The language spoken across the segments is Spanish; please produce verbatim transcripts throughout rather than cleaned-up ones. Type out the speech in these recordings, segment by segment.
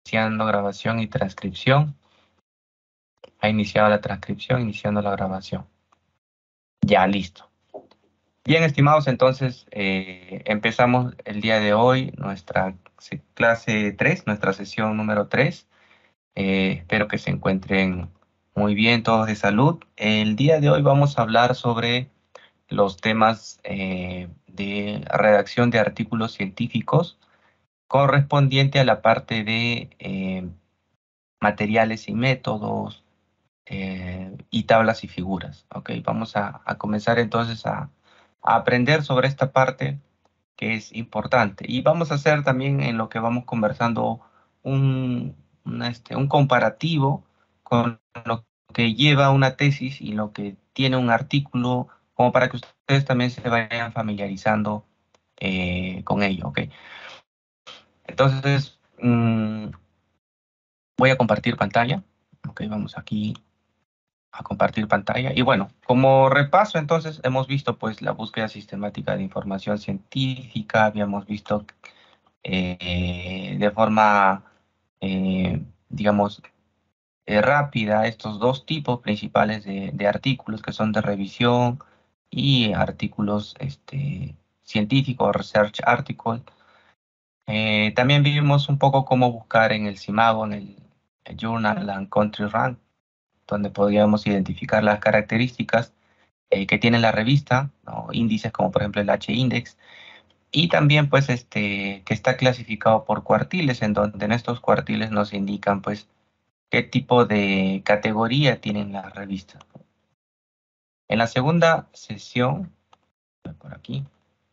Iniciando grabación y transcripción. Ha iniciado la transcripción, iniciando la grabación. Ya, listo. Bien, estimados, entonces eh, empezamos el día de hoy nuestra clase tres, nuestra sesión número tres. Eh, espero que se encuentren muy bien, todos de salud. El día de hoy vamos a hablar sobre los temas eh, de redacción de artículos científicos correspondiente a la parte de eh, materiales y métodos eh, y tablas y figuras. ¿Ok? Vamos a, a comenzar entonces a, a aprender sobre esta parte que es importante. Y vamos a hacer también en lo que vamos conversando un, un, este, un comparativo con lo que lleva una tesis y lo que tiene un artículo, como para que ustedes también se vayan familiarizando eh, con ello. ¿Ok? Entonces, mmm, voy a compartir pantalla. Ok, vamos aquí a compartir pantalla. Y bueno, como repaso, entonces, hemos visto pues la búsqueda sistemática de información científica, habíamos visto eh, de forma, eh, digamos, eh, rápida estos dos tipos principales de, de artículos que son de revisión y artículos este, científicos, research article. Eh, también vimos un poco cómo buscar en el CIMAGO, en el, el Journal and Country Rank, donde podríamos identificar las características eh, que tiene la revista, ¿no? Índices como por ejemplo el H-Index, y también pues este que está clasificado por cuartiles, en donde en estos cuartiles nos indican pues qué tipo de categoría tienen las revistas. En la segunda sesión, por aquí,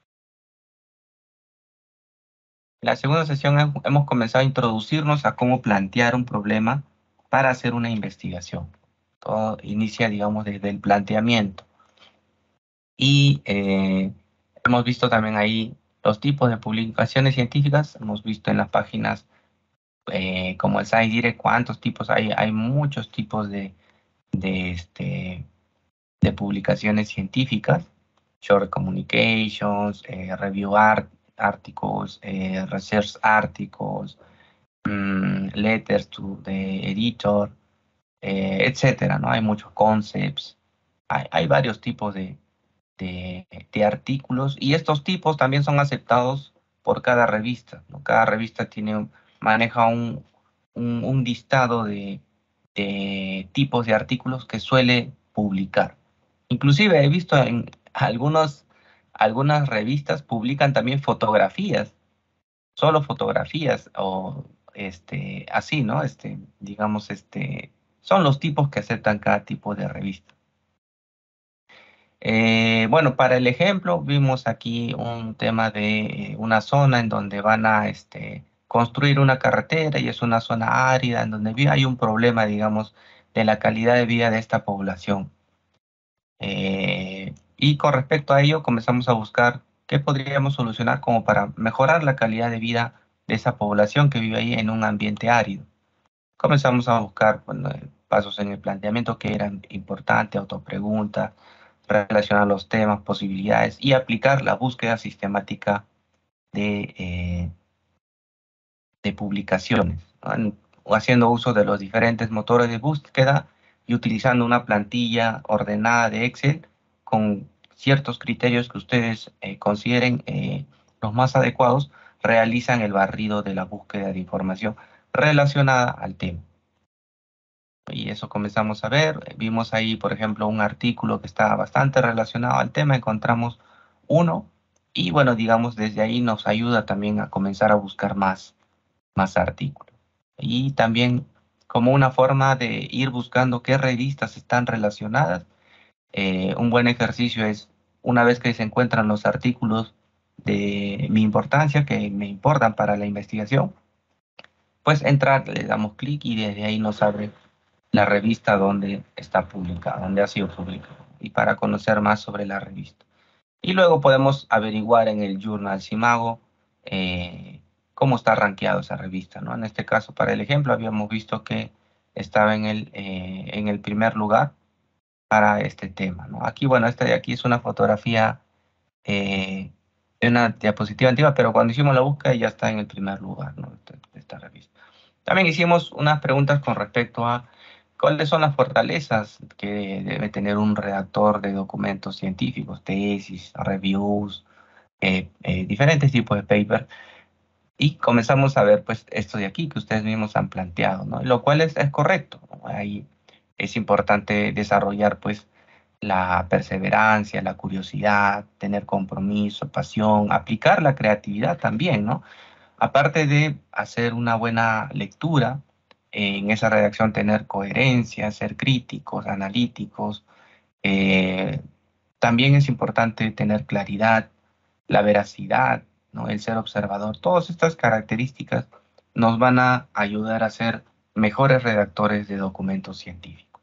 en la segunda sesión hem- hemos comenzado a introducirnos a cómo plantear un problema para hacer una investigación. Todo inicia, digamos, desde el planteamiento. Y eh, hemos visto también ahí los tipos de publicaciones científicas. Hemos visto en las páginas eh, como el Science Direct cuántos tipos hay. Hay muchos tipos de, de, este, de publicaciones científicas. Short Communications, eh, Review art, Articles, eh, Research Articles, mm, Letters to the Editor, eh, etcétera, ¿no? Hay muchos concepts. Hay, hay varios tipos de de, de artículos y estos tipos también son aceptados por cada revista, ¿no? Cada revista tiene, maneja un, un, un listado de, de tipos de artículos que suele publicar. Inclusive he visto en algunos, algunas revistas publican también fotografías, solo fotografías o este, así, ¿no? Este, digamos, este, son los tipos que aceptan cada tipo de revista. Eh, bueno, para el ejemplo, vimos aquí un tema de eh, una zona en donde van a este, construir una carretera y es una zona árida en donde vi- hay un problema, digamos, de la calidad de vida de esta población. Eh, y con respecto a ello, comenzamos a buscar qué podríamos solucionar como para mejorar la calidad de vida de esa población que vive ahí en un ambiente árido. Comenzamos a buscar bueno, pasos en el planteamiento que eran importantes, autopreguntas, relacionar los temas, posibilidades y aplicar la búsqueda sistemática de, eh, de publicaciones, ¿no? Haciendo uso de los diferentes motores de búsqueda y utilizando una plantilla ordenada de Excel con ciertos criterios que ustedes eh, consideren eh, los más adecuados, realizan el barrido de la búsqueda de información relacionada al tema. Y eso comenzamos a ver. Vimos ahí, por ejemplo, un artículo que estaba bastante relacionado al tema. Encontramos uno y bueno, digamos, desde ahí nos ayuda también a comenzar a buscar más, más artículos. Y también como una forma de ir buscando qué revistas están relacionadas. Eh, un buen ejercicio es, una vez que se encuentran los artículos de mi importancia, que me importan para la investigación, pues entrar, le damos clic y desde ahí nos abre la revista donde está publicada, donde ha sido publicada, y para conocer más sobre la revista. Y luego podemos averiguar en el Journal CIMAGO eh, cómo está rankeado esa revista, ¿no? En este caso, para el ejemplo, habíamos visto que estaba en el, eh, en el primer lugar para este tema, ¿no? Aquí, bueno, esta de aquí es una fotografía eh, de una diapositiva antigua, pero cuando hicimos la búsqueda ya está en el primer lugar, ¿no? De esta revista. También hicimos unas preguntas con respecto a cuáles son las fortalezas que debe tener un redactor de documentos científicos, tesis, reviews, eh, eh, diferentes tipos de papers. Y comenzamos a ver pues esto de aquí que ustedes mismos han planteado, ¿no? Lo cual es, es correcto, ¿no? Ahí es importante desarrollar pues la perseverancia, la curiosidad, tener compromiso, pasión, aplicar la creatividad también, ¿no? Aparte de hacer una buena lectura, en esa redacción tener coherencia, ser críticos, analíticos, eh, también es importante tener claridad, la veracidad, ¿no? El ser observador. Todas estas características nos van a ayudar a ser mejores redactores de documentos científicos.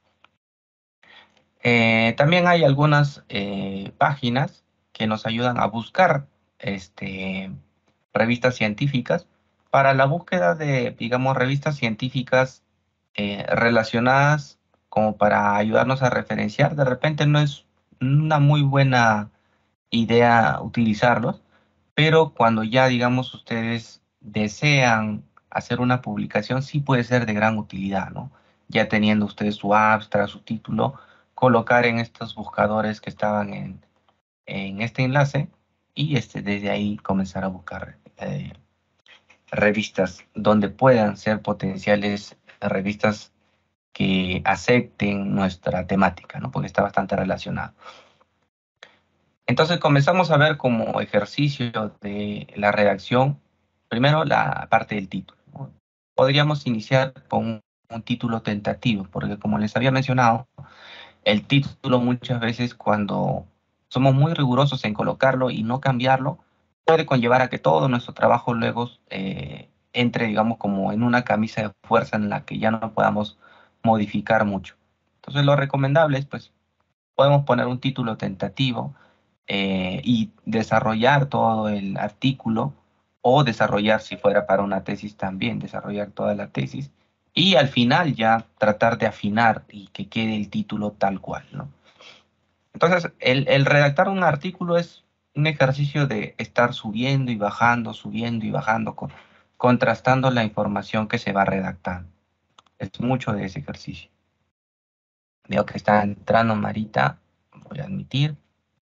Eh, también hay algunas eh, páginas que nos ayudan a buscar este, revistas científicas para la búsqueda de, digamos, revistas científicas eh, relacionadas como para ayudarnos a referenciar. De repente no es una muy buena idea utilizarlos, pero cuando ya, digamos, ustedes desean hacer una publicación, sí puede ser de gran utilidad, ¿no? Ya teniendo ustedes su abstract, su título, colocar en estos buscadores que estaban en, en este enlace y este, desde ahí comenzar a buscar eh, revistas donde puedan ser potenciales revistas que acepten nuestra temática, ¿no? Porque está bastante relacionado. Entonces comenzamos a ver como ejercicio de la redacción, primero la parte del título, ¿no? Podríamos iniciar con un, un título tentativo, porque como les había mencionado, el título muchas veces cuando somos muy rigurosos en colocarlo y no cambiarlo, puede conllevar a que todo nuestro trabajo luego eh, entre, digamos, como en una camisa de fuerza en la que ya no podamos modificar mucho. Entonces lo recomendable es, pues, podemos poner un título tentativo eh, y desarrollar todo el artículo o desarrollar, si fuera para una tesis también, desarrollar toda la tesis y al final ya tratar de afinar y que quede el título tal cual, ¿no? Entonces, el, el redactar un artículo es un ejercicio de estar subiendo y bajando, subiendo y bajando, con- contrastando la información que se va redactando. Es mucho de ese ejercicio. Veo que está entrando Marita, voy a admitir.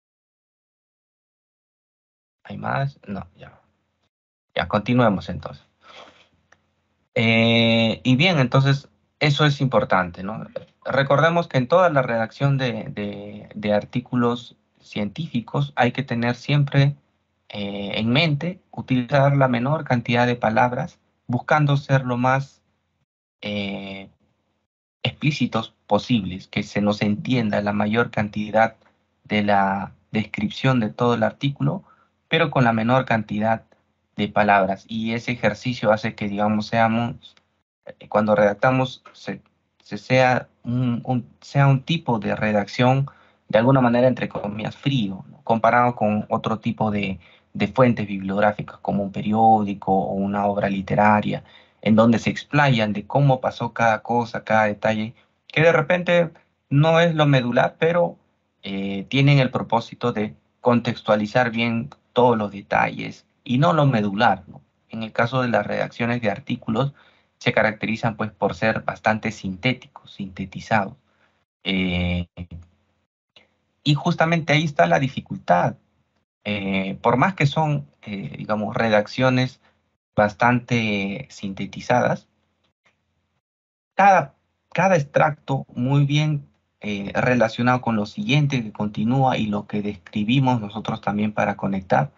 ¿Hay más? No, ya. Ya, continuemos entonces. Eh, y bien, entonces, eso es importante, ¿no? Recordemos que en toda la redacción de, de- de artículos científicos hay que tener siempre eh, en mente utilizar la menor cantidad de palabras, buscando ser lo más eh, explícitos posibles, que se nos entienda la mayor cantidad de la descripción de todo el artículo, pero con la menor cantidad de palabras. Y ese ejercicio hace que, digamos, seamos, eh, cuando redactamos, se, se sea, un, un- sea un tipo de redacción, de alguna manera, entre comillas, frío, ¿no? Comparado con otro tipo de, de fuentes bibliográficas, como un periódico o una obra literaria en donde se explayan de cómo pasó cada cosa, cada detalle, que de repente no es lo medular, pero eh, tienen el propósito de contextualizar bien todos los detalles y no lo medular, ¿no? En el caso de las redacciones de artículos, se caracterizan pues por ser bastante sintéticos, sintetizados. Eh, y justamente ahí está la dificultad. Eh, por más que son, eh, digamos, redacciones bastante sintetizadas, cada, cada extracto muy bien eh, relacionado con lo siguiente que continúa y lo que describimos nosotros también para conectar,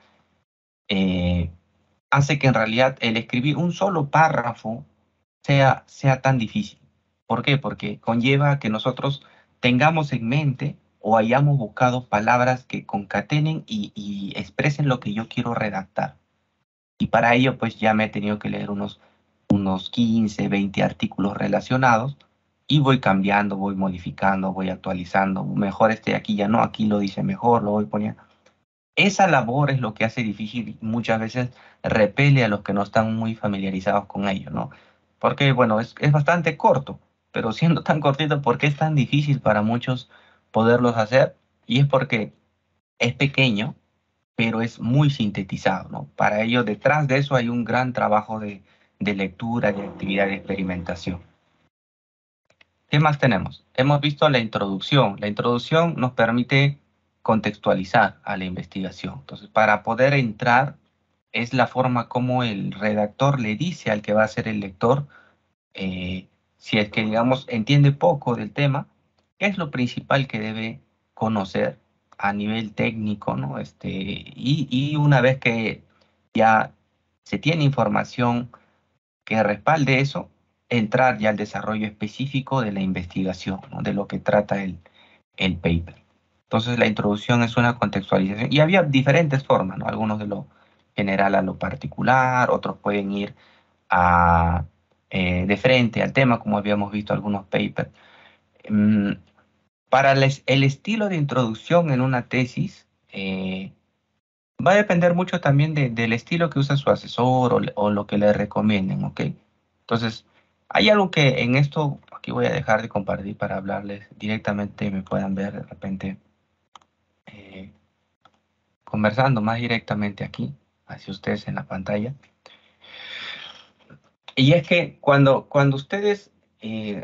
eh, hace que en realidad el escribir un solo párrafo sea, sea tan difícil. ¿Por qué? Porque conlleva que nosotros tengamos en mente o hayamos buscado palabras que concatenen y, y expresen lo que yo quiero redactar. Y para ello, pues ya me he tenido que leer unos unos quince, veinte artículos relacionados y voy cambiando, voy modificando, voy actualizando. Mejor este de aquí ya no, aquí lo dice mejor, lo voy poniendo. Esa labor es lo que hace difícil y muchas veces repele a los que no están muy familiarizados con ello, ¿no? Porque, bueno, es, es bastante corto, pero siendo tan cortito, ¿por qué es tan difícil para muchos poderlos hacer? Y es porque es pequeño, pero es muy sintetizado, ¿no? Para ello, detrás de eso hay un gran trabajo de, de lectura, de actividad de experimentación. ¿Qué más tenemos? Hemos visto la introducción. La introducción nos permite contextualizar a la investigación. Entonces, para poder entrar, es la forma como el redactor le dice al que va a ser el lector, eh, si es que, digamos, entiende poco del tema, qué es lo principal que debe conocer a nivel técnico, ¿no? Este, y, y una vez que ya se tiene información que respalde eso, entrar ya al desarrollo específico de la investigación, ¿no? De lo que trata el, el paper. Entonces la introducción es una contextualización y había diferentes formas, ¿no? Algunos de lo general a lo particular, otros pueden ir a, eh, de frente al tema, como habíamos visto algunos papers. Mm, para el, el estilo de introducción en una tesis, eh, va a depender mucho también de- del estilo que usa su asesor o, le- o lo que le recomienden, ¿ok? Entonces, hay algo que en esto, aquí voy a dejar de compartir para hablarles directamente y me puedan ver de repente eh, conversando más directamente aquí, hacia ustedes en la pantalla. Y es que cuando, cuando ustedes eh,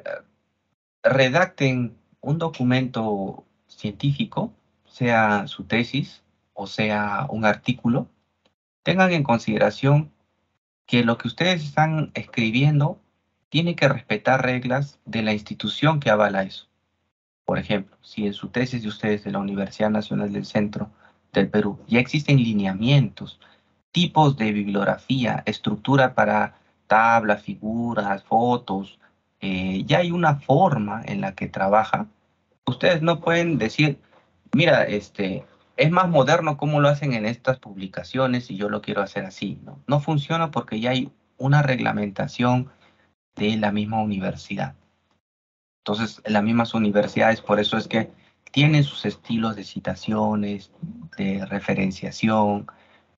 redacten un documento científico, sea su tesis o sea un artículo, tengan en consideración que lo que ustedes están escribiendo tiene que respetar reglas de la institución que avala eso. Por ejemplo, si en su tesis de ustedes de la Universidad Nacional del Centro del Perú ya existen lineamientos, tipos de bibliografía, estructura para tablas, figuras, fotos, eh, ya hay una forma en la que trabaja. Ustedes no pueden decir, mira, este, es más moderno cómo lo hacen en estas publicaciones y yo lo quiero hacer así, ¿no? No funciona porque ya hay una reglamentación de la misma universidad. Entonces, las mismas universidades, por eso es que tienen sus estilos de citaciones, de referenciación,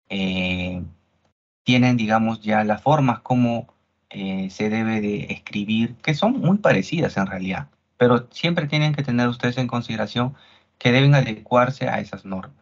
eh, tienen, digamos, ya las formas como eh, se debe de escribir, que son muy parecidas en realidad, pero siempre tienen que tener ustedes en consideración que deben adecuarse a esas normas.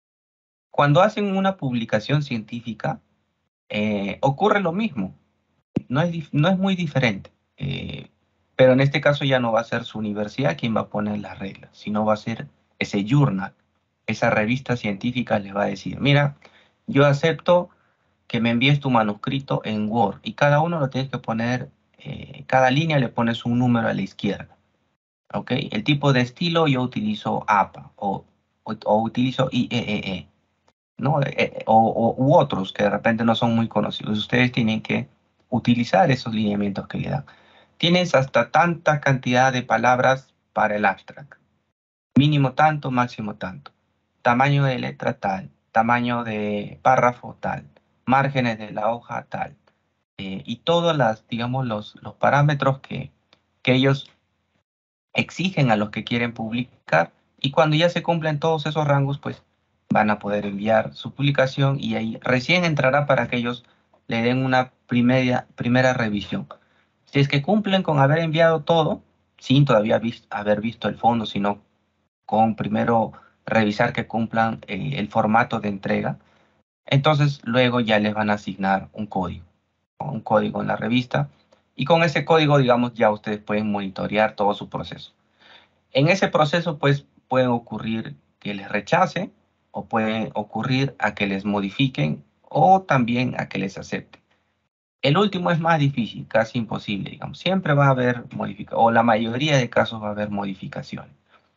Cuando hacen una publicación científica, eh, ocurre lo mismo, no es, dif- no es muy diferente, eh, pero en este caso ya no va a ser su universidad quien va a poner las reglas, sino va a ser ese journal, esa revista científica les va a decir, mira, yo acepto que me envíes tu manuscrito en Word y cada uno lo tienes que poner, eh, cada línea le pones un número a la izquierda, ¿ok? El tipo de estilo yo utilizo A P A o, o, o utilizo I E E E, ¿no? Eh, eh, o, o- u otros que de repente no son muy conocidos. Ustedes tienen que utilizar esos lineamientos que le dan. Tienes hasta tanta cantidad de palabras para el abstract. Mínimo tanto, máximo tanto. Tamaño de letra tal, tamaño de párrafo tal, márgenes de la hoja tal. Eh, y todos las, digamos, los, los parámetros que, que ellos exigen a los que quieren publicar. Y cuando ya se cumplen todos esos rangos, pues van a poder enviar su publicación y ahí recién entrará para que ellos le den una primera, primera revisión. Si es que cumplen con haber enviado todo, sin todavía vis- haber visto el fondo, sino con primero revisar que cumplan eh, el formato de entrega, entonces luego ya les van a asignar un código, ¿no? Un código en la revista y con ese código, digamos, ya ustedes pueden monitorear todo su proceso. En ese proceso, pues, puede ocurrir que les rechace o puede ocurrir a que les modifiquen o también a que les acepten. El último es más difícil, casi imposible, digamos. Siempre va a haber modificaciones, o la mayoría de casos va a haber modificaciones.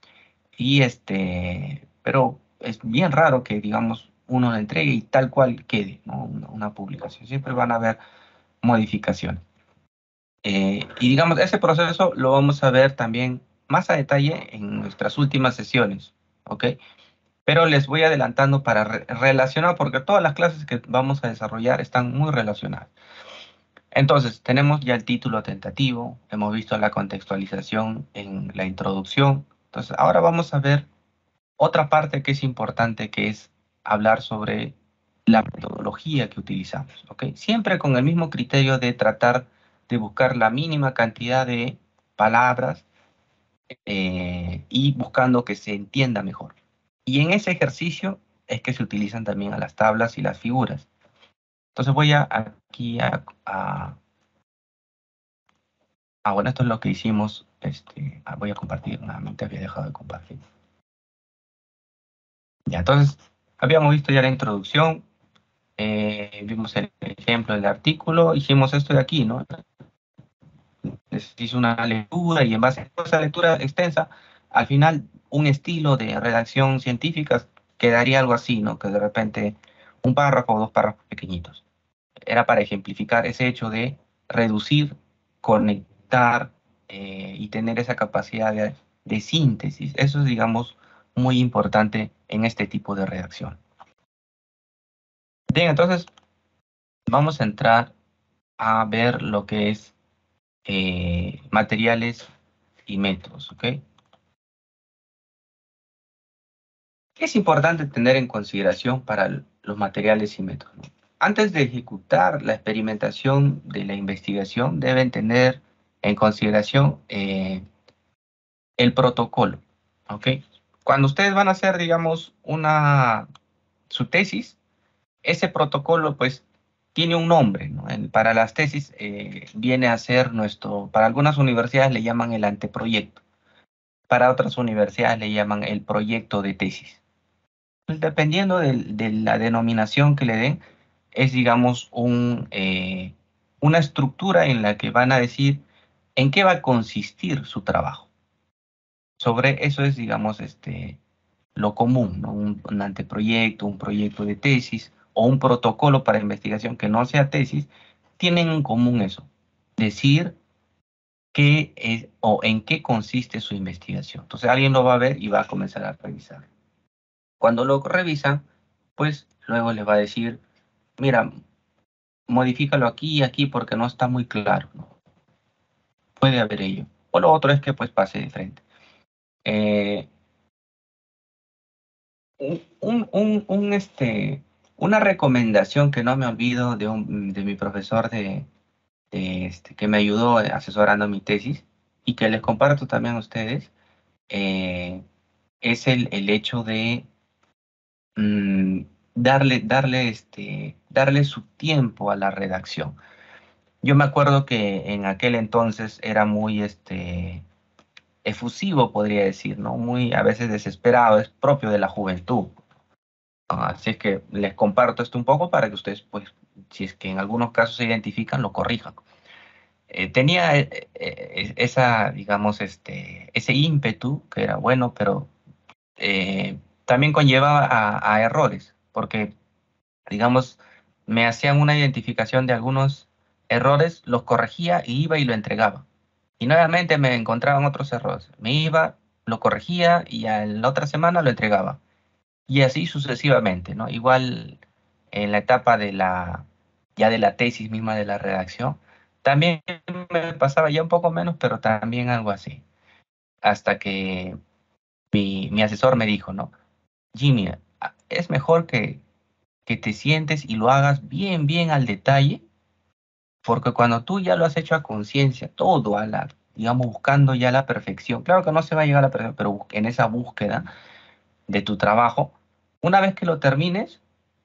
Y este, pero es bien raro que, digamos, uno la entregue y tal cual quede, ¿no? Una, una publicación. Siempre van a haber modificaciones. Eh, y digamos, ese proceso lo vamos a ver también más a detalle en nuestras últimas sesiones, ¿ok? Pero les voy adelantando para re- relacionar, porque todas las clases que vamos a desarrollar están muy relacionadas. Entonces, tenemos ya el título tentativo, hemos visto la contextualización en la introducción. Entonces, ahora vamos a ver otra parte que es importante, que es hablar sobre la metodología que utilizamos, ¿ok? Siempre con el mismo criterio de tratar de buscar la mínima cantidad de palabras eh, y buscando que se entienda mejor. Y en ese ejercicio es que se utilizan también a las tablas y las figuras. Entonces voy a aquí a, a Ah, bueno, esto es lo que hicimos. Este, ah, voy a compartir nuevamente, había dejado de compartir. Ya, entonces, habíamos visto ya la introducción, eh, vimos el ejemplo del artículo, hicimos esto de aquí, ¿no? Les hizo una lectura y en base a esa lectura extensa, al final un estilo de redacción científica quedaría algo así, ¿no? Que de repente un párrafo o dos párrafos pequeñitos. Era para ejemplificar ese hecho de reducir, conectar eh, y tener esa capacidad de, de síntesis. Eso es, digamos, muy importante en este tipo de redacción. Bien, entonces vamos a entrar a ver lo que es eh, materiales y métodos, ¿ok? ¿Qué es importante tener en consideración para l- los materiales y métodos? ¿No? Antes de ejecutar la experimentación de la investigación, deben tener en consideración eh, el protocolo, ¿ok? Cuando ustedes van a hacer, digamos, una, su tesis, ese protocolo, pues, tiene un nombre, ¿no? En- para las tesis eh, viene a ser nuestro, para algunas universidades le llaman el anteproyecto, para otras universidades le llaman el proyecto de tesis. Pues, dependiendo del- de, la denominación que le den, es, digamos, un, eh, una estructura en la que van a decir en qué va a consistir su trabajo. Sobre eso es, digamos, este, lo común, ¿no? Un, un anteproyecto, un proyecto de tesis o un protocolo para investigación que no sea tesis, tienen en común eso, decir qué es o en qué consiste su investigación. Entonces alguien lo va a ver y va a comenzar a revisar. Cuando lo revisan, pues luego les va a decir, mira, modifícalo aquí y aquí porque no está muy claro, ¿no? Puede haber ello. O lo otro es que pues pase de frente. Eh, un, un, un, un, este, una recomendación que no me olvido de, un, de mi profesor de, de, este, que me ayudó asesorando mi tesis y que les comparto también a ustedes, eh, es el, el hecho de mm, darle, darle, este, darle su tiempo a la redacción. Yo me acuerdo que en aquel entonces era muy este, efusivo, podría decir, ¿no? Muy a veces desesperado, es propio de la juventud. Así es que les comparto esto un poco para que ustedes, pues, si es que en algunos casos se identifican, lo corrijan. Eh, tenía eh, eh, esa, digamos, este, ese ímpetu que era bueno, pero eh, también conllevaba a, a errores, porque, digamos, me hacían una identificación de algunos errores, los corregía y iba y lo entregaba. Y nuevamente me encontraban otros errores. Me iba, lo corregía y a la otra semana lo entregaba. Y así sucesivamente, ¿no? Igual en la etapa de la, ya de la tesis misma de la redacción, también me pasaba ya un poco menos, pero también algo así. Hasta que mi, mi asesor me dijo, ¿no? Jimmy, a- es mejor que, que te sientes y lo hagas bien, bien al detalle, porque cuando tú ya lo has hecho a conciencia, todo a la, digamos, buscando ya la perfección, claro que no se va a llegar a la perfección, pero bus- en esa búsqueda de tu trabajo, una vez que lo termines,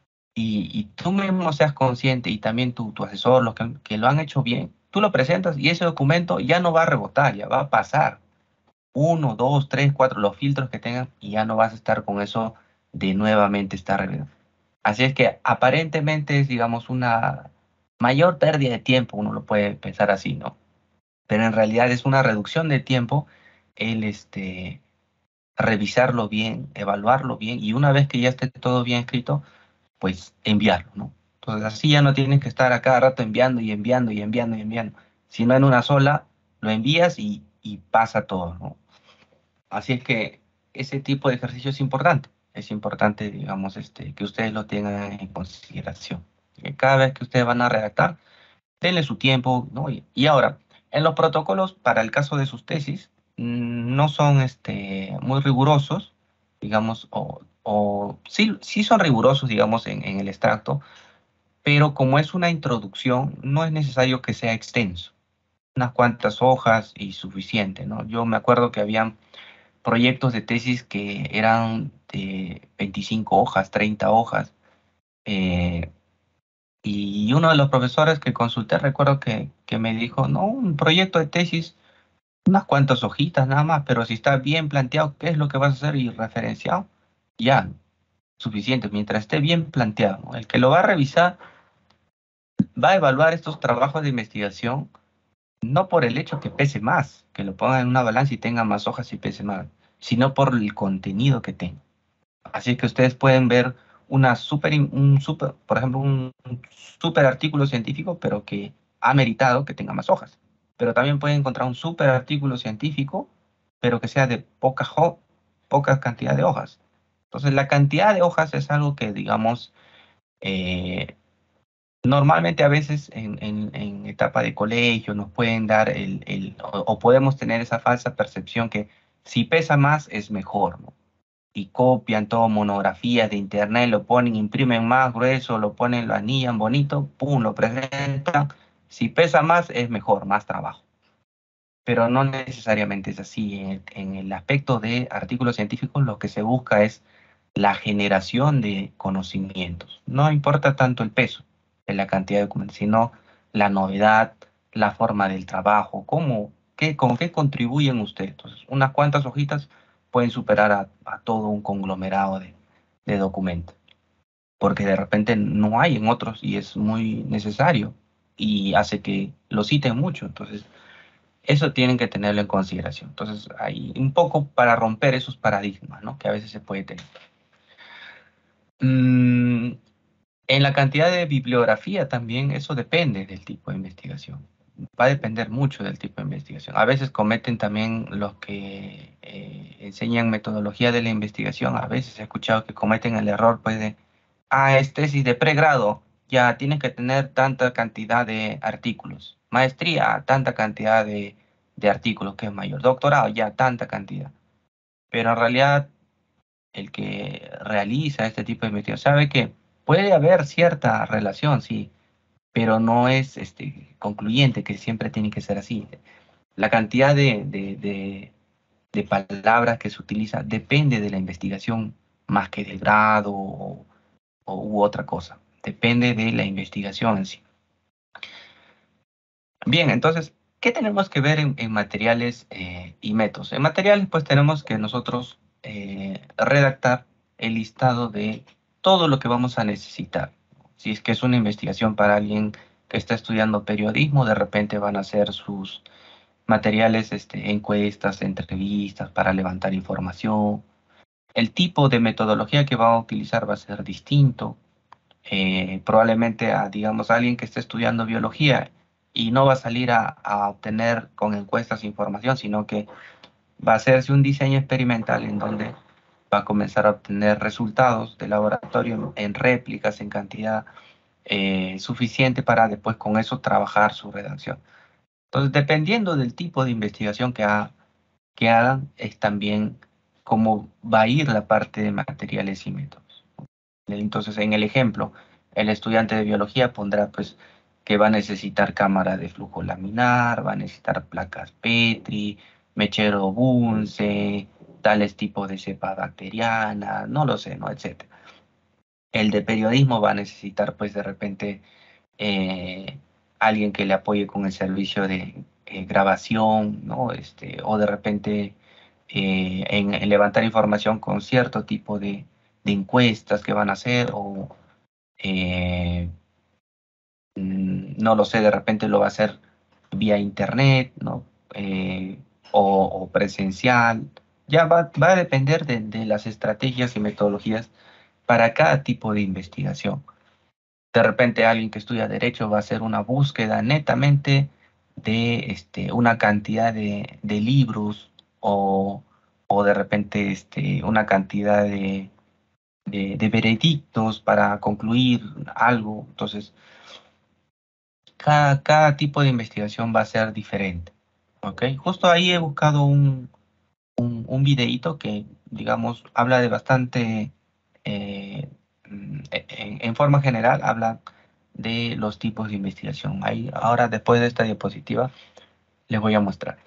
y, y tú mismo seas consciente y también tu, tu asesor, los que, que lo han hecho bien, tú lo presentas y ese documento ya no va a rebotar, ya va a pasar uno, dos, tres, cuatro, los filtros que tengan y ya no vas a estar con eso de nuevamente estar revisando. Así es que aparentemente es, digamos, una mayor pérdida de tiempo, uno lo puede pensar así, ¿no? Pero en realidad es una reducción de tiempo el este, revisarlo bien, evaluarlo bien y una vez que ya esté todo bien escrito, pues enviarlo, ¿no? Entonces así ya no tienes que estar a cada rato enviando y enviando y enviando y enviando, sino en una sola lo envías y, y pasa todo, ¿no? Así es que ese tipo de ejercicio es importante, es importante, digamos, este, que ustedes lo tengan en consideración. Que cada vez que ustedes van a redactar, denle su tiempo, ¿no? Y, y ahora, en los protocolos para el caso de sus tesis, mm, no son este, muy rigurosos, digamos, o, o sí, sí son rigurosos, digamos, en, en el extracto, pero como es una introducción, no es necesario que sea extenso. Unas cuantas hojas y suficiente, ¿no? Yo me acuerdo que habían proyectos de tesis que eran de veinticinco hojas, treinta hojas, eh, Y uno de los profesores que consulté, recuerdo que, que me dijo, no, un proyecto de tesis, unas cuantas hojitas nada más, pero si está bien planteado qué es lo que vas a hacer y referenciado, ya, suficiente, mientras esté bien planteado, ¿no? El que lo va a revisar va a evaluar estos trabajos de investigación no por el hecho que pese más, que lo ponga en una balanza y tenga más hojas y pese más, sino por el contenido que tenga. Así que ustedes pueden ver una super, in- un super, por ejemplo, un, un super artículo científico, pero que ha meritado que tenga más hojas. Pero también pueden encontrar un super artículo científico, pero que sea de poca, jo- poca cantidad de hojas. Entonces, la cantidad de hojas es algo que, digamos, eh, normalmente a veces en, en- en etapa de colegio nos pueden dar el, el- o, o podemos tener esa falsa percepción que si pesa más es mejor, ¿no? Y copian todo monografías de internet, lo ponen, imprimen más grueso, lo ponen, lo anillan bonito, pum, lo presentan. Si pesa más es mejor, más trabajo. Pero no necesariamente es así. En el, en el aspecto de artículos científicos lo que se busca es la generación de conocimientos. No importa tanto el peso de la cantidad de documentos, sino la novedad, la forma del trabajo, cómo, qué, con qué contribuyen ustedes. Entonces, unas cuantas hojitas pueden superar a, a todo un conglomerado de, de documentos, porque de repente no hay en otros y es muy necesario y hace que lo citen mucho. Entonces, eso tienen que tenerlo en consideración. Entonces, hay un poco para romper esos paradigmas, ¿no? Que a veces se puede tener. Mm, en la cantidad de bibliografía también, eso depende del tipo de investigación. Va a depender mucho del tipo de investigación. A veces cometen también los que eh, enseñan metodología de la investigación. A veces he escuchado que cometen el error, pues, de, ah, es tesis de pregrado, ya tienes que tener tanta cantidad de artículos. Maestría, tanta cantidad de, de artículos, que es mayor. Doctorado, ya tanta cantidad. Pero en realidad el que realiza este tipo de investigación sabe que puede haber cierta relación, sí, pero no es este, concluyente que siempre tiene que ser así. La cantidad de, de, de- de palabras que se utiliza depende de la investigación más que del grado o, o- u otra cosa. Depende de la investigación en sí. Bien, entonces, ¿qué tenemos que ver en, en materiales eh, y métodos? En materiales, pues tenemos que nosotros eh, redactar el listado de todo lo que vamos a necesitar. Si es que es una investigación para alguien que está estudiando periodismo, de repente van a hacer sus materiales, este, encuestas, entrevistas para levantar información. El tipo de metodología que va a utilizar va a ser distinto, eh, probablemente a, digamos, alguien que esté estudiando biología y no va a salir a, a obtener con encuestas información, sino que va a hacerse un diseño experimental en donde va a comenzar a obtener resultados de laboratorio en réplicas en cantidad eh, suficiente para después con eso trabajar su redacción. Entonces, dependiendo del tipo de investigación que, ha- que hagan, es también cómo va a ir la parte de materiales y métodos. Entonces, en el ejemplo, el estudiante de biología pondrá pues que va a necesitar cámara de flujo laminar, va a necesitar placas Petri, mechero Bunsen, tales tipos de cepa bacteriana, no lo sé, ¿no? Etcétera. El de periodismo va a necesitar pues de repente eh, alguien que le apoye con el servicio de eh, grabación, ¿no? Este, o de repente eh, en, en levantar información con cierto tipo de, de encuestas que van a hacer, o eh, mm, no lo sé, de repente lo va a hacer vía internet, ¿no? Eh, o, o presencial. Ya va, va a depender de, de las estrategias y metodologías para cada tipo de investigación. De repente alguien que estudia derecho va a hacer una búsqueda netamente de este, una cantidad de, de libros o, o de repente este, una cantidad de, de, de veredictos para concluir algo. Entonces, cada, cada tipo de investigación va a ser diferente. ¿Ok? Justo ahí he buscado un, un, un videíto que, digamos, habla de bastante, eh, mm, e- en, en forma general, habla de los tipos de investigación. Ahí, ahora, después de esta diapositiva, les voy a mostrar.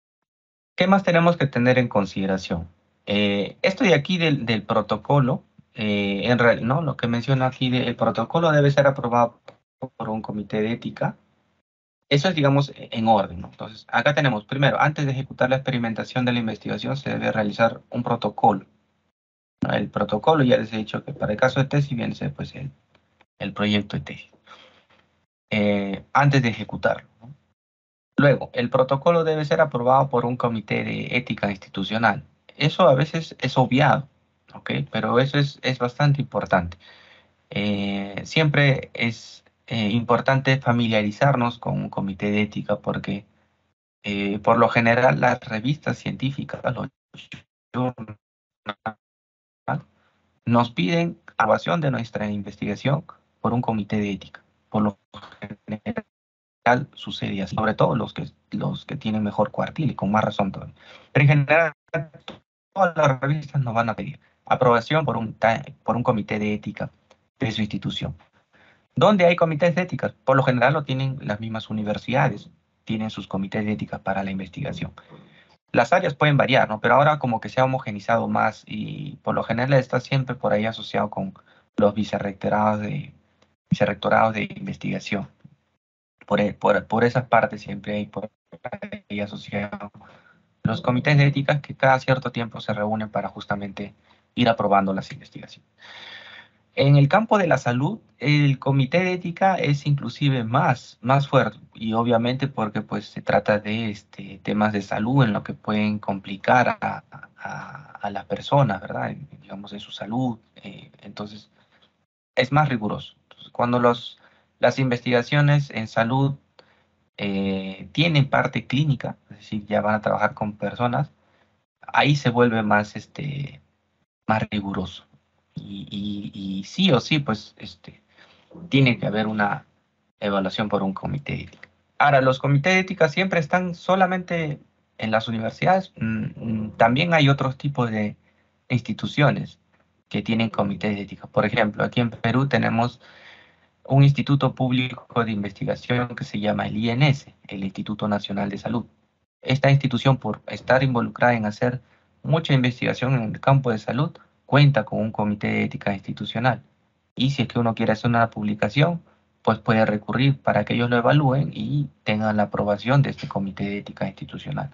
¿Qué más tenemos que tener en consideración? Eh, esto de aquí del, del protocolo eh, en real, ¿no? Lo que menciona aquí, de- el protocolo debe ser aprobado por un comité de ética. Eso es, digamos, en orden, ¿no? Entonces, acá tenemos, primero, antes de ejecutar la experimentación de la investigación, se debe realizar un protocolo, ¿no? El protocolo, ya les he dicho que para el caso de tesis viene a ser, pues, el, el proyecto de tesis, eh, antes de ejecutarlo, ¿no? Luego, el protocolo debe ser aprobado por un comité de ética institucional. Eso a veces es obviado, ¿ok? Pero eso es, es bastante importante. Eh, siempre es eh, importante familiarizarnos con un comité de ética porque eh, por lo general las revistas científicas, los journals, nos piden aprobación de nuestra investigación por un comité de ética. Por lo general sucede así, sobre todo los que, los que tienen mejor cuartil y con más razón todavía. Pero en general todas las revistas nos van a pedir aprobación por un, por un comité de ética de su institución. ¿Dónde hay comités de ética? Por lo general lo tienen las mismas universidades, tienen sus comités de ética para la investigación. Las áreas pueden variar, ¿no? Pero ahora como que se ha homogenizado más y por lo general está siempre por ahí asociado con los vicerrectorados de, vicerrectorados de investigación. Por, e- por, por esas partes siempre hay por ahí asociado los comités de ética que cada cierto tiempo se reúnen para justamente ir aprobando las investigaciones. En el campo de la salud, el comité de ética es inclusive más, más fuerte y obviamente porque pues se trata de este, temas de salud en lo que pueden complicar a, a, a las personas, ¿verdad? En- digamos, en su salud. Eh, entonces, es más riguroso. Entonces, cuando los, las investigaciones en salud eh, tienen parte clínica, es decir, ya van a trabajar con personas, ahí se vuelve más, este, más riguroso. Y, y- y sí o sí, pues, este, tiene que haber una evaluación por un comité de ética. Ahora, los comités de ética siempre están solamente en las universidades. Mm, mm, También hay otros tipos de instituciones que tienen comités de ética. Por ejemplo, aquí en Perú tenemos un instituto público de investigación que se llama el I N S, el Instituto Nacional de Salud. Esta institución, por estar involucrada en hacer mucha investigación en el campo de salud, cuenta con un comité de ética institucional. Y si es que uno quiere hacer una publicación, pues puede recurrir para que ellos lo evalúen y tengan la aprobación de este comité de ética institucional.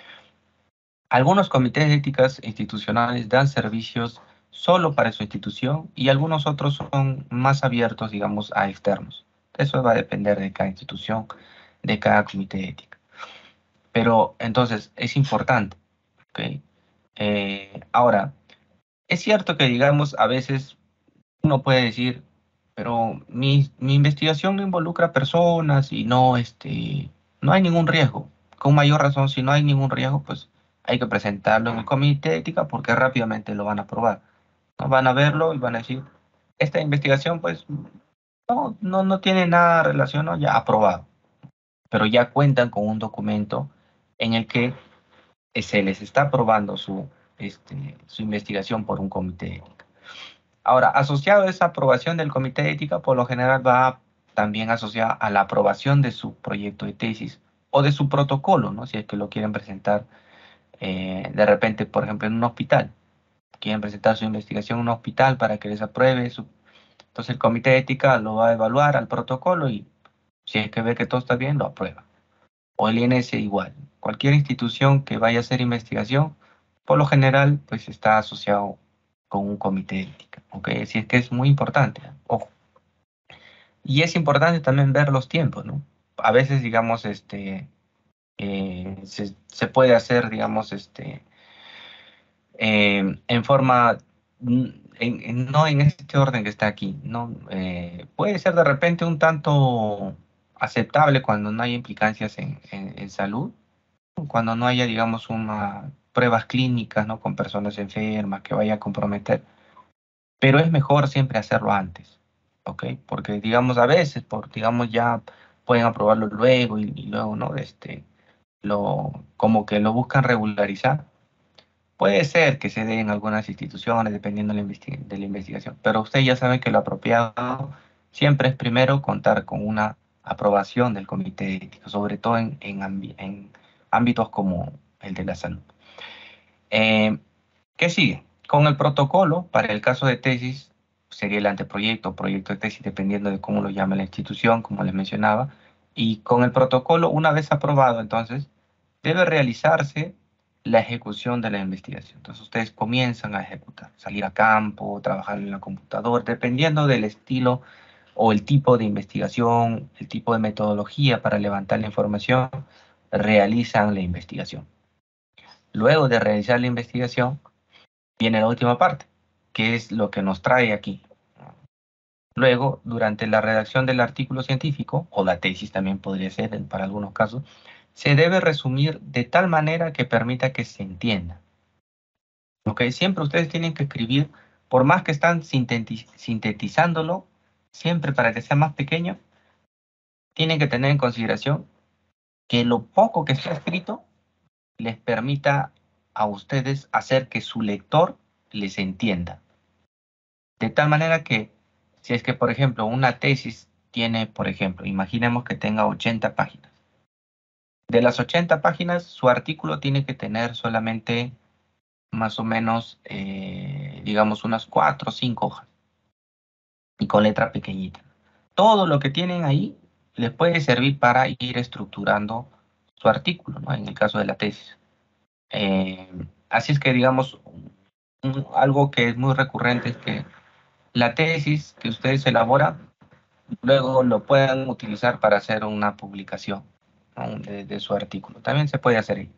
Algunos comités de éticas institucionales dan servicios solo para su institución y algunos otros son más abiertos, digamos, a externos. Eso va a depender de cada institución, de cada comité de ética. Pero entonces es importante, ¿ok? Eh, ahora, es cierto que, digamos, a veces uno puede decir, pero mi, mi investigación no involucra personas y no, este, no hay ningún riesgo. Con mayor razón, si no hay ningún riesgo, pues hay que presentarlo en el comité de ética porque rápidamente lo van a aprobar, ¿no? Van a verlo y van a decir, esta investigación, pues, no, no, no tiene nada de relación, ¿no? Ya aprobado. Pero ya cuentan con un documento en el que se les está aprobando su, este, su investigación por un comité de ética. Ahora, asociado a esa aprobación del comité de ética, por lo general va también asociada a la aprobación de su proyecto de tesis o de su protocolo, ¿no? Si es que lo quieren presentar eh, de repente, por ejemplo, en un hospital. Quieren presentar su investigación en un hospital para que les apruebe su... Entonces el comité de ética lo va a evaluar al protocolo y si es que ve que todo está bien, lo aprueba. O el I N S igual. Cualquier institución que vaya a hacer investigación, por lo general, pues está asociado con un comité de ética, ¿ok? Así es que es muy importante, ojo. Y es importante también ver los tiempos, ¿no? A veces, digamos, este, eh, se, se puede hacer, digamos, este, eh, en forma, mm, en- en- no en este orden que está aquí, ¿no? Eh, puede ser de repente un tanto aceptable cuando no hay implicancias en, en- en salud, cuando no haya, digamos, una, pruebas clínicas, ¿no? Con personas enfermas que vaya a comprometer, pero es mejor siempre hacerlo antes, ¿ok? Porque, digamos, a veces, por, digamos, ya pueden aprobarlo luego y, y luego, ¿no? Este, lo, como que lo buscan regularizar. Puede ser que se dé en algunas instituciones, dependiendo de la, investi- de la investigación, pero usted ya sabe que lo apropiado siempre es primero contar con una aprobación del comité de ética, sobre todo en, en, ambi- en ámbitos como el de la salud. Eh, ¿Qué sigue? Con el protocolo, para el caso de tesis, sería el anteproyecto o proyecto de tesis, dependiendo de cómo lo llame la institución, como les mencionaba. Y con el protocolo, una vez aprobado, entonces, debe realizarse la ejecución de la investigación. Entonces, ustedes comienzan a ejecutar, salir a campo, trabajar en la computadora, dependiendo del estilo o el tipo de investigación, el tipo de metodología para levantar la información, realizan la investigación. Luego de realizar la investigación, viene la última parte, que es lo que nos trae aquí. Luego, durante la redacción del artículo científico, o la tesis también podría ser para algunos casos, se debe resumir de tal manera que permita que se entienda. ¿Ok? Siempre ustedes tienen que escribir, por más que están sintetiz sintetizándolo, siempre para que sea más pequeño, tienen que tener en consideración que lo poco que está escrito les permita a ustedes hacer que su lector les entienda. De tal manera que, si es que, por ejemplo, una tesis tiene, por ejemplo, imaginemos que tenga ochenta páginas. De las ochenta páginas, su artículo tiene que tener solamente más o menos, eh, digamos, unas cuatro o cinco hojas. Y con letra pequeñita. Todo lo que tienen ahí les puede servir para ir estructurando su artículo, ¿no? En el caso de la tesis. Eh, así es que, digamos, un, algo que es muy recurrente es que la tesis que ustedes elaboran, luego lo puedan utilizar para hacer una publicación, ¿no? de, de su artículo. También se puede hacer ahí.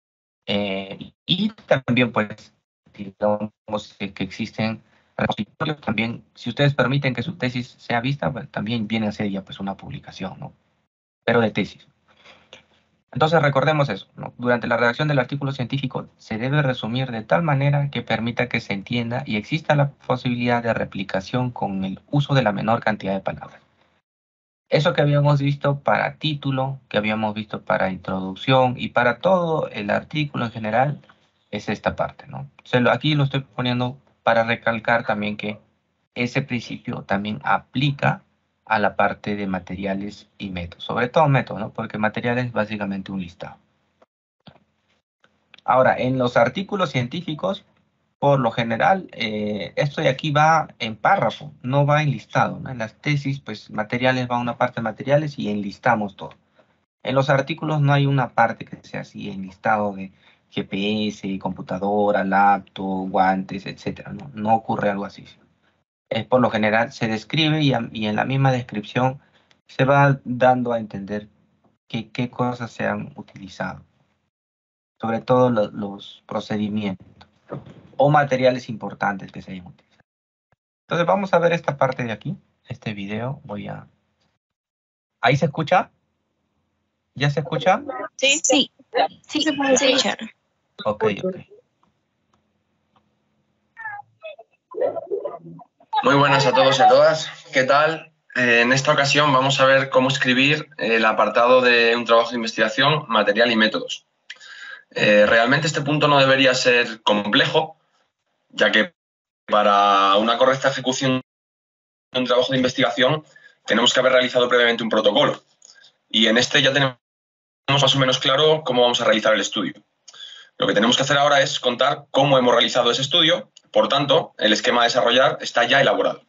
Eh, y también, pues, digamos que existen repositorios también, si ustedes permiten que su tesis sea vista, pues, también viene a ser ya pues una publicación, ¿no? Pero de tesis. Entonces recordemos eso, ¿no? Durante la redacción del artículo científico se debe resumir de tal manera que permita que se entienda y exista la posibilidad de replicación con el uso de la menor cantidad de palabras. Eso que habíamos visto para título, que habíamos visto para introducción y para todo el artículo en general, es esta parte, ¿no? Se lo, aquí lo estoy poniendo para recalcar también que ese principio también aplica a la parte de materiales y métodos, sobre todo métodos, ¿no? Porque materiales es básicamente un listado. Ahora, en los artículos científicos, por lo general, eh, esto de aquí va en párrafo, no va en listado, ¿no? En las tesis, pues materiales va una parte de materiales y enlistamos todo. En los artículos no hay una parte que sea así, enlistado de G P S, computadora, laptop, guantes, etcétera, ¿no? No ocurre algo así. Es por lo general, se describe y, a, y en la misma descripción se va dando a entender que, qué cosas se han utilizado. Sobre todo lo, los procedimientos o materiales importantes que se hayan utilizado. Entonces vamos a ver esta parte de aquí, este video. Voy a... ¿Ahí se escucha? ¿Ya se escucha? Sí, sí, sí se puede escuchar. Ok, ok. Muy buenas a todos y a todas. ¿Qué tal? Eh, en esta ocasión vamos a ver cómo escribir el apartado de un trabajo de investigación, material y métodos. Eh, realmente este punto no debería ser complejo, ya que para una correcta ejecución de un trabajo de investigación tenemos que haber realizado previamente un protocolo. Y en este ya tenemos más o menos claro cómo vamos a realizar el estudio. Lo que tenemos que hacer ahora es contar cómo hemos realizado ese estudio. Por tanto, el esquema a desarrollar está ya elaborado.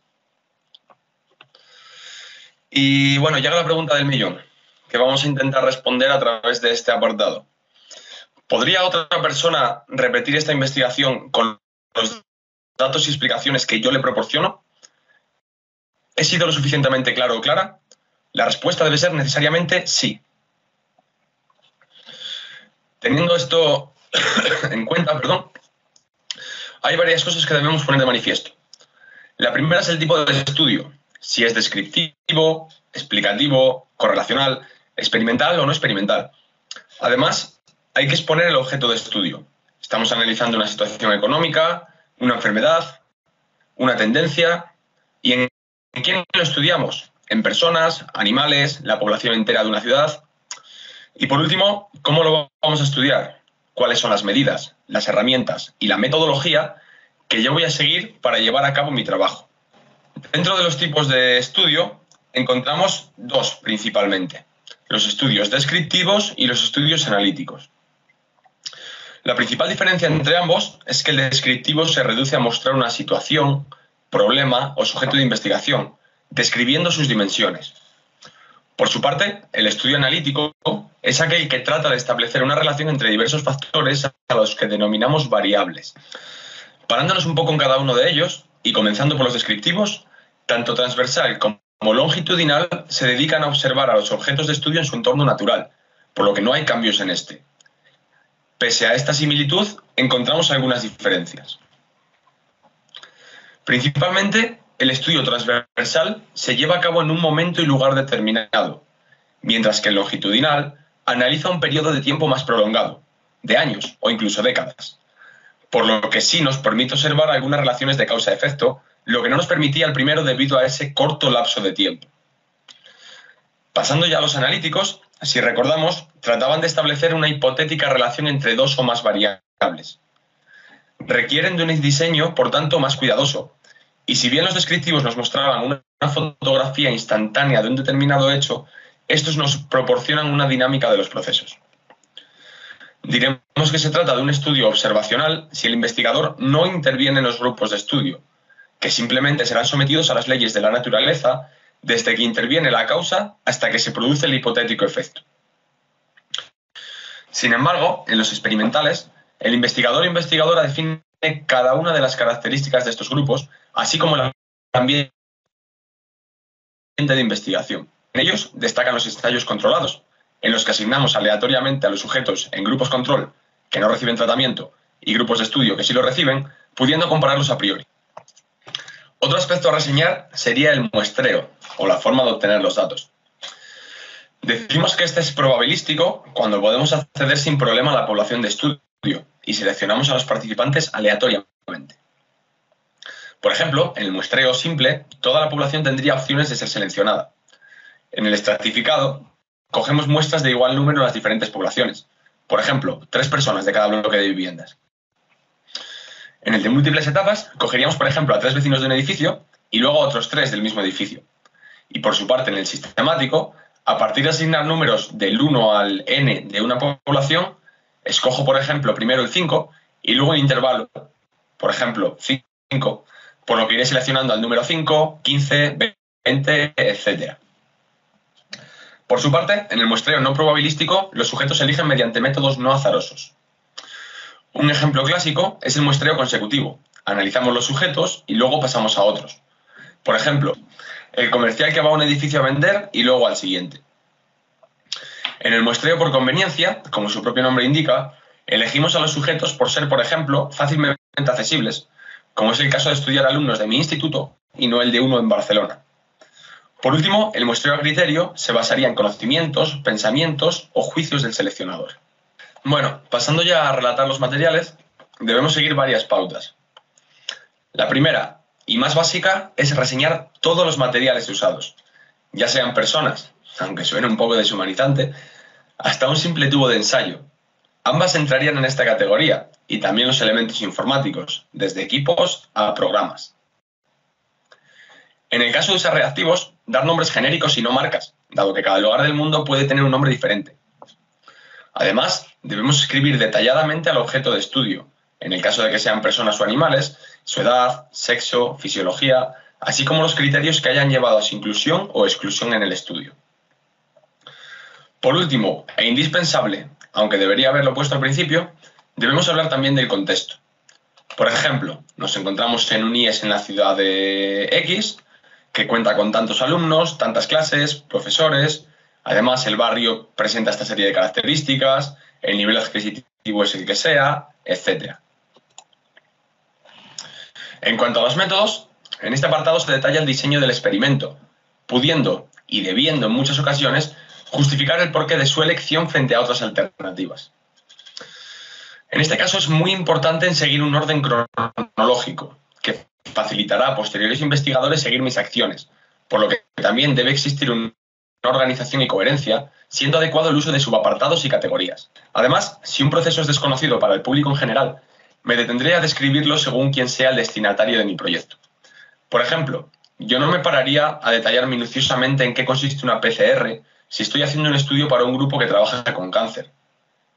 Y bueno, llega la pregunta del millón, que vamos a intentar responder a través de este apartado. ¿Podría otra persona repetir esta investigación con los datos y explicaciones que yo le proporciono? ¿He sido lo suficientemente claro o clara? La respuesta debe ser necesariamente sí. Teniendo esto en cuenta, perdón, hay varias cosas que debemos poner de manifiesto. La primera es el tipo de estudio, si es descriptivo, explicativo, correlacional, experimental o no experimental. Además, hay que exponer el objeto de estudio. Estamos analizando una situación económica, una enfermedad, una tendencia. ¿Y en quién lo estudiamos? En personas, animales, la población entera de una ciudad. Y por último, ¿cómo lo vamos a estudiar? ¿Cuáles son las medidas, las herramientas y la metodología que yo voy a seguir para llevar a cabo mi trabajo? Dentro de los tipos de estudio encontramos dos principalmente: los estudios descriptivos y los estudios analíticos. La principal diferencia entre ambos es que el descriptivo se reduce a mostrar una situación, problema o sujeto de investigación, describiendo sus dimensiones. Por su parte, el estudio analítico es aquel que trata de establecer una relación entre diversos factores a los que denominamos variables. Parándonos un poco en cada uno de ellos, y comenzando por los descriptivos, tanto transversal como longitudinal se dedican a observar a los objetos de estudio en su entorno natural, por lo que no hay cambios en este. Pese a esta similitud, encontramos algunas diferencias. Principalmente, el estudio transversal se lleva a cabo en un momento y lugar determinado, mientras que el longitudinal analiza un periodo de tiempo más prolongado, de años o incluso décadas, por lo que sí nos permite observar algunas relaciones de causa-efecto, lo que no nos permitía el primero debido a ese corto lapso de tiempo. Pasando ya a los analíticos, si recordamos, trataban de establecer una hipotética relación entre dos o más variables. Requieren de un diseño, por tanto, más cuidadoso, y si bien los descriptivos nos mostraban una, una fotografía instantánea de un determinado hecho, estos nos proporcionan una dinámica de los procesos. Diremos que se trata de un estudio observacional si el investigador no interviene en los grupos de estudio, que simplemente serán sometidos a las leyes de la naturaleza desde que interviene la causa hasta que se produce el hipotético efecto. Sin embargo, en los experimentales, el investigador o investigadora define cada una de las características de estos grupos, así como el ambiente de investigación. En ellos destacan los ensayos controlados, en los que asignamos aleatoriamente a los sujetos en grupos control que no reciben tratamiento y grupos de estudio que sí lo reciben, pudiendo compararlos a priori. Otro aspecto a reseñar sería el muestreo, o la forma de obtener los datos. Decimos que este es probabilístico cuando podemos acceder sin problema a la población de estudio y seleccionamos a los participantes aleatoriamente. Por ejemplo, en el muestreo simple, toda la población tendría opciones de ser seleccionada. En el estratificado, cogemos muestras de igual número en las diferentes poblaciones. Por ejemplo, tres personas de cada bloque de viviendas. En el de múltiples etapas, cogeríamos, por ejemplo, a tres vecinos de un edificio y luego a otros tres del mismo edificio. Y por su parte, en el sistemático, a partir de asignar números del uno al n de una población, escojo, por ejemplo, primero el cinco y luego el intervalo, por ejemplo, cinco, por lo que iré seleccionando al número cinco, quince, veinte, etcétera. Por su parte, en el muestreo no probabilístico, los sujetos se eligen mediante métodos no azarosos. Un ejemplo clásico es el muestreo consecutivo. Analizamos los sujetos y luego pasamos a otros. Por ejemplo, el comercial que va a un edificio a vender y luego al siguiente. En el muestreo por conveniencia, como su propio nombre indica, elegimos a los sujetos por ser, por ejemplo, fácilmente accesibles, como es el caso de estudiar alumnos de mi instituto y no el de uno en Barcelona. Por último, el muestreo a criterio se basaría en conocimientos, pensamientos o juicios del seleccionador. Bueno, pasando ya a relatar los materiales, debemos seguir varias pautas. La primera, y más básica, es reseñar todos los materiales usados, ya sean personas, aunque suene un poco deshumanizante, hasta un simple tubo de ensayo. Ambas entrarían en esta categoría, y también los elementos informáticos, desde equipos a programas. En el caso de usar reactivos, dar nombres genéricos y no marcas, dado que cada lugar del mundo puede tener un nombre diferente. Además, debemos escribir detalladamente al objeto de estudio, en el caso de que sean personas o animales, su edad, sexo, fisiología, así como los criterios que hayan llevado a su inclusión o exclusión en el estudio. Por último, e indispensable, aunque debería haberlo puesto al principio, debemos hablar también del contexto. Por ejemplo, nos encontramos en un I E S en la ciudad de X, que cuenta con tantos alumnos, tantas clases, profesores. Además, el barrio presenta esta serie de características, el nivel adquisitivo es el que sea, etcétera. En cuanto a los métodos, en este apartado se detalla el diseño del experimento, pudiendo y debiendo en muchas ocasiones justificar el porqué de su elección frente a otras alternativas. En este caso es muy importante en seguir un orden cronológico, que facilitará a posteriores investigadores seguir mis acciones, por lo que también debe existir una organización y coherencia, siendo adecuado el uso de subapartados y categorías. Además, si un proceso es desconocido para el público en general, me detendré a describirlo según quien sea el destinatario de mi proyecto. Por ejemplo, yo no me pararía a detallar minuciosamente en qué consiste una P C R si estoy haciendo un estudio para un grupo que trabaja con cáncer.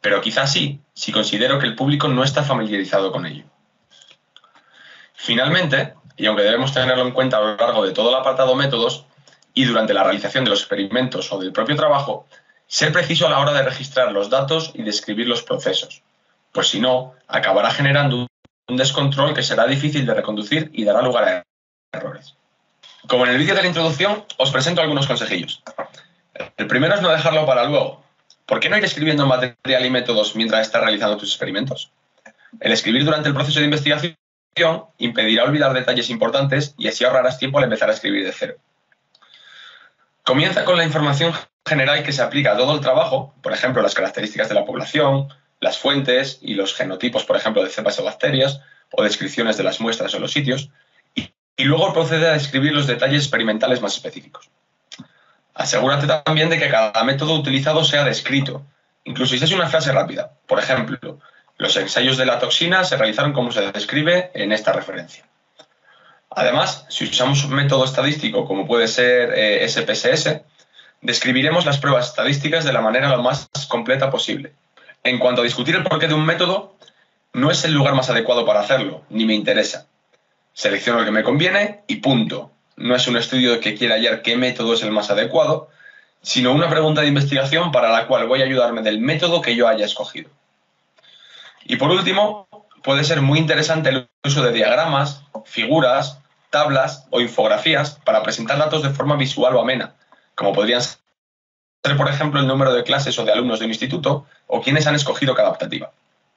pero quizás sí, si considero que el público no está familiarizado con ello. Finalmente, y aunque debemos tenerlo en cuenta a lo largo de todo el apartado métodos y durante la realización de los experimentos o del propio trabajo, ser preciso a la hora de registrar los datos y describir los procesos, pues si no, acabará generando un descontrol que será difícil de reconducir y dará lugar a errores. Como en el vídeo de la introducción, os presento algunos consejillos. El primero es no dejarlo para luego. ¿Por qué no ir escribiendo material y métodos mientras estás realizando tus experimentos? El escribir durante el proceso de investigación impedirá olvidar detalles importantes y así ahorrarás tiempo al empezar a escribir de cero. Comienza con la información general que se aplica a todo el trabajo, por ejemplo, las características de la población, las fuentes y los genotipos, por ejemplo, de cepas o bacterias, o descripciones de las muestras o los sitios, y, y luego procede a describir los detalles experimentales más específicos. Asegúrate también de que cada método utilizado sea descrito, incluso si es una frase rápida. Por ejemplo, los ensayos de la toxina se realizaron como se describe en esta referencia. Además, si usamos un método estadístico como puede ser eh, S P S S, describiremos las pruebas estadísticas de la manera lo más completa posible. En cuanto a discutir el porqué de un método, no es el lugar más adecuado para hacerlo, ni me interesa. Selecciono el que me conviene y punto. No es un estudio que quiera hallar qué método es el más adecuado, sino una pregunta de investigación para la cual voy a ayudarme del método que yo haya escogido. Y por último, puede ser muy interesante el uso de diagramas, figuras, tablas o infografías para presentar datos de forma visual o amena, como podrían ser, por ejemplo, el número de clases o de alumnos de un instituto o quienes han escogido cada optativa.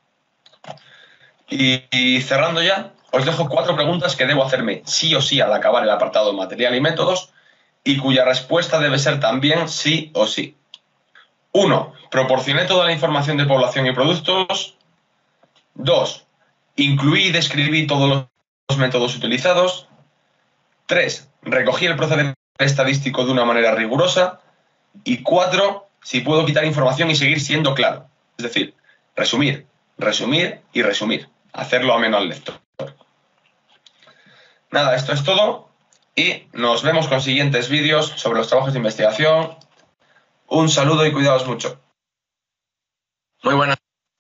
Y, y cerrando ya, os dejo cuatro preguntas que debo hacerme sí o sí al acabar el apartado material y métodos y cuya respuesta debe ser también sí o sí. uno. ¿Proporcioné toda la información de población y productos? dos. ¿Incluí y describí todos los métodos utilizados? tres. ¿Recogí el procedimiento estadístico de una manera rigurosa? Y cuatro. Si puedo quitar información y seguir siendo claro. Es decir, resumir, resumir y resumir. Hacerlo ameno al lector. Nada, esto es todo y nos vemos con siguientes vídeos sobre los trabajos de investigación. Un saludo y cuidaos mucho. Muy buenas.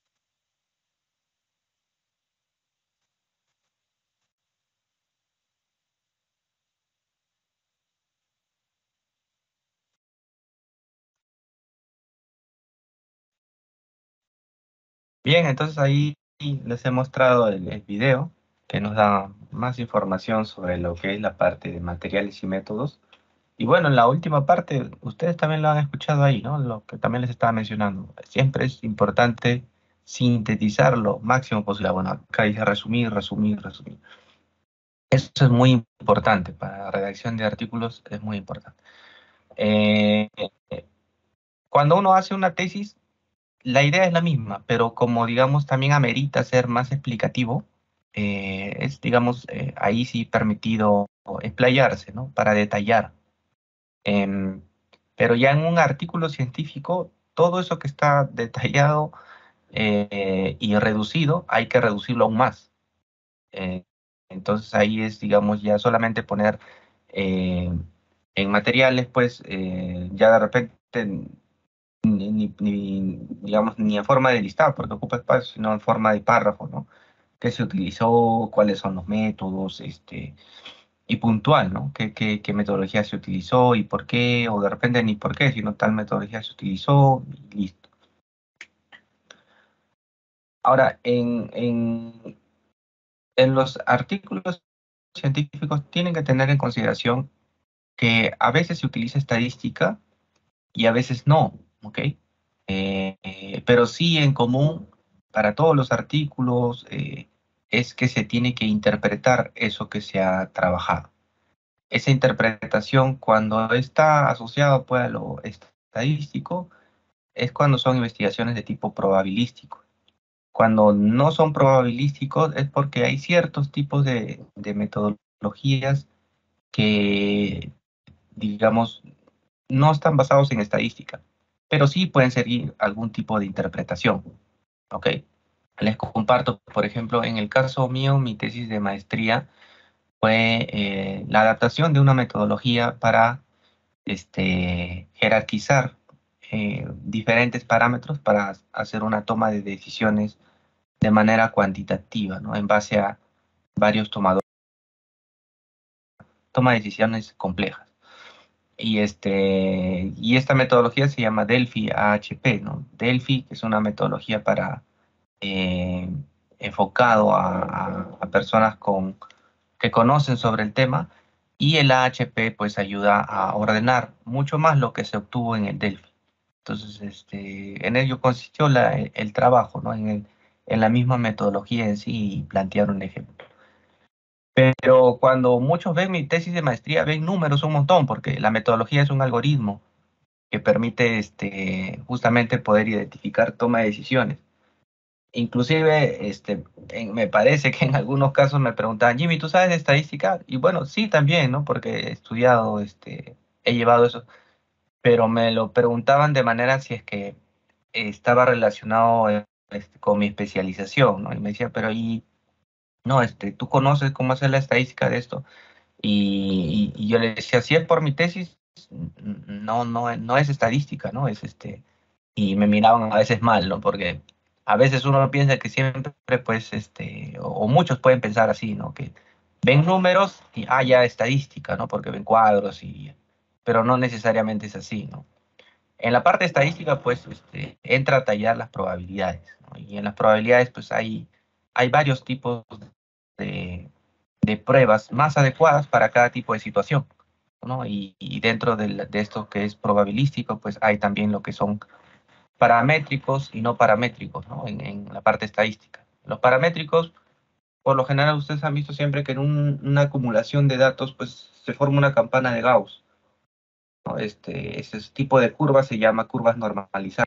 Bien, entonces ahí les he mostrado el, el video que nos da más información sobre lo que es la parte de materiales y métodos. Y bueno, en la última parte, ustedes también lo han escuchado ahí, ¿no? Lo que también les estaba mencionando. Siempre es importante sintetizar lo máximo posible. Bueno, acá dice resumir, resumir, resumir. Eso es muy importante para la redacción de artículos, es muy importante. Eh, cuando uno hace una tesis, la idea es la misma, pero como, digamos, también amerita ser más explicativo, eh, es, digamos, eh, ahí sí permitido explayarse, ¿no? Para detallar. Em, pero ya en un artículo científico, todo eso que está detallado eh, y reducido, hay que reducirlo aún más. Eh, entonces ahí es, digamos, ya solamente poner eh, en materiales, pues, eh, ya de repente, ni, ni- ni, digamos, ni en forma de listado, porque ocupa espacio, sino en forma de párrafo, ¿no? ¿Qué se utilizó? ¿Cuáles son los métodos? Este, y puntual, ¿no? ¿Qué, qué, qué metodología se utilizó y por qué? O de repente ni por qué, sino tal metodología se utilizó y listo. Ahora, en, en, en los artículos científicos tienen que tener en consideración que a veces se utiliza estadística y a veces no, ¿ok? Eh, eh, pero sí en común para todos los artículos eh, es que se tiene que interpretar eso que se ha trabajado. Esa interpretación, cuando está asociado pues, a lo estadístico, es cuando son investigaciones de tipo probabilístico. Cuando no son probabilísticos es porque hay ciertos tipos de, de metodologías que, digamos, no están basados en estadística, pero sí pueden seguir algún tipo de interpretación. ¿Ok? Les comparto, por ejemplo, en el caso mío, mi tesis de maestría fue eh, la adaptación de una metodología para este, jerarquizar eh, diferentes parámetros para hacer una toma de decisiones de manera cuantitativa, ¿no? En base a varios tomadores, toma de decisiones complejas. Y, este, y esta metodología se llama Delphi A H P, ¿no? Delphi, que es una metodología para eh, enfocado a, a, a personas con, que conocen sobre el tema, y el A H P pues ayuda a ordenar mucho más lo que se obtuvo en el Delphi. Entonces, este, en ello consistió la, el, el trabajo, ¿no? En, el, en la misma metodología en sí y plantear un ejemplo. Pero cuando muchos ven mi tesis de maestría, ven números un montón, porque la metodología es un algoritmo que permite este, justamente poder identificar toma de decisiones. Inclusive, este, en- me parece que en algunos casos me preguntaban, Jimmy, ¿tú sabes de estadística? Y bueno, sí, también, ¿no? Porque he estudiado, este, he llevado eso, pero me lo preguntaban de manera si es que estaba relacionado eh, este, con mi especialización, ¿no? Y me decía, pero y no, este, ¿tú conoces cómo hacer la estadística de esto? Y, y- y yo le decía, si es por mi tesis, n- no, no, no es estadística, ¿no? Es este, y me miraban a veces mal, ¿no? Porque a veces uno piensa que siempre, pues, este, o, o muchos pueden pensar así, ¿no? Que ven números y, ah, ya estadística, ¿no? Porque ven cuadros y, pero no necesariamente es así, ¿no? En la parte estadística, pues, este, entra a tallar las probabilidades, ¿no? Y en las probabilidades, pues, hay, hay varios tipos de, de pruebas más adecuadas para cada tipo de situación, ¿no? Y, y dentro de, la- de esto que es probabilístico, pues, hay también lo que son paramétricos y no paramétricos, ¿no? En, en la parte estadística. Los paramétricos, por lo general, ustedes han visto siempre que en un- una acumulación de datos, pues se forma una campana de Gauss, ¿no? Este, ese tipo de curvas se llama curvas normalizadas.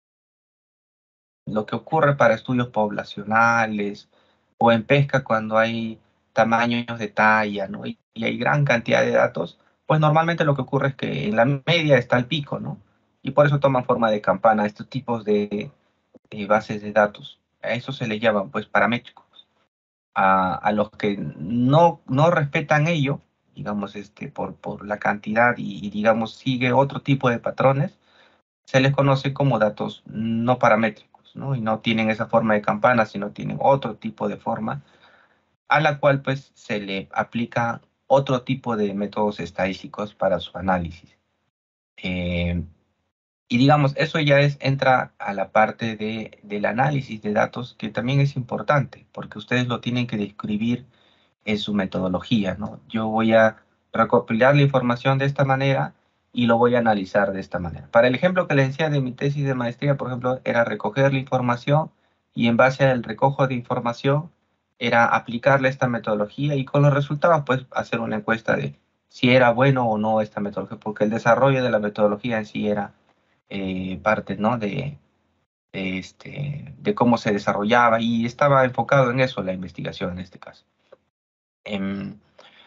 Lo que ocurre para estudios poblacionales o en pesca cuando hay tamaños de talla, ¿no? Y, y hay gran cantidad de datos, pues normalmente lo que ocurre es que en la media está el pico, ¿no? Y por eso toman forma de campana estos tipos de eh, bases de datos. A eso se le llaman pues paramétricos. A, a los que no, no respetan ello, digamos, este, por, por la cantidad y, y, digamos, sigue otro tipo de patrones, se les conoce como datos no paramétricos, ¿no? Y no tienen esa forma de campana, sino tienen otro tipo de forma, a la cual pues se le aplica otro tipo de métodos estadísticos para su análisis. Eh, Y digamos, eso ya es, entra a la parte de, del análisis de datos, que también es importante, porque ustedes lo tienen que describir en su metodología, ¿no? Yo voy a recopilar la información de esta manera y lo voy a analizar de esta manera. Para el ejemplo que les decía de mi tesis de maestría, por ejemplo, era recoger la información y en base al recojo de información era aplicarle esta metodología y con los resultados, pues, hacer una encuesta de si era bueno o no esta metodología, porque el desarrollo de la metodología en sí era eh, parte, ¿no? De, de, este, de cómo se desarrollaba y estaba enfocado en eso la investigación en este caso. En,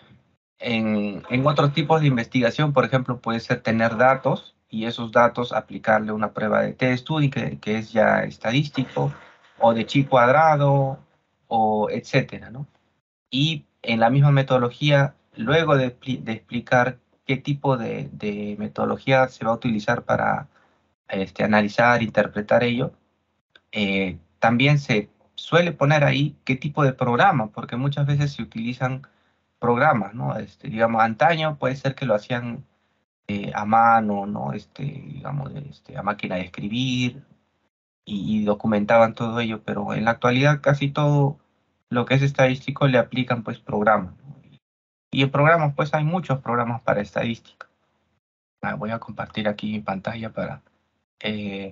en, en otros tipos de investigación, por ejemplo, puede ser tener datos y esos datos aplicarle una prueba de t-study que, que es ya estadístico o de chi cuadrado o etcétera, ¿no? Y en la misma metodología, luego de, de explicar qué tipo de, de metodología se va a utilizar para este, analizar, interpretar ello, eh, también se suele poner ahí qué tipo de programa, porque muchas veces se utilizan programas, ¿no? Este, digamos, antaño puede ser que lo hacían eh, a mano, ¿no? Este, digamos, este, a máquina de escribir y, y documentaban todo ello, pero en la actualidad casi todo lo que es estadístico le aplican pues programas, ¿no? Y en programas pues hay muchos programas para estadística. Ah, voy a compartir aquí mi pantalla para... eh,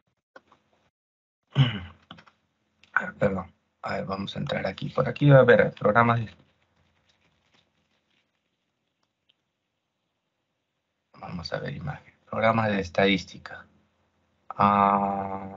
A ver, perdón. A ver, vamos a entrar aquí. Por aquí va a haber programas. de- Vamos a ver imagen. Programas de estadística. Ah,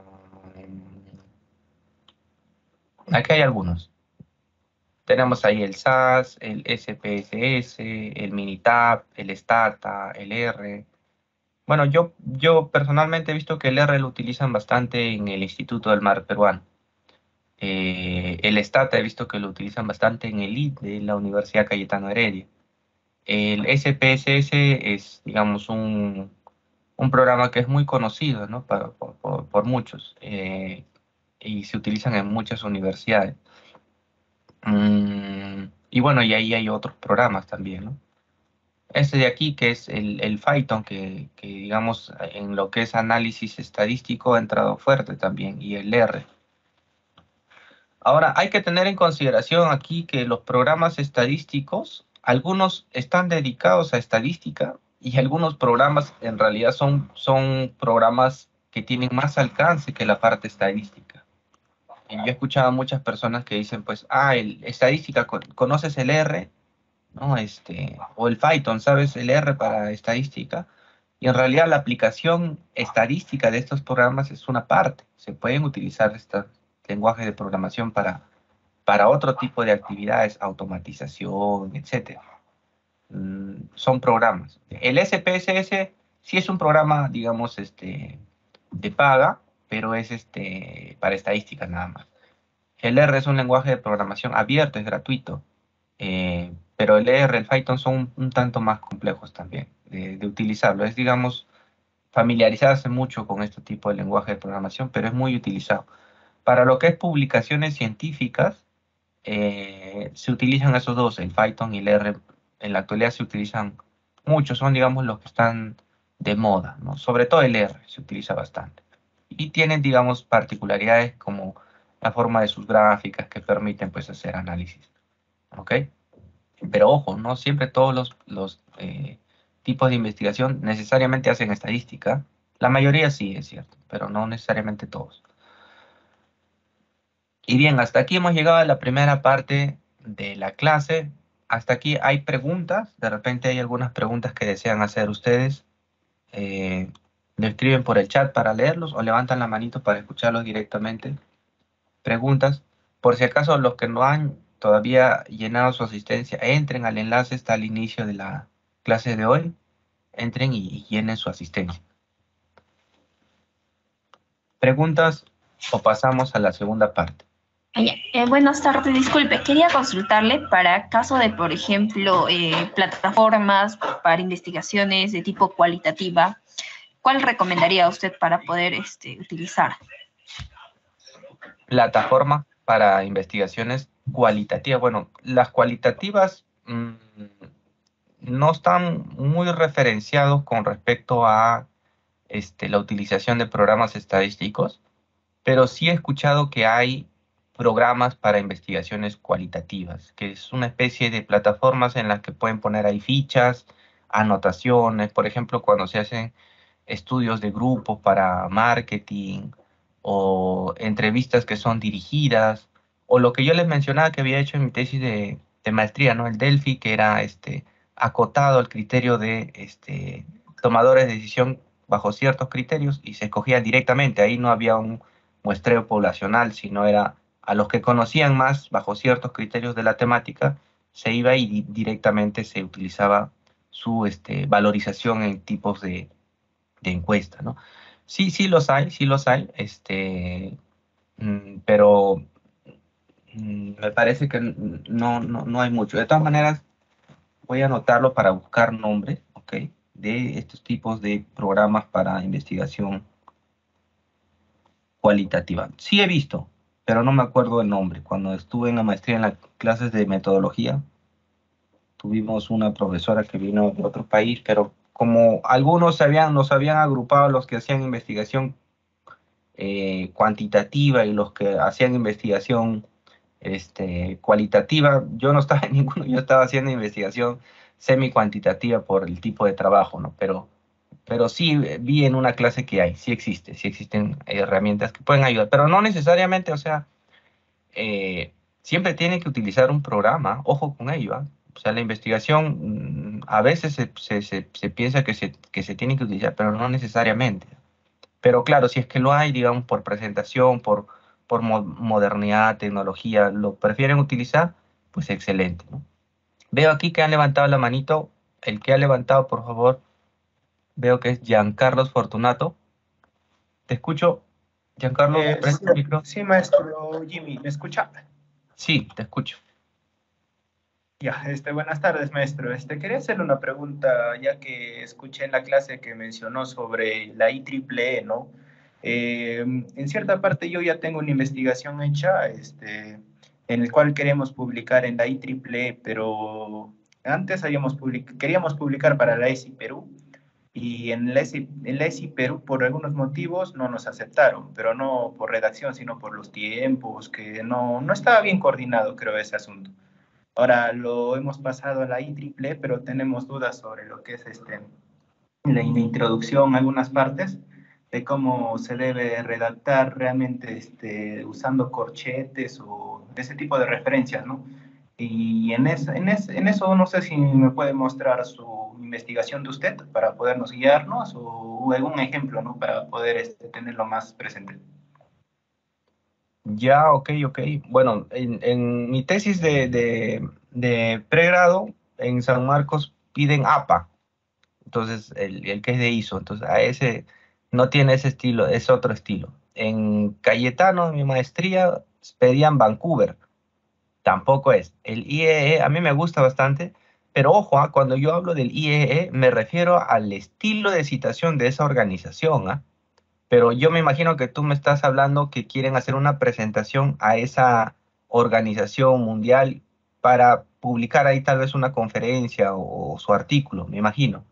aquí hay algunos. Tenemos ahí el S A S, el S P S S, el Minitab, el Stata, el R. Bueno, yo, yo personalmente he visto que el R lo utilizan bastante en el Instituto del Mar Peruano. Eh, el Stata he visto que lo utilizan bastante en el I D de la Universidad Cayetano Heredia. El S P S S es, digamos, un, un programa que es muy conocido, ¿no? Para- por, por- por muchos, eh, y se utilizan en muchas universidades. Mm, y bueno, y ahí hay otros programas también, ¿no? Este de aquí, que es el, el Python, que, que digamos en lo que es análisis estadístico ha entrado fuerte también, y el R. Ahora, hay que tener en consideración aquí que los programas estadísticos, algunos están dedicados a estadística y algunos programas en realidad son, son programas que tienen más alcance que la parte estadística. Y yo he escuchado a muchas personas que dicen, pues, ah, el, estadística, con- ¿conoces el R? ¿No? Este, o el Python, ¿sabes? El R para estadística. Y en realidad la aplicación estadística de estos programas es una parte. Se pueden utilizar estos lenguajes de programación para, para otro tipo de actividades, automatización, etcétera. Mm, son programas. El S P S S sí es un programa, digamos, este, de paga, pero es este, para estadística nada más. El R es un lenguaje de programación abierto, es gratuito. Eh, pero el R, el Python son un, un tanto más complejos también de, de utilizarlo. Es, digamos, familiarizarse mucho con este tipo de lenguaje de programación, pero es muy utilizado. Para lo que es publicaciones científicas, eh, se utilizan esos dos, el Python y el R. En la actualidad se utilizan mucho, son, digamos, los que están de moda, ¿no? Sobre todo el R se utiliza bastante. Y tienen, digamos, particularidades como la forma de sus gráficas que permiten, pues, hacer análisis. ¿Ok? Pero ojo, no siempre todos los, los eh, tipos de investigación necesariamente hacen estadística. La mayoría sí, es cierto, pero no necesariamente todos. Y bien, hasta aquí hemos llegado a la primera parte de la clase. Hasta aquí hay preguntas. De repente hay algunas preguntas que desean hacer ustedes. Eh, le escriben por el chat para leerlos o levantan la manito para escucharlos directamente. Preguntas. Por si acaso los que no han todavía llenado su asistencia, entren al enlace, está al inicio de la clase de hoy. Entren y, y llenen su asistencia. ¿Preguntas o pasamos a la segunda parte? Ah, ya. Eh, buenas tardes, disculpe, quería consultarle para caso de, por ejemplo, eh, plataformas para investigaciones de tipo cualitativa, ¿cuál recomendaría usted para poder este, utilizar? Plataforma para investigaciones cualitativas. Bueno, las cualitativas mmm, no están muy referenciados con respecto a este, la utilización de programas estadísticos, pero sí he escuchado que hay programas para investigaciones cualitativas, que es una especie de plataformas en las que pueden poner ahí fichas, anotaciones, por ejemplo, cuando se hacen estudios de grupos para marketing o entrevistas que son dirigidas, o lo que yo les mencionaba que había hecho en mi tesis de, de maestría, ¿no? El Delphi, que era este, acotado al criterio de este, tomadores de decisión bajo ciertos criterios y se escogía directamente. Ahí no había un muestreo poblacional, sino era a los que conocían más bajo ciertos criterios de la temática, se iba y di directamente se utilizaba su este, valorización en tipos de, de encuesta, ¿no? Sí, sí los hay, sí los hay, este, mm, pero mm, me parece que no, no, no hay mucho. De todas maneras, voy a anotarlo para buscar nombres, ¿ok? De estos tipos de programas para investigación cualitativa. Sí he visto, pero no me acuerdo el nombre. Cuando estuve en la maestría en las clases de metodología, tuvimos una profesora que vino de otro país, pero como algunos se habían, nos habían agrupado los que hacían investigación eh, cuantitativa y los que hacían investigación este, cualitativa, yo no estaba en ninguno, yo estaba haciendo investigación semi-cuantitativa por el tipo de trabajo, ¿no? Pero, pero sí vi en una clase que hay, sí existe, sí existen herramientas que pueden ayudar, pero no necesariamente, o sea, eh, siempre tiene que utilizar un programa, ojo con ello, ¿ah? O sea, la investigación mm, a veces se, se, se, se piensa que se, que se tiene que utilizar, pero no necesariamente. Pero claro, si es que lo hay, digamos, por presentación, por, por mo- modernidad, tecnología, lo prefieren utilizar, pues excelente, ¿no? Veo aquí que han levantado la manito. El que ha levantado, por favor, veo que es Giancarlos Fortunato. Te escucho, Giancarlo, Eh, presta el micro. sí, maestro Jimmy, ¿me escucha? Sí, te escucho. Ya, este, buenas tardes, maestro. Este, quería hacerle una pregunta, ya que escuché en la clase que mencionó sobre la I triple E, ¿no? Eh, en cierta parte yo ya tengo una investigación hecha, este, en el cual queremos publicar en la I triple E, pero antes habíamos public- queríamos publicar para la ESI Perú, y en la ESI, en la ESI Perú por algunos motivos no nos aceptaron, pero no por redacción, sino por los tiempos, que no, no estaba bien coordinado, creo, ese asunto. Ahora lo hemos pasado a la I triple E, pero tenemos dudas sobre lo que es este, la introducción, algunas partes, de cómo se debe redactar realmente este, usando corchetes o ese tipo de referencias, ¿no? Y en, es, en, es, en eso no sé si me puede mostrar su investigación de usted para podernos guiarnos o algún ejemplo, ¿no? Para poder este, tenerlo más presente. Ya, ok, ok. Bueno, en, en mi tesis de, de, de pregrado en San Marcos piden A P A, entonces el, el que es de I S O, entonces a ese no tiene ese estilo, es otro estilo. En Cayetano, en mi maestría, pedían Vancouver, tampoco es. El I E E a mí me gusta bastante, pero ojo, ah, cuando yo hablo del I E E me refiero al estilo de citación de esa organización, ¿ah? Pero yo me imagino que tú me estás hablando que quieren hacer una presentación a esa organización mundial para publicar ahí tal vez una conferencia o, o su artículo, me imagino.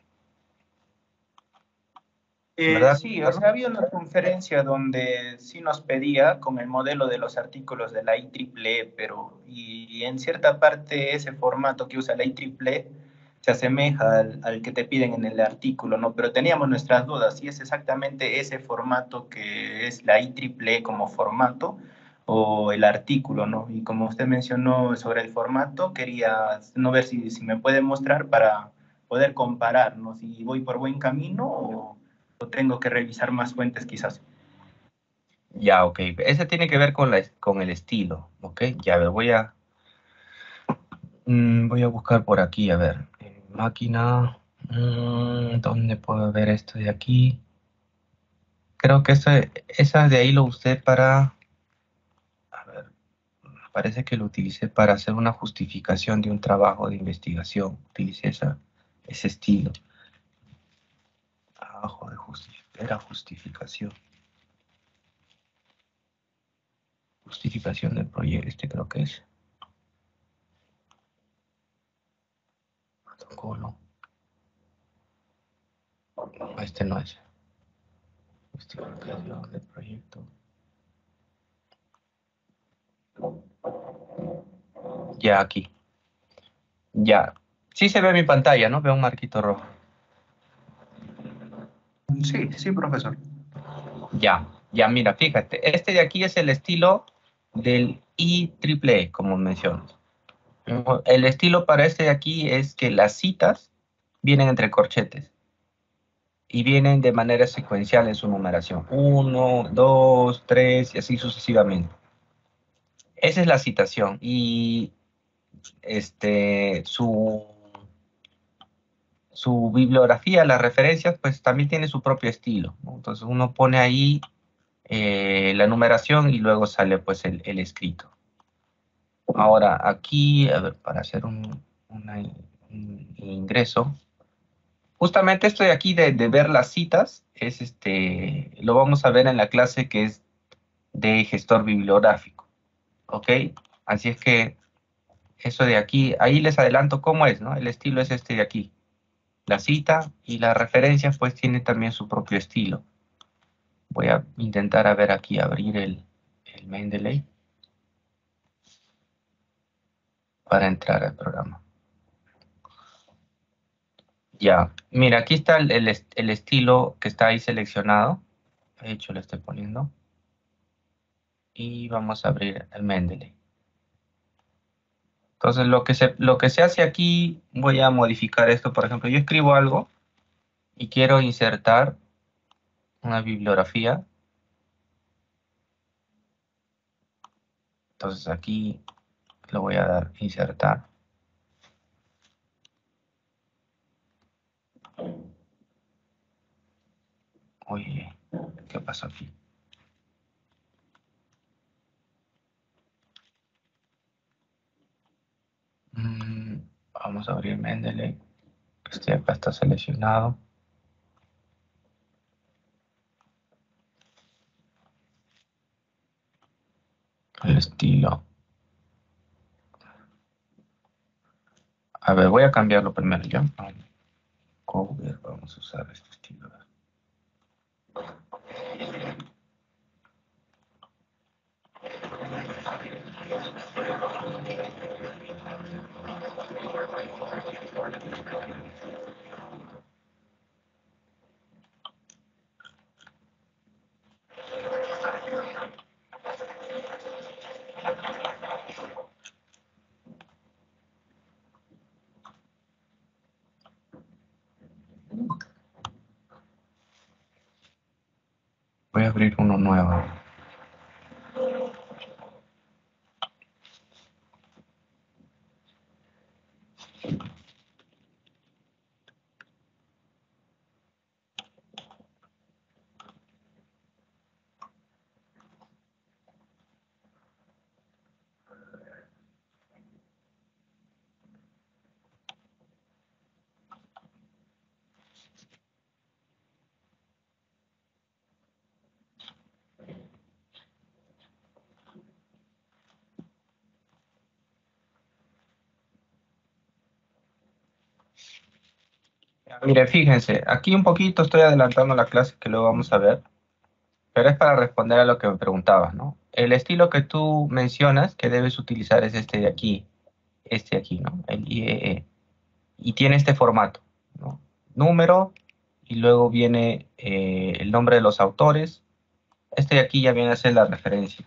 Eh, ¿Verdad, sí, o Carlos? sea, había una conferencia donde sí nos pedía con el modelo de los artículos de la I triple E, pero y en cierta parte ese formato que usa la I triple E se asemeja al, al que te piden en el artículo, ¿no? Pero teníamos nuestras dudas, si es exactamente ese formato que es la I triple E como formato o el artículo, ¿no? Y como usted mencionó sobre el formato, quería no ver si, si me puede mostrar para poder comparar, ¿no? Si voy por buen camino o o tengo que revisar más fuentes quizás. Ya, ok. Ese tiene que ver con, la, con el estilo, ok. Ya, a ver, voy a, mm, voy a buscar por aquí, a ver. Eh, máquina, mm, ¿dónde puedo ver esto de aquí? Creo que esa, esa de ahí lo usé para, a ver, parece que lo utilicé para hacer una justificación de un trabajo de investigación. Utilicé esa, ese estilo. Trabajo de justificación. Era justificación. Justificación del proyecto. Este creo que es. Protocolo. No, este no es. Justificación del proyecto. Ya aquí. Ya. Sí se ve mi pantalla, ¿no? Veo un marquito rojo. Sí, sí, profesor. Ya, ya, mira, fíjate, este de aquí es el estilo del I triple E, como mencionas. El estilo para este de aquí es que las citas vienen entre corchetes y vienen de manera secuencial en su numeración. Uno, dos, tres y así sucesivamente. Esa es la citación y este, su, su bibliografía, las referencias, pues también tiene su propio estilo, ¿no? Entonces uno pone ahí eh, la numeración y luego sale pues el, el escrito. Ahora aquí, a ver, para hacer un, una, un ingreso, justamente esto de aquí de, de ver las citas, es este, lo vamos a ver en la clase que es de gestor bibliográfico, ¿ok? Así es que eso de aquí, ahí les adelanto cómo es, ¿no? El estilo es este de aquí. La cita y la referencia pues tiene también su propio estilo. Voy a intentar a ver aquí, abrir el, el Mendeley para entrar al programa. Ya, mira, aquí está el, el, el estilo que está ahí seleccionado. De hecho, lo estoy poniendo. Y vamos a abrir el Mendeley. Entonces, lo que, se, lo que se hace aquí, voy a modificar esto. Por ejemplo, yo escribo algo y quiero insertar una bibliografía. Entonces, aquí lo voy a dar insertar. Oye, ¿qué pasó aquí? Mm. Vamos a abrir Mendeley. Este acá está seleccionado. El estilo. A ver, voy a cambiarlo primero ya. Cover, vamos a usar este estilo. Voy a abrir uno nuevo. Mire, fíjense, aquí un poquito estoy adelantando la clase que luego vamos a ver, pero es para responder a lo que me preguntabas, ¿no? El estilo que tú mencionas que debes utilizar es este de aquí, este de aquí, ¿no? El I E E. Y tiene este formato, ¿no? Número, y luego viene eh, el nombre de los autores. Este de aquí ya viene a ser la referencia.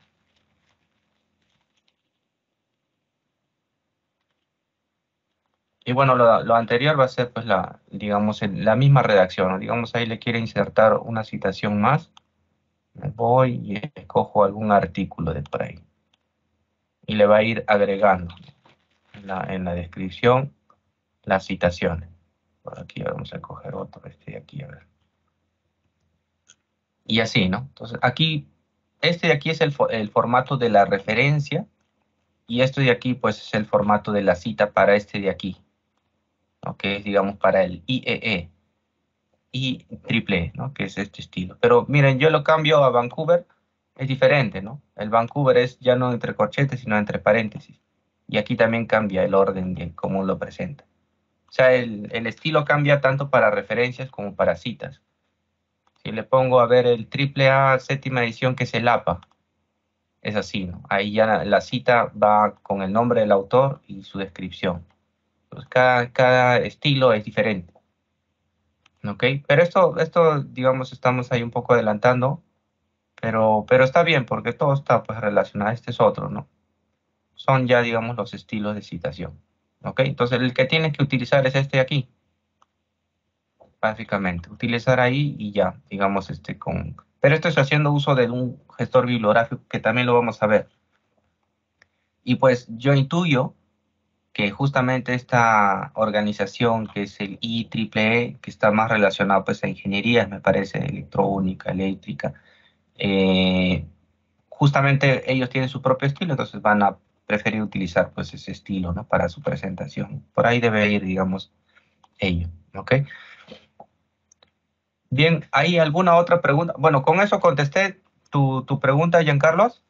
Y bueno, lo, lo anterior va a ser, pues, la, digamos, el- la misma redacción, ¿no? Digamos, ahí le quiere insertar una citación más. Me voy y escojo algún artículo de por ahí. Y le va a ir agregando en la, en la descripción las citaciones. Por aquí vamos a coger otro, este de aquí, a ver. Y así, ¿no? Entonces, aquí, este de aquí es el, fo- el formato de la referencia. Y esto de aquí, pues, es el formato de la cita para este de aquí, ¿no? Que es, digamos, para el I E E. Y triple E, ¿no? Que es este estilo. Pero miren, yo lo cambio a Vancouver, es diferente, ¿no? El Vancouver es ya no entre corchetes, sino entre paréntesis. Y aquí también cambia el orden de cómo lo presenta. O sea, el, el estilo cambia tanto para referencias como para citas. Si le pongo a ver el triple A séptima edición, que es el A P A, es así, ¿no? Ahí ya la, la cita va con el nombre del autor y su descripción. Pues cada, cada estilo es diferente. ¿Ok? Pero esto, esto, digamos, estamos ahí un poco adelantando, pero, pero está bien porque todo está, pues, relacionado. Este es otro, ¿no? Son ya, digamos, los estilos de citación. ¿Ok? Entonces, el que tienes que utilizar es este de aquí, básicamente. Utilizar ahí y ya, digamos, este con... Pero esto es haciendo uso de un gestor bibliográfico que también lo vamos a ver. Y pues yo intuyo que justamente esta organización, que es el I triple E, que está más relacionado, pues, a ingenierías, me parece, electrónica, eléctrica, eh, justamente ellos tienen su propio estilo, entonces van a preferir utilizar, pues, ese estilo, ¿no? Para su presentación. Por ahí debe ir, digamos, ello, ¿ok? Bien, ¿hay alguna otra pregunta? Bueno, con eso contesté tu, tu pregunta, Giancarlos.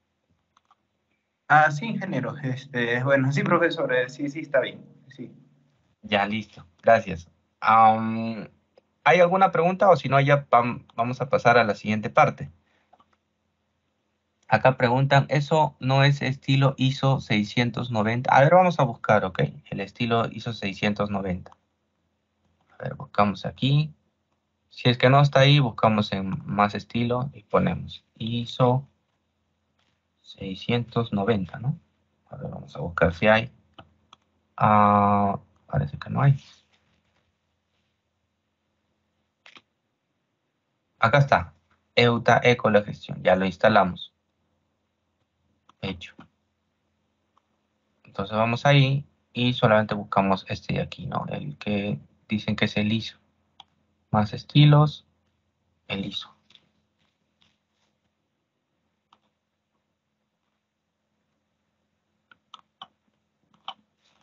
Ah, sí, ingeniero. Este, bueno, sí, profesor, eh, sí, sí, está bien. Sí. Ya, listo, gracias. Am, ¿hay alguna pregunta o si no, ya vam- vamos a pasar a la siguiente parte? Acá preguntan, ¿eso no es estilo ISO seiscientos noventa? A ver, vamos a buscar, ¿ok? El estilo ISO seiscientos noventa. A ver, buscamos aquí. Si es que no está ahí, buscamos en más estilo y ponemos ISO seiscientos noventa, ¿no? A ver, vamos a buscar si hay. Ah, parece que no hay. Acá está. EUTA Eco la gestión. Ya lo instalamos. Hecho. Entonces vamos ahí y solamente buscamos este de aquí, ¿no? El que dicen que es el ISO. Más estilos, el ISO.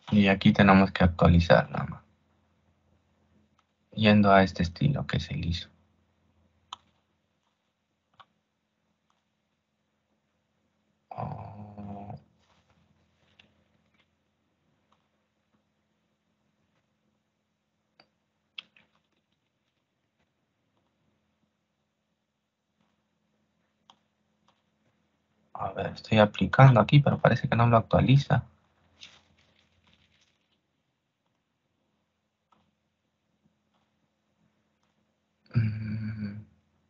Y aquí tenemos que actualizar nada más. Yendo a este estilo que es el liso. Oh. A ver, estoy aplicando aquí, pero parece que no lo actualiza. Mm.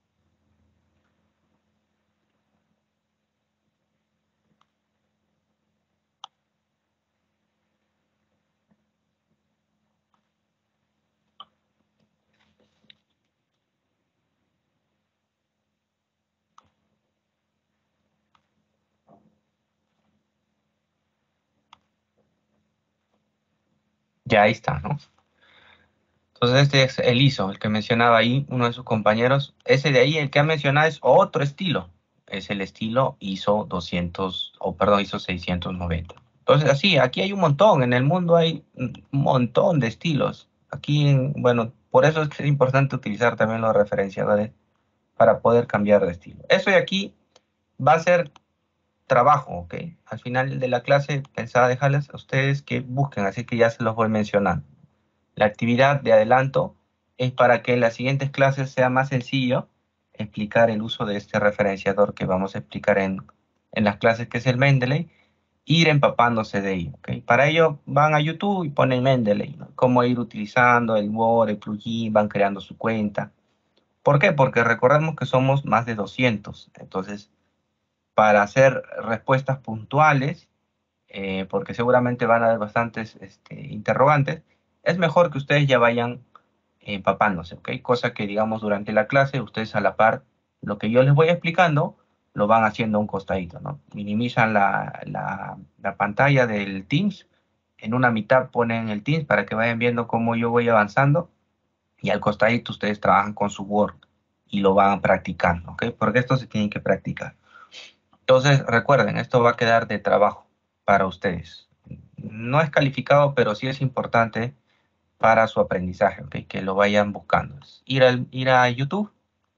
Ya ahí está, ¿no? Entonces este es el ISO, el que mencionaba ahí uno de sus compañeros. Ese de ahí, el que ha mencionado, es otro estilo. Es el estilo ISO doscientos, o perdón, ISO seiscientos noventa. Entonces así, aquí hay un montón, en el mundo hay un montón de estilos. Aquí, en- bueno, por eso es que es importante utilizar también los referenciadores para poder cambiar de estilo. Eso de aquí va a ser trabajo, ¿ok? Al final de la clase pensaba dejarles a ustedes que busquen, así que ya se los voy mencionando. La actividad de adelanto es para que en las siguientes clases sea más sencillo explicar el uso de este referenciador que vamos a explicar en, en las clases, que es el Mendeley, ir empapándose de ello, ¿ok? Para ello van a YouTube y ponen Mendeley, ¿no? Cómo ir utilizando el Word, el plugin, van creando su cuenta. ¿Por qué? Porque recordemos que somos más de doscientos, entonces para hacer respuestas puntuales, eh, porque seguramente van a haber bastantes este, interrogantes, es mejor que ustedes ya vayan empapándose, ¿ok? Cosa que, digamos, durante la clase, ustedes a la par, lo que yo les voy explicando, lo van haciendo a un costadito, ¿no? Minimizan la, la, la pantalla del Teams, en una mitad ponen el Teams para que vayan viendo cómo yo voy avanzando, y al costadito ustedes trabajan con su Word y lo van practicando, ¿ok? Porque esto se tiene que practicar. Entonces, recuerden, esto va a quedar de trabajo para ustedes. No es calificado, pero sí es importante para su aprendizaje, ¿ok? Que lo vayan buscando. Es Ir, al, ir a YouTube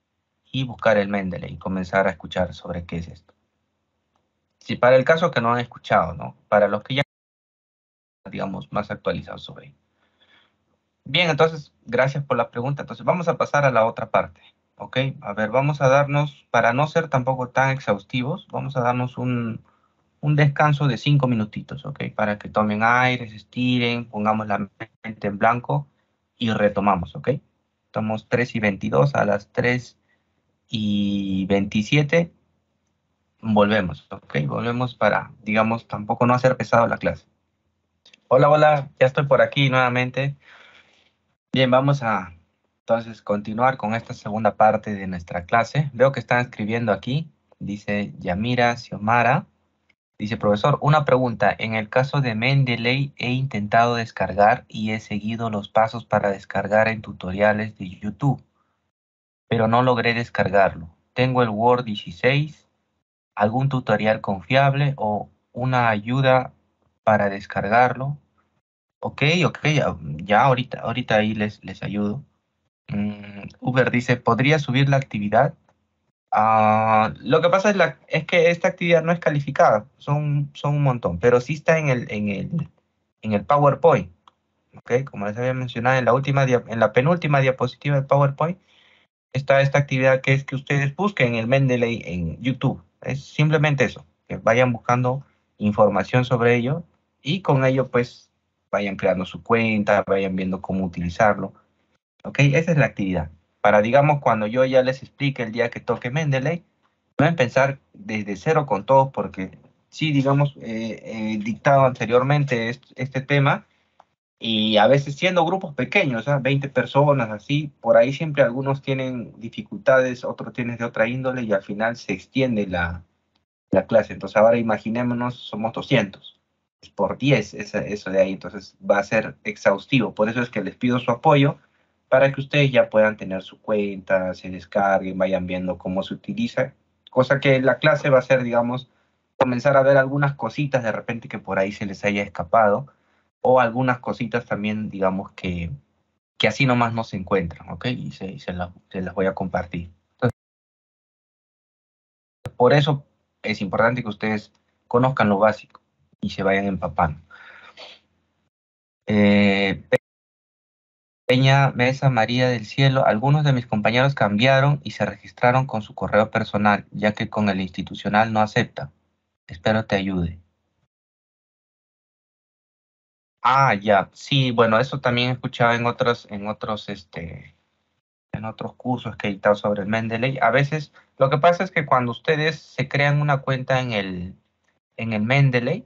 y buscar el Mendeley y comenzar a escuchar sobre qué es esto. Si para el caso que no han escuchado, ¿no? Para los que ya, digamos, más actualizados sobre ello. Bien, entonces, gracias por la pregunta. Entonces, vamos a pasar a la otra parte, ¿ok? A ver, vamos a darnos, para no ser tampoco tan exhaustivos, vamos a darnos un, un descanso de cinco minutitos, ¿ok? Para que tomen aire, se estiren, pongamos la mente en blanco y retomamos, ¿ok? Estamos tres y veintidós, a las tres y veintisiete volvemos, ¿ok? Volvemos para, digamos, tampoco no hacer pesado la clase. Hola, hola, ya estoy por aquí nuevamente. Bien, vamos a entonces continuar con esta segunda parte de nuestra clase. Veo que están escribiendo aquí, dice Yamira Xiomara. Dice, profesor, una pregunta. En el caso de Mendeley he intentado descargar y he seguido los pasos para descargar en tutoriales de YouTube, pero no logré descargarlo. Tengo el Word dieciséis, algún tutorial confiable o una ayuda para descargarlo. Ok, ok, ya, ya ahorita, ahorita ahí les, les ayudo. Mm, Uber dice, ¿podría subir la actividad? Ah, lo que pasa es, la, es que esta actividad no es calificada, son, son un montón, pero sí está en el, en el, en el PowerPoint, ¿ok? Como les había mencionado en la última dia- en la penúltima diapositiva del PowerPoint, está esta actividad que es que ustedes busquen el Mendeley en YouTube. Es simplemente eso, que vayan buscando información sobre ello y con ello pues vayan creando su cuenta, vayan viendo cómo utilizarlo. ¿Ok? Esa es la actividad. Para, digamos, cuando yo ya les explique el día que toque Mendeley, no en pensar desde cero con todo, porque sí, digamos, eh, he dictado anteriormente este, este tema y a veces siendo grupos pequeños, ¿ah? veinte personas, así, por ahí siempre algunos tienen dificultades, otros tienen de otra índole y al final se extiende la, la clase. Entonces ahora imaginémonos, somos doscientos por diez, esa- eso de ahí, entonces va a ser exhaustivo. Por eso es que les pido su apoyo para que ustedes ya puedan tener su cuenta, se descarguen, vayan viendo cómo se utiliza, cosa que la clase va a ser, digamos, comenzar a ver algunas cositas de repente que por ahí se les haya escapado, o algunas cositas también, digamos, que, que así nomás no se encuentran, ¿ok? Y se, y se, las, se las voy a compartir. Entonces, por eso es importante que ustedes conozcan lo básico y se vayan empapando. Eh, Peña Mesa María del Cielo, algunos de mis compañeros cambiaron y se registraron con su correo personal, ya que con el institucional no acepta. Espero te ayude. Ah, ya, sí, bueno, eso también he escuchado en otros, en otros, este, en otros cursos que he dictado sobre el Mendeley. A veces, lo que pasa es que cuando ustedes se crean una cuenta en el, en el Mendeley,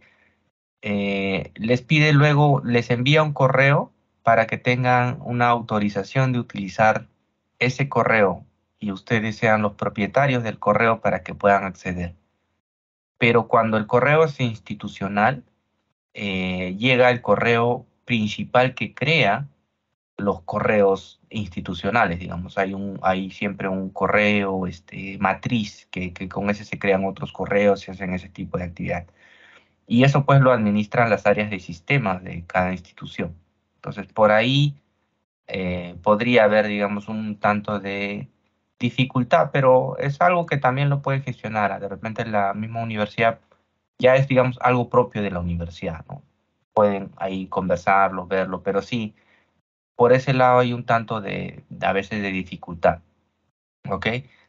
eh, les pide luego, les envía un correo para que tengan una autorización de utilizar ese correo y ustedes sean los propietarios del correo para que puedan acceder. Pero cuando el correo es institucional, eh, llega el correo principal que crea los correos institucionales, digamos. Hay, un, hay siempre un correo este, matriz que, que con ese se crean otros correos y hacen ese tipo de actividad. Y eso pues lo administran las áreas de sistemas de cada institución. Entonces, por ahí eh, podría haber, digamos, un tanto de dificultad, pero es algo que también lo puede gestionar. De repente la misma universidad ya es, digamos, algo propio de la universidad, ¿no? Pueden ahí conversarlo, verlo, pero sí, por ese lado hay un tanto de, de a veces de dificultad, ¿ok?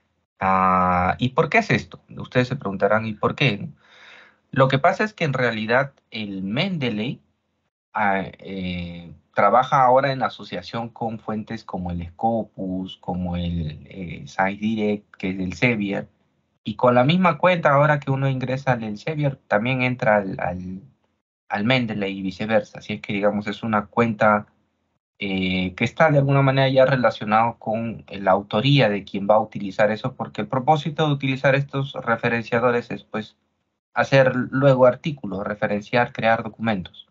Ah, ¿y por qué es esto? Ustedes se preguntarán, ¿y por qué? Lo que pasa es que en realidad el Mendeley ah, eh, trabaja ahora en asociación con fuentes como el Scopus, como el eh, SciDirect, que es el Elsevier, y con la misma cuenta ahora que uno ingresa al Elsevier, también entra al, al, al Mendeley y viceversa. Así es que, digamos, es una cuenta eh, que está de alguna manera ya relacionado con la autoría de quien va a utilizar eso, porque el propósito de utilizar estos referenciadores es, pues, hacer luego artículos, referenciar, crear documentos.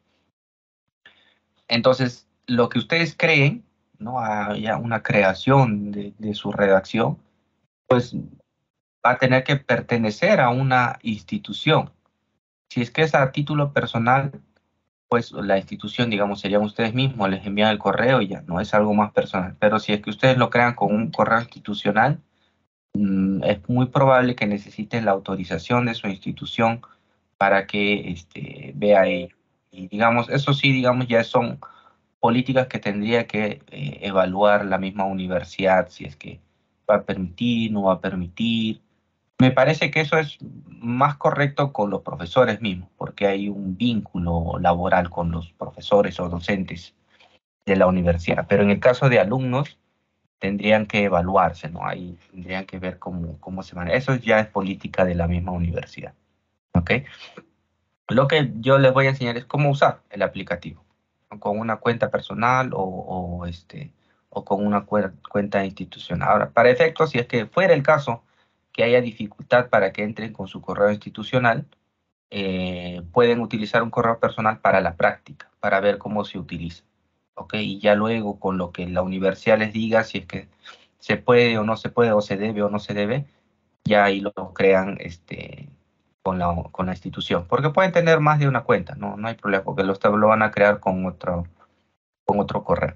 Entonces, lo que ustedes creen, ¿no? Haya una creación de, de su redacción, pues va a tener que pertenecer a una institución. Si es que es a título personal, pues la institución, digamos, serían ustedes mismos, les envían el correo y ya, no es algo más personal. Pero si es que ustedes lo crean con un correo institucional, mmm, es muy probable que necesiten la autorización de su institución para que este, vea ello. Y digamos, eso sí, digamos, ya son políticas que tendría que eh, evaluar la misma universidad, si es que va a permitir, no va a permitir. Me parece que eso es más correcto con los profesores mismos, porque hay un vínculo laboral con los profesores o docentes de la universidad. Pero en el caso de alumnos, tendrían que evaluarse, ¿no? Ahí tendrían que ver cómo, cómo se maneja. Eso ya es política de la misma universidad, ¿ok? Lo que yo les voy a enseñar es cómo usar el aplicativo, ¿no? Con una cuenta personal o, o, este, o con una cu- cuenta institucional. Ahora, para efectos, si es que fuera el caso que haya dificultad para que entren con su correo institucional, eh, pueden utilizar un correo personal para la práctica, para ver cómo se utiliza, ¿ok? Y ya luego con lo que la universidad les diga, si es que se puede o no se puede, o se debe o no se debe, ya ahí lo crean este, con, la, con la institución. Porque pueden tener más de una cuenta, no, no hay problema, porque lo, lo van a crear con otro, con otro correo.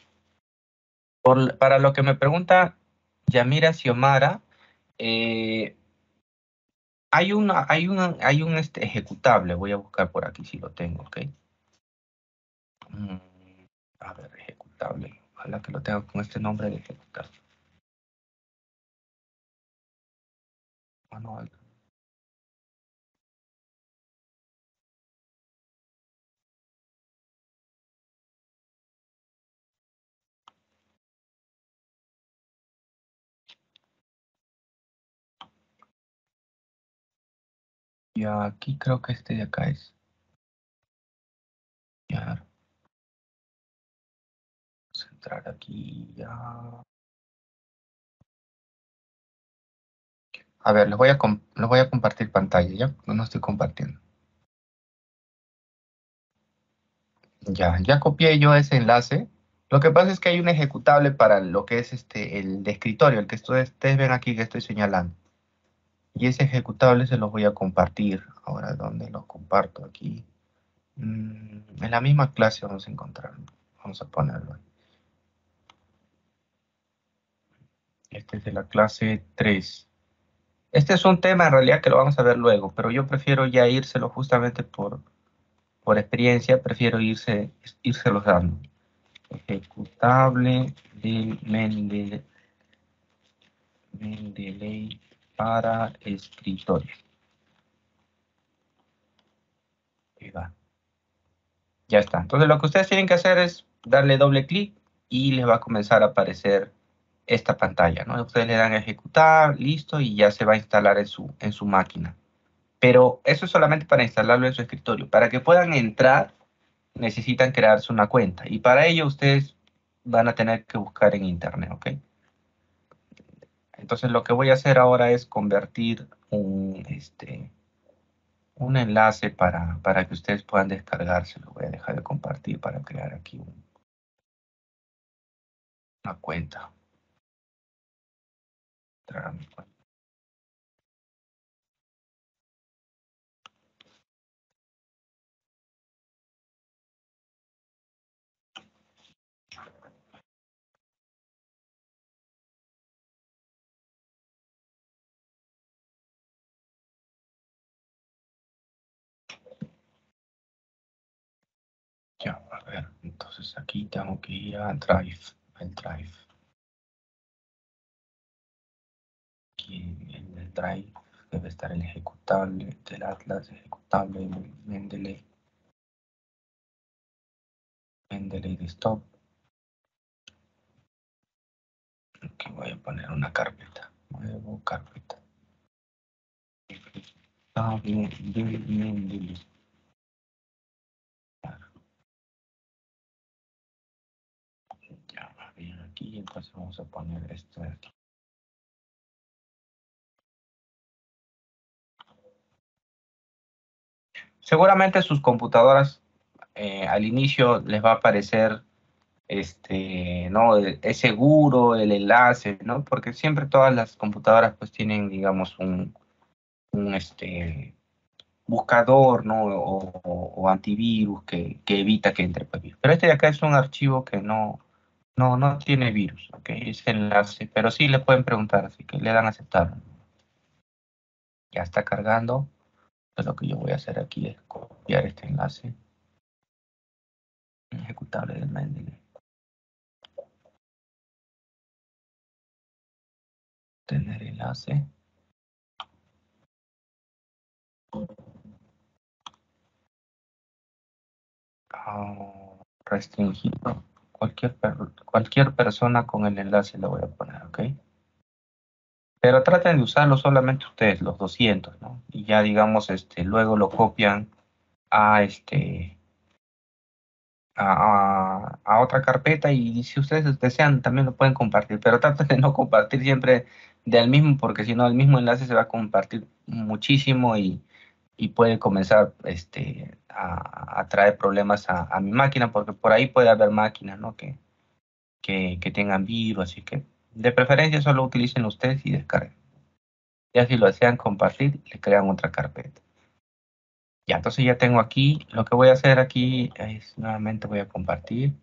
Por, para lo que me pregunta Yamira Xiomara, eh, hay, una, hay, una, hay un este, ejecutable, voy a buscar por aquí si lo tengo, ¿ok? Mm, a ver, ejecutable. Ojalá que lo tenga con este nombre de ejecutable. Manual. Ya aquí creo que este de acá es. Ya. Vamos a entrar aquí ya. A ver, les voy a, les voy a compartir pantalla, ¿ya? No, no estoy compartiendo. Ya, ya copié yo ese enlace. Lo que pasa es que hay un ejecutable para lo que es este, el de escritorio, el que ustedes, ustedes ven aquí que estoy señalando. Y ese ejecutable se los voy a compartir. Ahora, ¿dónde lo comparto? Aquí. Mm, en la misma clase vamos a encontrarlo. Vamos a ponerlo ahí. Este es de la clase tres. Este es un tema en realidad que lo vamos a ver luego, pero yo prefiero ya írselo justamente por, por experiencia, prefiero irse, írselos dando. Ejecutable de Mendeley, Mendeley para escritorio. Ahí va. Ya está. Entonces lo que ustedes tienen que hacer es darle doble clic y les va a comenzar a aparecer esta pantalla, ¿no? Ustedes le dan a ejecutar, listo, y ya se va a instalar en su, en su máquina. Pero eso es solamente para instalarlo en su escritorio. Para que puedan entrar, necesitan crearse una cuenta. Y para ello ustedes van a tener que buscar en internet, ¿ok? Entonces lo que voy a hacer ahora es convertir un, este, un enlace para, para que ustedes puedan descargárselo. Voy a dejar de compartir para crear aquí un, una cuenta. Entrar a mi cuenta. Ya, a ver, entonces aquí tengo que ir a Drive, el Drive. Aquí en el Drive debe estar el ejecutable del Atlas, ejecutable Mendeley, Mendeley Desktop. Aquí voy a poner una carpeta, nuevo carpeta. Ejecutable de Mendeley. Ya, bien aquí, entonces vamos a poner esto de aquí. Seguramente sus computadoras eh, al inicio les va a aparecer, este, ¿no? Es seguro el enlace, ¿no? Porque siempre todas las computadoras pues tienen, digamos, un, un este, buscador, ¿no? O, o- o antivirus que, que evita que entre pues, virus. Pero este de acá es un archivo que no, no, no tiene virus, ¿ok? Ese enlace, pero sí le pueden preguntar, así que le dan a aceptar. Ya está cargando. Entonces, lo que yo voy a hacer aquí es copiar este enlace ejecutable del Mendeley. Tener enlace. Ah, restringido. Cualquier, per- cualquier persona con el enlace lo voy a poner, ¿ok? Pero traten de usarlo solamente ustedes, los doscientos, ¿no? Y ya, digamos, este, luego lo copian a, este, a, a- a otra carpeta y si ustedes desean también lo pueden compartir, pero traten de no compartir siempre del mismo porque si no el mismo enlace se va a compartir muchísimo y, y puede comenzar este, a, a traer problemas a, a mi máquina porque por ahí puede haber máquinas, ¿no? que, que, que tengan virus, así que de preferencia solo utilicen ustedes y descarguen. Ya si lo desean compartir, le crean otra carpeta. Ya, entonces ya tengo aquí, lo que voy a hacer aquí es nuevamente voy a compartir.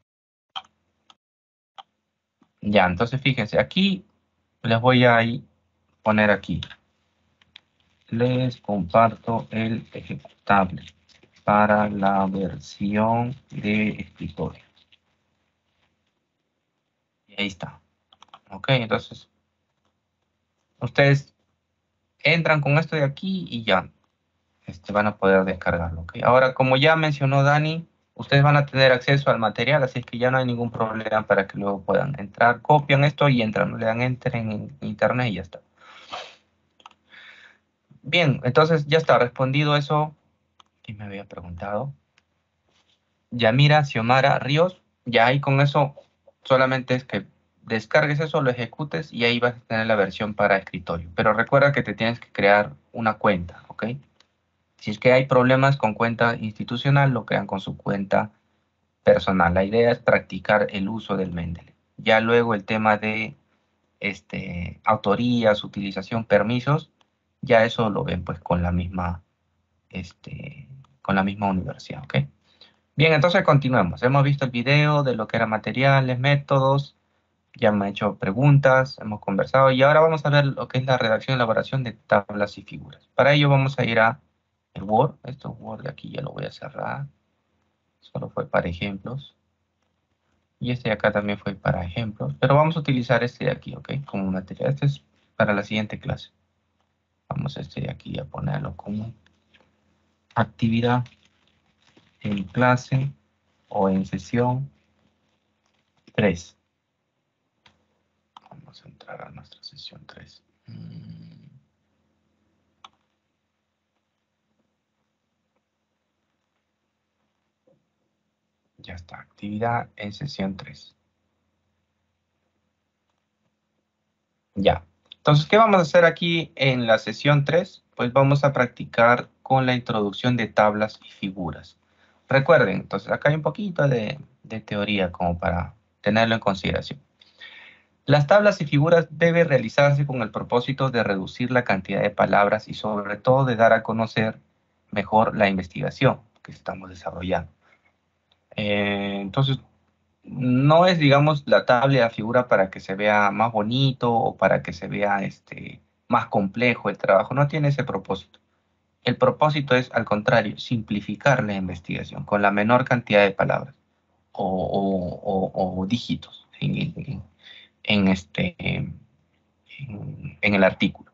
Ya, entonces fíjense, aquí les voy a poner aquí. Les comparto el ejecutable para la versión de escritorio. Y ahí está. Ok, entonces ustedes entran con esto de aquí y ya este, van a poder descargarlo. Okay. Ahora, como ya mencionó Dani, ustedes van a tener acceso al material, así es que ya no hay ningún problema para que luego puedan entrar. Copian esto y entran, le dan enter en internet y ya está. Bien, entonces ya está respondido eso que me había preguntado. Yamira Xiomara Ríos, ya ahí con eso solamente es que descargues eso, lo ejecutes y ahí vas a tener la versión para escritorio. Pero recuerda que te tienes que crear una cuenta, ¿ok? Si es que hay problemas con cuenta institucional, lo crean con su cuenta personal. La idea es practicar el uso del Mendeley. Ya luego el tema de este, autorías, utilización, permisos, ya eso lo ven pues con la misma, este, con la misma universidad, ¿ok? Bien, entonces continuemos. Hemos visto el video de lo que eran materiales, métodos, ya me han hecho preguntas, hemos conversado y ahora vamos a ver lo que es la redacción y elaboración de tablas y figuras. Para ello vamos a ir a el Word. Esto Word de aquí ya lo voy a cerrar. Solo fue para ejemplos. Y este de acá también fue para ejemplos. Pero vamos a utilizar este de aquí, ¿ok? Como material. Este es para la siguiente clase. Vamos a este de aquí a ponerlo como actividad en clase o en sesión tres. Vamos a entrar a nuestra sesión tres. Mm. Ya está, actividad en sesión tres. Ya. Entonces, ¿qué vamos a hacer aquí en la sesión tres? Pues vamos a practicar con la introducción de tablas y figuras. Recuerden, entonces acá hay un poquito de, de teoría como para tenerlo en consideración. Las tablas y figuras deben realizarse con el propósito de reducir la cantidad de palabras y sobre todo de dar a conocer mejor la investigación que estamos desarrollando. Eh, entonces, no es, digamos, la tabla y la figura para que se vea más bonito o para que se vea este, más complejo el trabajo. No tiene ese propósito. El propósito es, al contrario, simplificar la investigación con la menor cantidad de palabras o, o- o- o dígitos en, en- en este, en, en el artículo.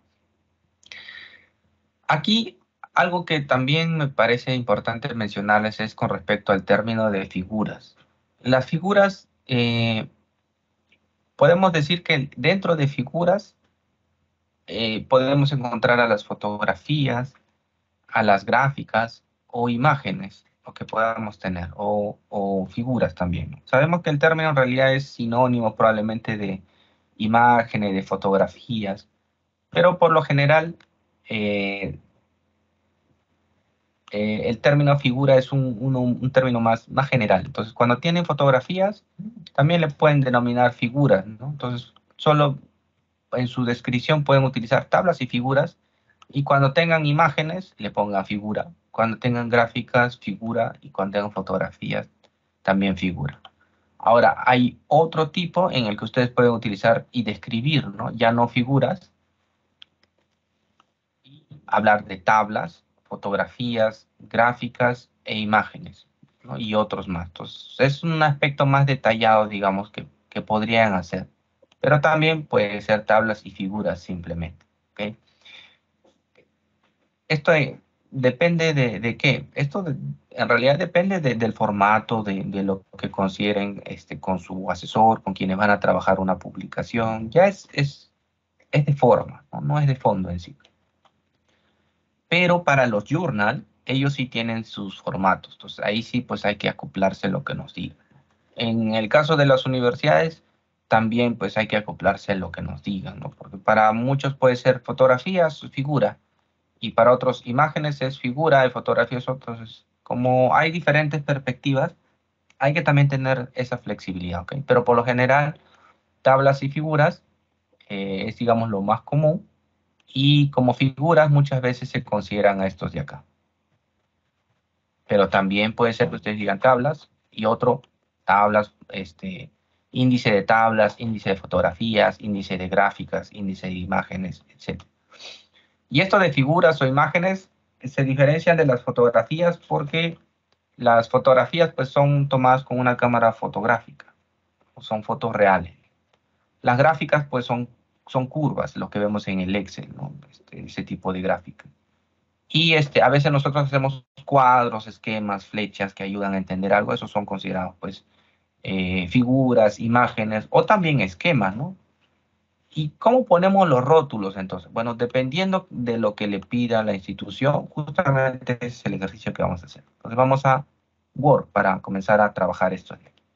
Aquí, algo que también me parece importante mencionarles es con respecto al término de figuras. Las figuras, eh, podemos decir que dentro de figuras eh, podemos encontrar a las fotografías, a las gráficas o imágenes, lo que podamos tener, o, o figuras también. Sabemos que el término en realidad es sinónimo probablemente de imágenes, de fotografías, pero por lo general eh, eh, el término figura es un, un- un término más, más general. Entonces, cuando tienen fotografías, también le pueden denominar figuras, ¿no? Entonces, solo en su descripción pueden utilizar tablas y figuras, y cuando tengan imágenes, le pongan figura. Cuando tengan gráficas, figura, y cuando tengan fotografías, también figura. Ahora, hay otro tipo en el que ustedes pueden utilizar y describir, ¿no? Ya no figuras, y hablar de tablas, fotografías, gráficas e imágenes, ¿no? Y otros más. Entonces, es un aspecto más detallado, digamos, que, que podrían hacer. Pero también puede ser tablas y figuras simplemente, ¿ok? Esto eh, depende de, de qué. Esto de- en realidad depende de- del formato, de, de lo que consideren este, con su asesor, con quienes van a trabajar una publicación. Ya es, es, es de forma, ¿no? No es de fondo en sí. Pero para los journal, ellos sí tienen sus formatos. Entonces ahí sí pues hay que acoplarse a lo que nos digan. En el caso de las universidades, también pues hay que acoplarse a lo que nos digan, ¿no? Porque para muchos puede ser fotografías, figura, y para otros imágenes es figura y fotografías. Entonces, como hay diferentes perspectivas, hay que también tener esa flexibilidad, ¿ok? Pero por lo general, tablas y figuras eh, es, digamos, lo más común, y como figuras muchas veces se consideran a estos de acá. Pero también puede ser que ustedes digan tablas y otro, tablas, este, índice de tablas, índice de fotografías, índice de gráficas, índice de imágenes, etcétera. Y esto de figuras o imágenes se diferencian de las fotografías porque las fotografías pues son tomadas con una cámara fotográfica, o son fotos reales. Las gráficas pues son, son curvas, lo que vemos en el Excel, ¿no? Este, ese tipo de gráfica. Y este, a veces nosotros hacemos cuadros, esquemas, flechas que ayudan a entender algo. Esos son considerados pues eh, figuras, imágenes o también esquemas, ¿no? ¿Y cómo ponemos los rótulos entonces? Bueno, dependiendo de lo que le pida la institución, justamente ese es el ejercicio que vamos a hacer. Entonces vamos a Word para comenzar a trabajar esto.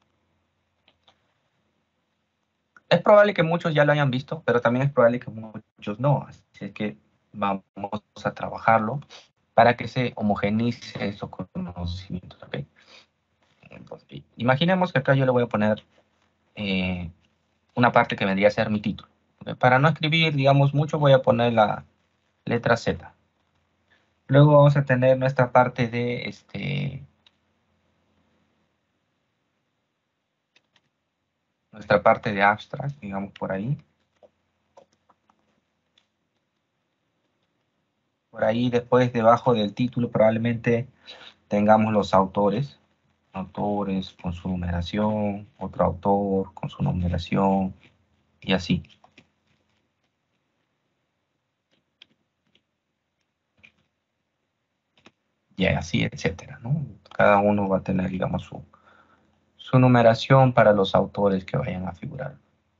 Es probable que muchos ya lo hayan visto, pero también es probable que muchos no. Así es que vamos a trabajarlo para que se homogeneice esos conocimientos, ¿ok? Entonces, imaginemos que acá yo le voy a poner eh, una parte que vendría a ser mi título. ¿Ok? Para no escribir, digamos, mucho, voy a poner la letra Z. Luego vamos a tener nuestra parte de este, nuestra parte de abstract, digamos por ahí. Por ahí después, debajo del título, probablemente tengamos los autores. Autores con su numeración, otro autor con su numeración, y así. Y así, etcétera, ¿no? Cada uno va a tener, digamos, su, su numeración para los autores que vayan a figurar.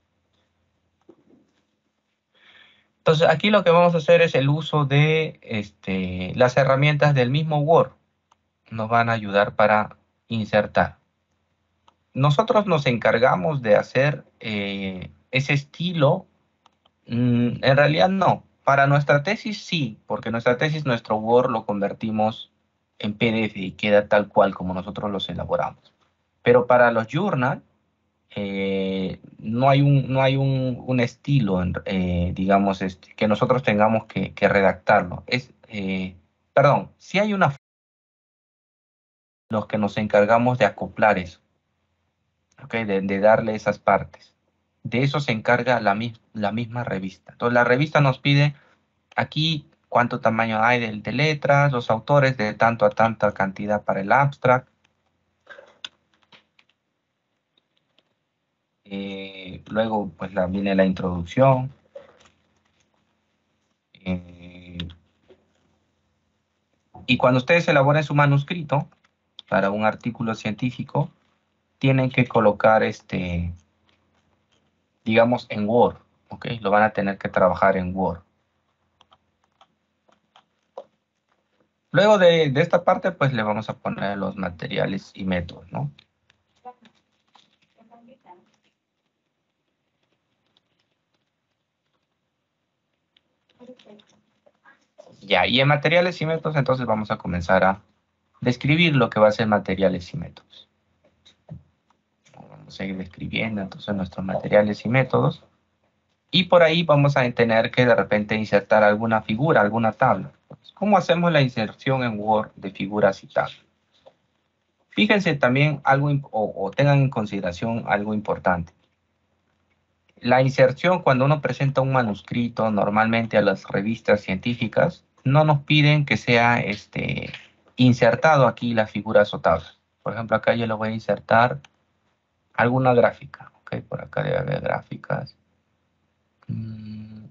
Entonces, aquí lo que vamos a hacer es el uso de este, las herramientas del mismo Word. Nos van a ayudar para insertar. Nosotros nos encargamos de hacer eh, ese estilo. Mm, en realidad no. Para nuestra tesis sí, porque nuestra tesis, nuestro Word lo convertimos en P D F y queda tal cual como nosotros los elaboramos. Pero para los journal, eh, no hay un, no hay un, un estilo, eh, digamos, este, que nosotros tengamos que, que redactarlo. Es, eh, perdón, sí hay una los que nos encargamos de acoplar eso, ¿okay? de, de darle esas partes. De eso se encarga la, la misma revista. Entonces la revista nos pide aquí cuánto tamaño hay de, de letras, los autores de tanto a tanta cantidad para el abstract. Eh, luego pues la, viene la introducción. Eh, y cuando ustedes elaboren su manuscrito para un artículo científico, tienen que colocar este, digamos, en Word, ¿ok? Lo van a tener que trabajar en Word. Luego de, de esta parte, pues le vamos a poner los materiales y métodos, ¿no? Ya, y en materiales y métodos, entonces vamos a comenzar a describir lo que va a ser materiales y métodos. Vamos a ir describiendo entonces nuestros materiales y métodos. Y por ahí vamos a tener que de repente insertar alguna figura, alguna tabla. ¿Cómo hacemos la inserción en Word de figuras y tablas? Fíjense también algo, o, o tengan en consideración algo importante. La inserción, cuando uno presenta un manuscrito normalmente a las revistas científicas, no nos piden que sea este, insertado aquí las figuras o tablas. Por ejemplo, acá yo le voy a insertar alguna gráfica. ¿Okay? Por acá debe haber gráficas. Mm.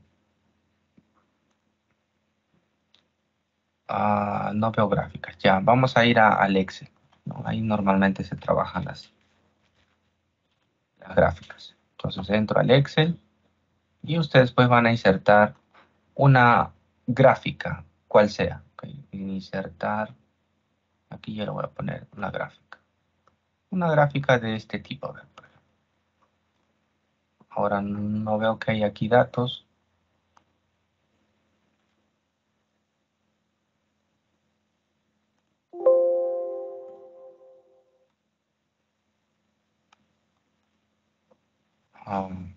Ah, no veo gráficas. Ya, vamos a ir a, al Excel, ¿no? Ahí normalmente se trabajan las, las gráficas. Entonces entro al Excel y ustedes pues van a insertar una gráfica, cual sea. Okay. Insertar, aquí yo le voy a poner una gráfica. Una gráfica de este tipo. A ver, por ejemplo. Ahora no veo que hay aquí datos. Um,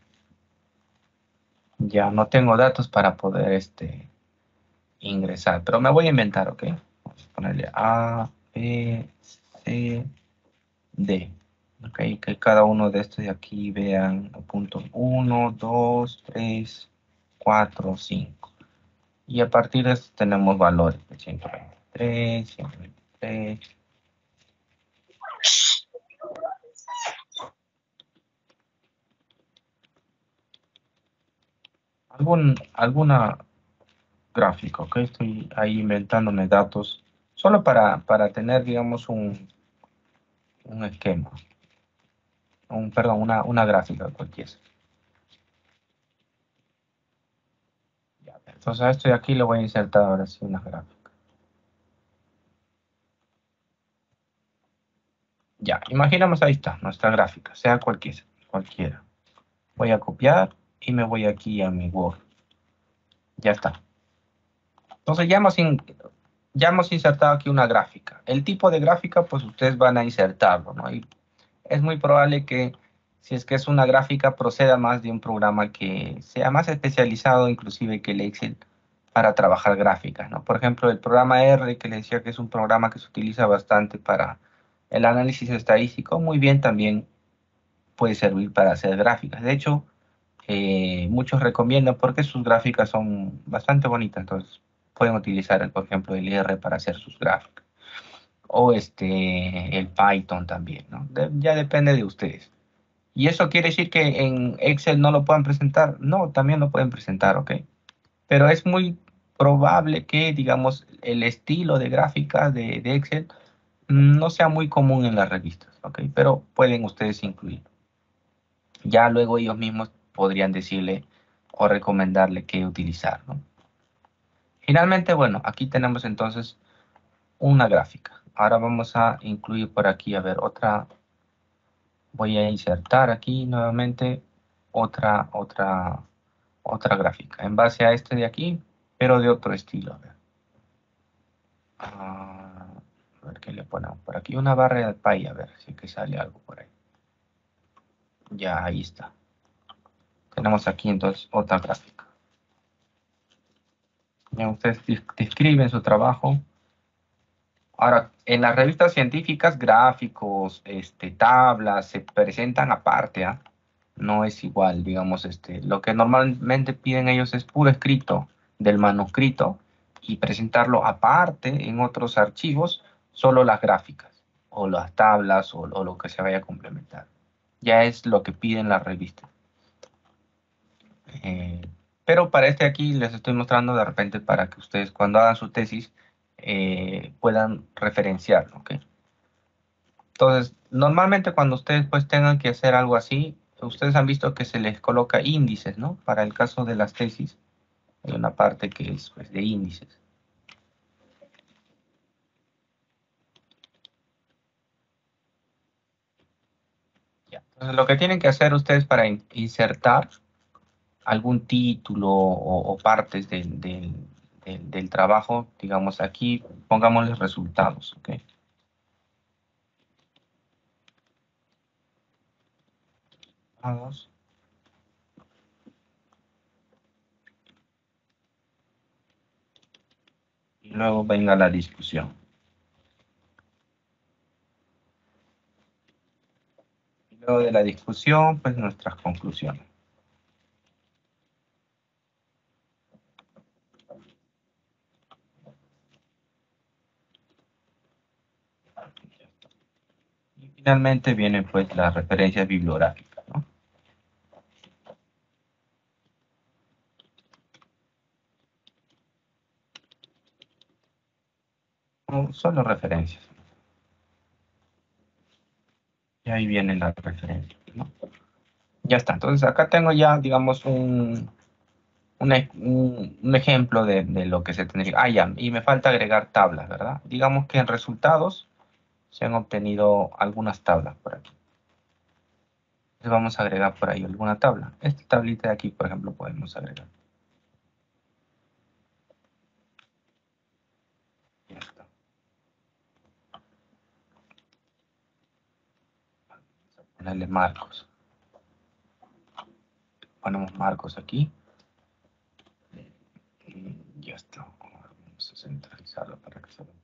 ya no tengo datos para poder este, ingresar, pero me voy a inventar, ¿ok? Vamos a ponerle A, B, C, D. Ok, que cada uno de estos de aquí vean puntos uno, dos, tres, cuatro, cinco. Y a partir de esto tenemos valores de ciento veintitrés, ciento veintitrés. Algún, alguna gráfica, ok, estoy ahí inventándome datos solo para, para tener, digamos, un, un esquema. Un, perdón, una, una gráfica cualquiera. Ya, entonces a esto de aquí le voy a insertar ahora sí una gráfica. Ya, imaginamos ahí está, nuestra gráfica, sea cualquiera, cualquiera. Voy a copiar y me voy aquí a mi Word. Ya está. Entonces ya hemos, in, ya hemos insertado aquí una gráfica. El tipo de gráfica, pues ustedes van a insertarlo, ¿no? Y es muy probable que si es que es una gráfica proceda más de un programa que sea más especializado inclusive que el Excel, para trabajar gráficas, ¿no? Por ejemplo, el programa R, que les decía que es un programa que se utiliza bastante para el análisis estadístico, muy bien también puede servir para hacer gráficas. De hecho, eh, muchos recomiendan porque sus gráficas son bastante bonitas, entonces pueden utilizar, por ejemplo, el R para hacer sus gráficas. O este, el Python también, ¿no? De, ya depende de ustedes. ¿Y eso quiere decir que en Excel no lo puedan presentar? No, también lo pueden presentar, ¿ok? Pero es muy probable que, digamos, el estilo de gráfica de, de Excel no sea muy común en las revistas, ¿ok? Pero pueden ustedes incluirlo. Ya luego ellos mismos podrían decirle o recomendarle qué utilizar, ¿no? Finalmente, bueno, aquí tenemos entonces una gráfica. Ahora vamos a incluir por aquí, a ver, otra. Voy a insertar aquí nuevamente otra, otra, otra gráfica en base a este de aquí, pero de otro estilo. A ver, ah, a ver qué le ponemos por aquí. Una barra de pay, a ver si es que sale algo por ahí. Ya, ahí está. Tenemos aquí entonces otra gráfica. Ya ustedes describen su trabajo. Ahora, en las revistas científicas, gráficos, este, tablas, se presentan aparte, ¿ah? No es igual, digamos, este, lo que normalmente piden ellos es puro escrito del manuscrito y presentarlo aparte en otros archivos, solo las gráficas, o las tablas, o, o lo que se vaya a complementar. Ya es lo que piden las revistas. Eh, pero para este aquí les estoy mostrando de repente para que ustedes cuando hagan su tesis eh, puedan referenciarlo, ¿ok? Entonces, normalmente cuando ustedes pues tengan que hacer algo así, ustedes han visto que se les coloca índices, ¿no? Para el caso de las tesis, hay una parte que es pues, de índices. Ya. Entonces, lo que tienen que hacer ustedes para in insertar algún título o, o partes del, del, del, del trabajo, digamos aquí, pongámosles resultados, ¿ok? Vamos. Y luego venga la discusión. Y luego de la discusión, pues nuestras conclusiones. Y finalmente viene pues la referencia bibliográfica, ¿no? No, solo referencias. Y ahí vienen las referencias, ¿no? Ya está. Entonces acá tengo ya, digamos, un, un, un, un ejemplo de, de lo que se tendría. Ah, ya. Y me falta agregar tablas, ¿verdad? Digamos que en resultados se han obtenido algunas tablas por aquí. Entonces vamos a agregar por ahí alguna tabla. Esta tablita de aquí, por ejemplo, podemos agregar. Ya está. Vamos a ponerle marcos. Ponemos marcos aquí. Y ya está. Vamos a centralizarlo para que se vea.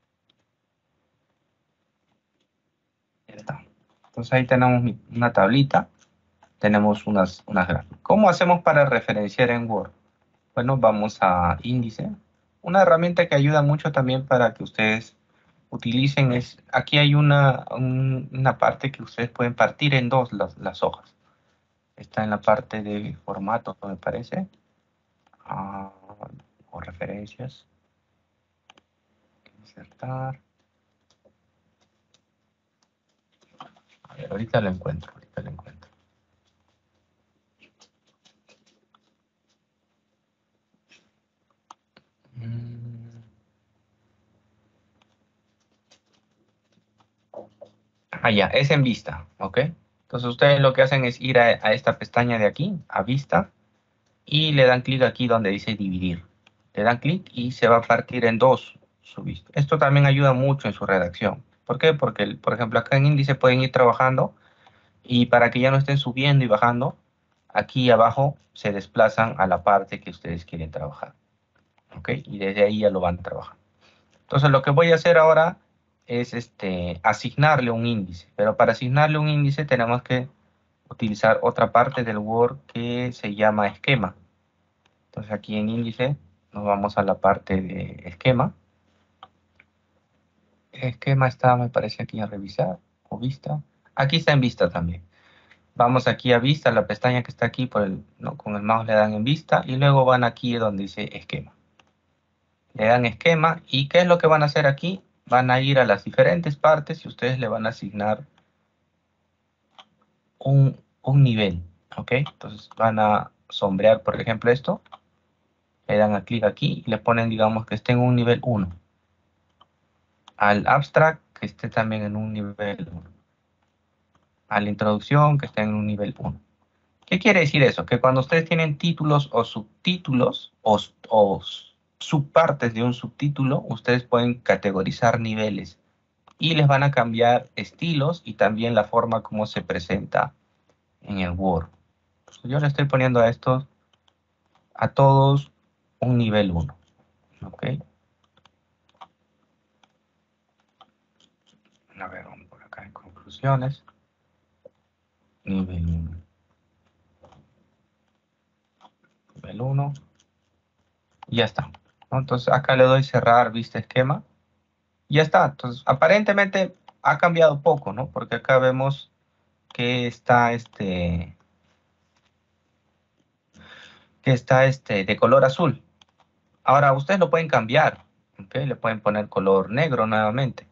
Ya está. Entonces ahí tenemos una tablita. Tenemos unas, unas gráficas. ¿Cómo hacemos para referenciar en Word? Bueno, vamos a índice. Una herramienta que ayuda mucho también para que ustedes utilicen es, aquí hay una, un, una parte que ustedes pueden partir en dos las, las hojas. Está en la parte de formato, me parece. Ah, o referencias. Insertar. A ver, ahorita lo encuentro, ahorita lo encuentro. Ah, ya, es en vista, ¿ok? Entonces ustedes lo que hacen es ir a, a esta pestaña de aquí, a vista, y le dan clic aquí donde dice dividir. Le dan clic y se va a partir en dos su vista. Esto también ayuda mucho en su redacción. ¿Por qué? Porque, por ejemplo, acá en índice pueden ir trabajando y para que ya no estén subiendo y bajando, aquí abajo se desplazan a la parte que ustedes quieren trabajar. ¿ok? Y desde ahí ya lo van a trabajar. Entonces, lo que voy a hacer ahora es este, asignarle un índice. Pero para asignarle un índice tenemos que utilizar otra parte del Word que se llama esquema. Entonces, aquí en índice nos vamos a la parte de esquema. Esquema está, me parece, aquí en revisar o vista. Aquí está en vista también. Vamos aquí a vista, la pestaña que está aquí, por el, ¿no? Con el mouse le dan en vista y luego van aquí donde dice esquema. Le dan esquema y ¿qué es lo que van a hacer aquí? Van a ir a las diferentes partes y ustedes le van a asignar un, un nivel, ¿ok? Entonces van a sombrear, por ejemplo, esto. Le dan a clic aquí y le ponen, digamos, que esté en un nivel uno. Al abstract, que esté también en un nivel uno. A la introducción, que esté en un nivel uno. ¿Qué quiere decir eso? Que cuando ustedes tienen títulos o subtítulos o, o subpartes de un subtítulo, ustedes pueden categorizar niveles y les van a cambiar estilos y también la forma como se presenta en el Word. Entonces, yo le estoy poniendo a estos, a todos, un nivel uno. ¿Ok? A ver, vamos por acá en conclusiones. Nivel uno. Nivel uno. Y ya está, ¿no? Entonces acá le doy cerrar vista esquema. Y ya está. Entonces aparentemente ha cambiado poco, ¿no? Porque acá vemos que está este... que está este de color azul. Ahora ustedes lo pueden cambiar, ¿ok? Le pueden poner color negro nuevamente.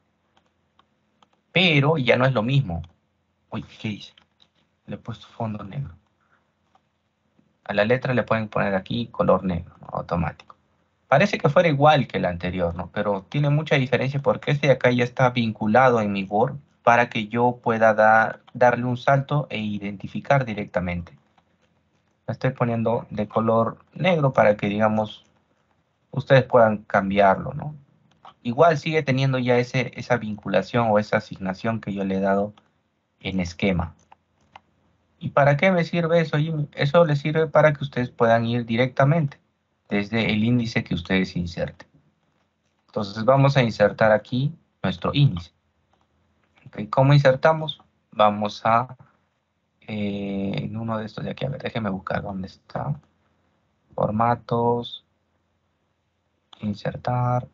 Pero ya no es lo mismo. Uy, ¿qué hice? Le he puesto fondo negro. A la letra le pueden poner aquí color negro, ¿no? Automático. Parece que fuera igual que el anterior, ¿no? Pero tiene mucha diferencia porque este de acá ya está vinculado en mi Word para que yo pueda dar, darle un salto e identificar directamente. Lo estoy poniendo de color negro para que, digamos, ustedes puedan cambiarlo, ¿no? Igual sigue teniendo ya ese, esa vinculación o esa asignación que yo le he dado en esquema. ¿Y para qué me sirve eso, Jimmy? Eso les sirve para que ustedes puedan ir directamente desde el índice que ustedes inserten. Entonces vamos a insertar aquí nuestro índice. ¿Okay? ¿Cómo insertamos? Vamos a, eh, en uno de estos de aquí, a ver, déjenme buscar dónde está. Formatos, insertar,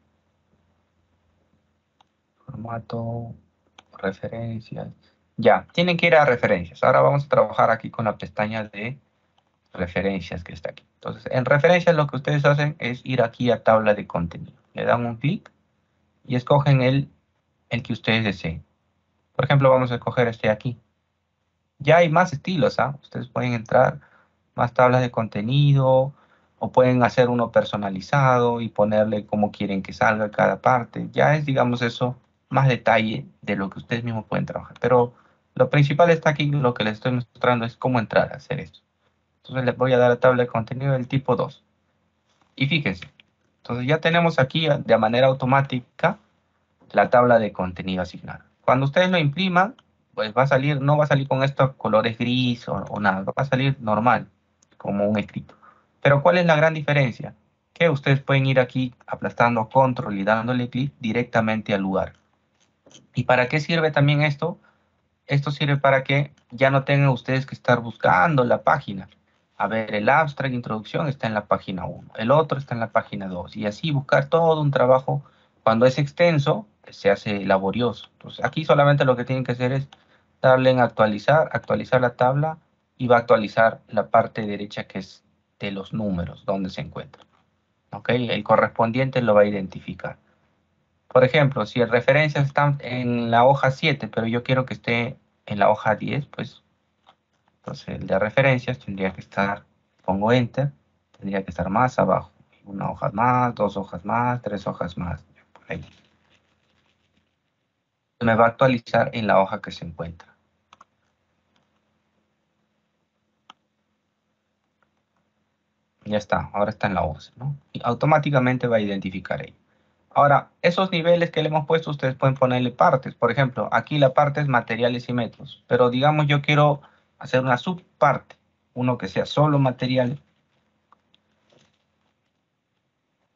formato, referencias. Ya, tienen que ir a referencias. Ahora vamos a trabajar aquí con la pestaña de referencias que está aquí. Entonces, en referencias lo que ustedes hacen es ir aquí a tabla de contenido. Le dan un clic y escogen el, el que ustedes deseen. Por ejemplo, vamos a escoger este de aquí. Ya hay más estilos, ¿ah? Ustedes pueden entrar más tablas de contenido o pueden hacer uno personalizado y ponerle cómo quieren que salga cada parte. Ya es, digamos, eso, más detalle de lo que ustedes mismos pueden trabajar. Pero lo principal está aquí, lo que les estoy mostrando es cómo entrar a hacer esto. Entonces les voy a dar la tabla de contenido del tipo dos. Y fíjense, entonces ya tenemos aquí de manera automática la tabla de contenido asignada. Cuando ustedes lo impriman, pues va a salir, no va a salir con estos colores gris o, o nada, va a salir normal, como un escrito. Pero ¿cuál es la gran diferencia? Que ustedes pueden ir aquí aplastando control y dándole clic directamente al lugar. ¿Y para qué sirve también esto? Esto sirve para que ya no tengan ustedes que estar buscando la página. A ver, el abstract introducción está en la página uno, el otro está en la página dos, y así buscar todo un trabajo. Cuando es extenso, se hace laborioso. Entonces, aquí solamente lo que tienen que hacer es darle en actualizar, actualizar la tabla, y va a actualizar la parte derecha que es de los números, donde se encuentra. ¿Ok? El correspondiente lo va a identificar. Por ejemplo, si el referencia está en la hoja siete, pero yo quiero que esté en la hoja diez, pues entonces el de referencias tendría que estar, pongo enter, tendría que estar más abajo. Una hoja más, dos hojas más, tres hojas más. Por ahí. Me va a actualizar en la hoja que se encuentra. Ya está, ahora está en la hoja, ¿no? Y automáticamente va a identificar ahí. Ahora, esos niveles que le hemos puesto, ustedes pueden ponerle partes. Por ejemplo, aquí la parte es materiales y metros. Pero digamos, yo quiero hacer una subparte. Uno que sea solo material.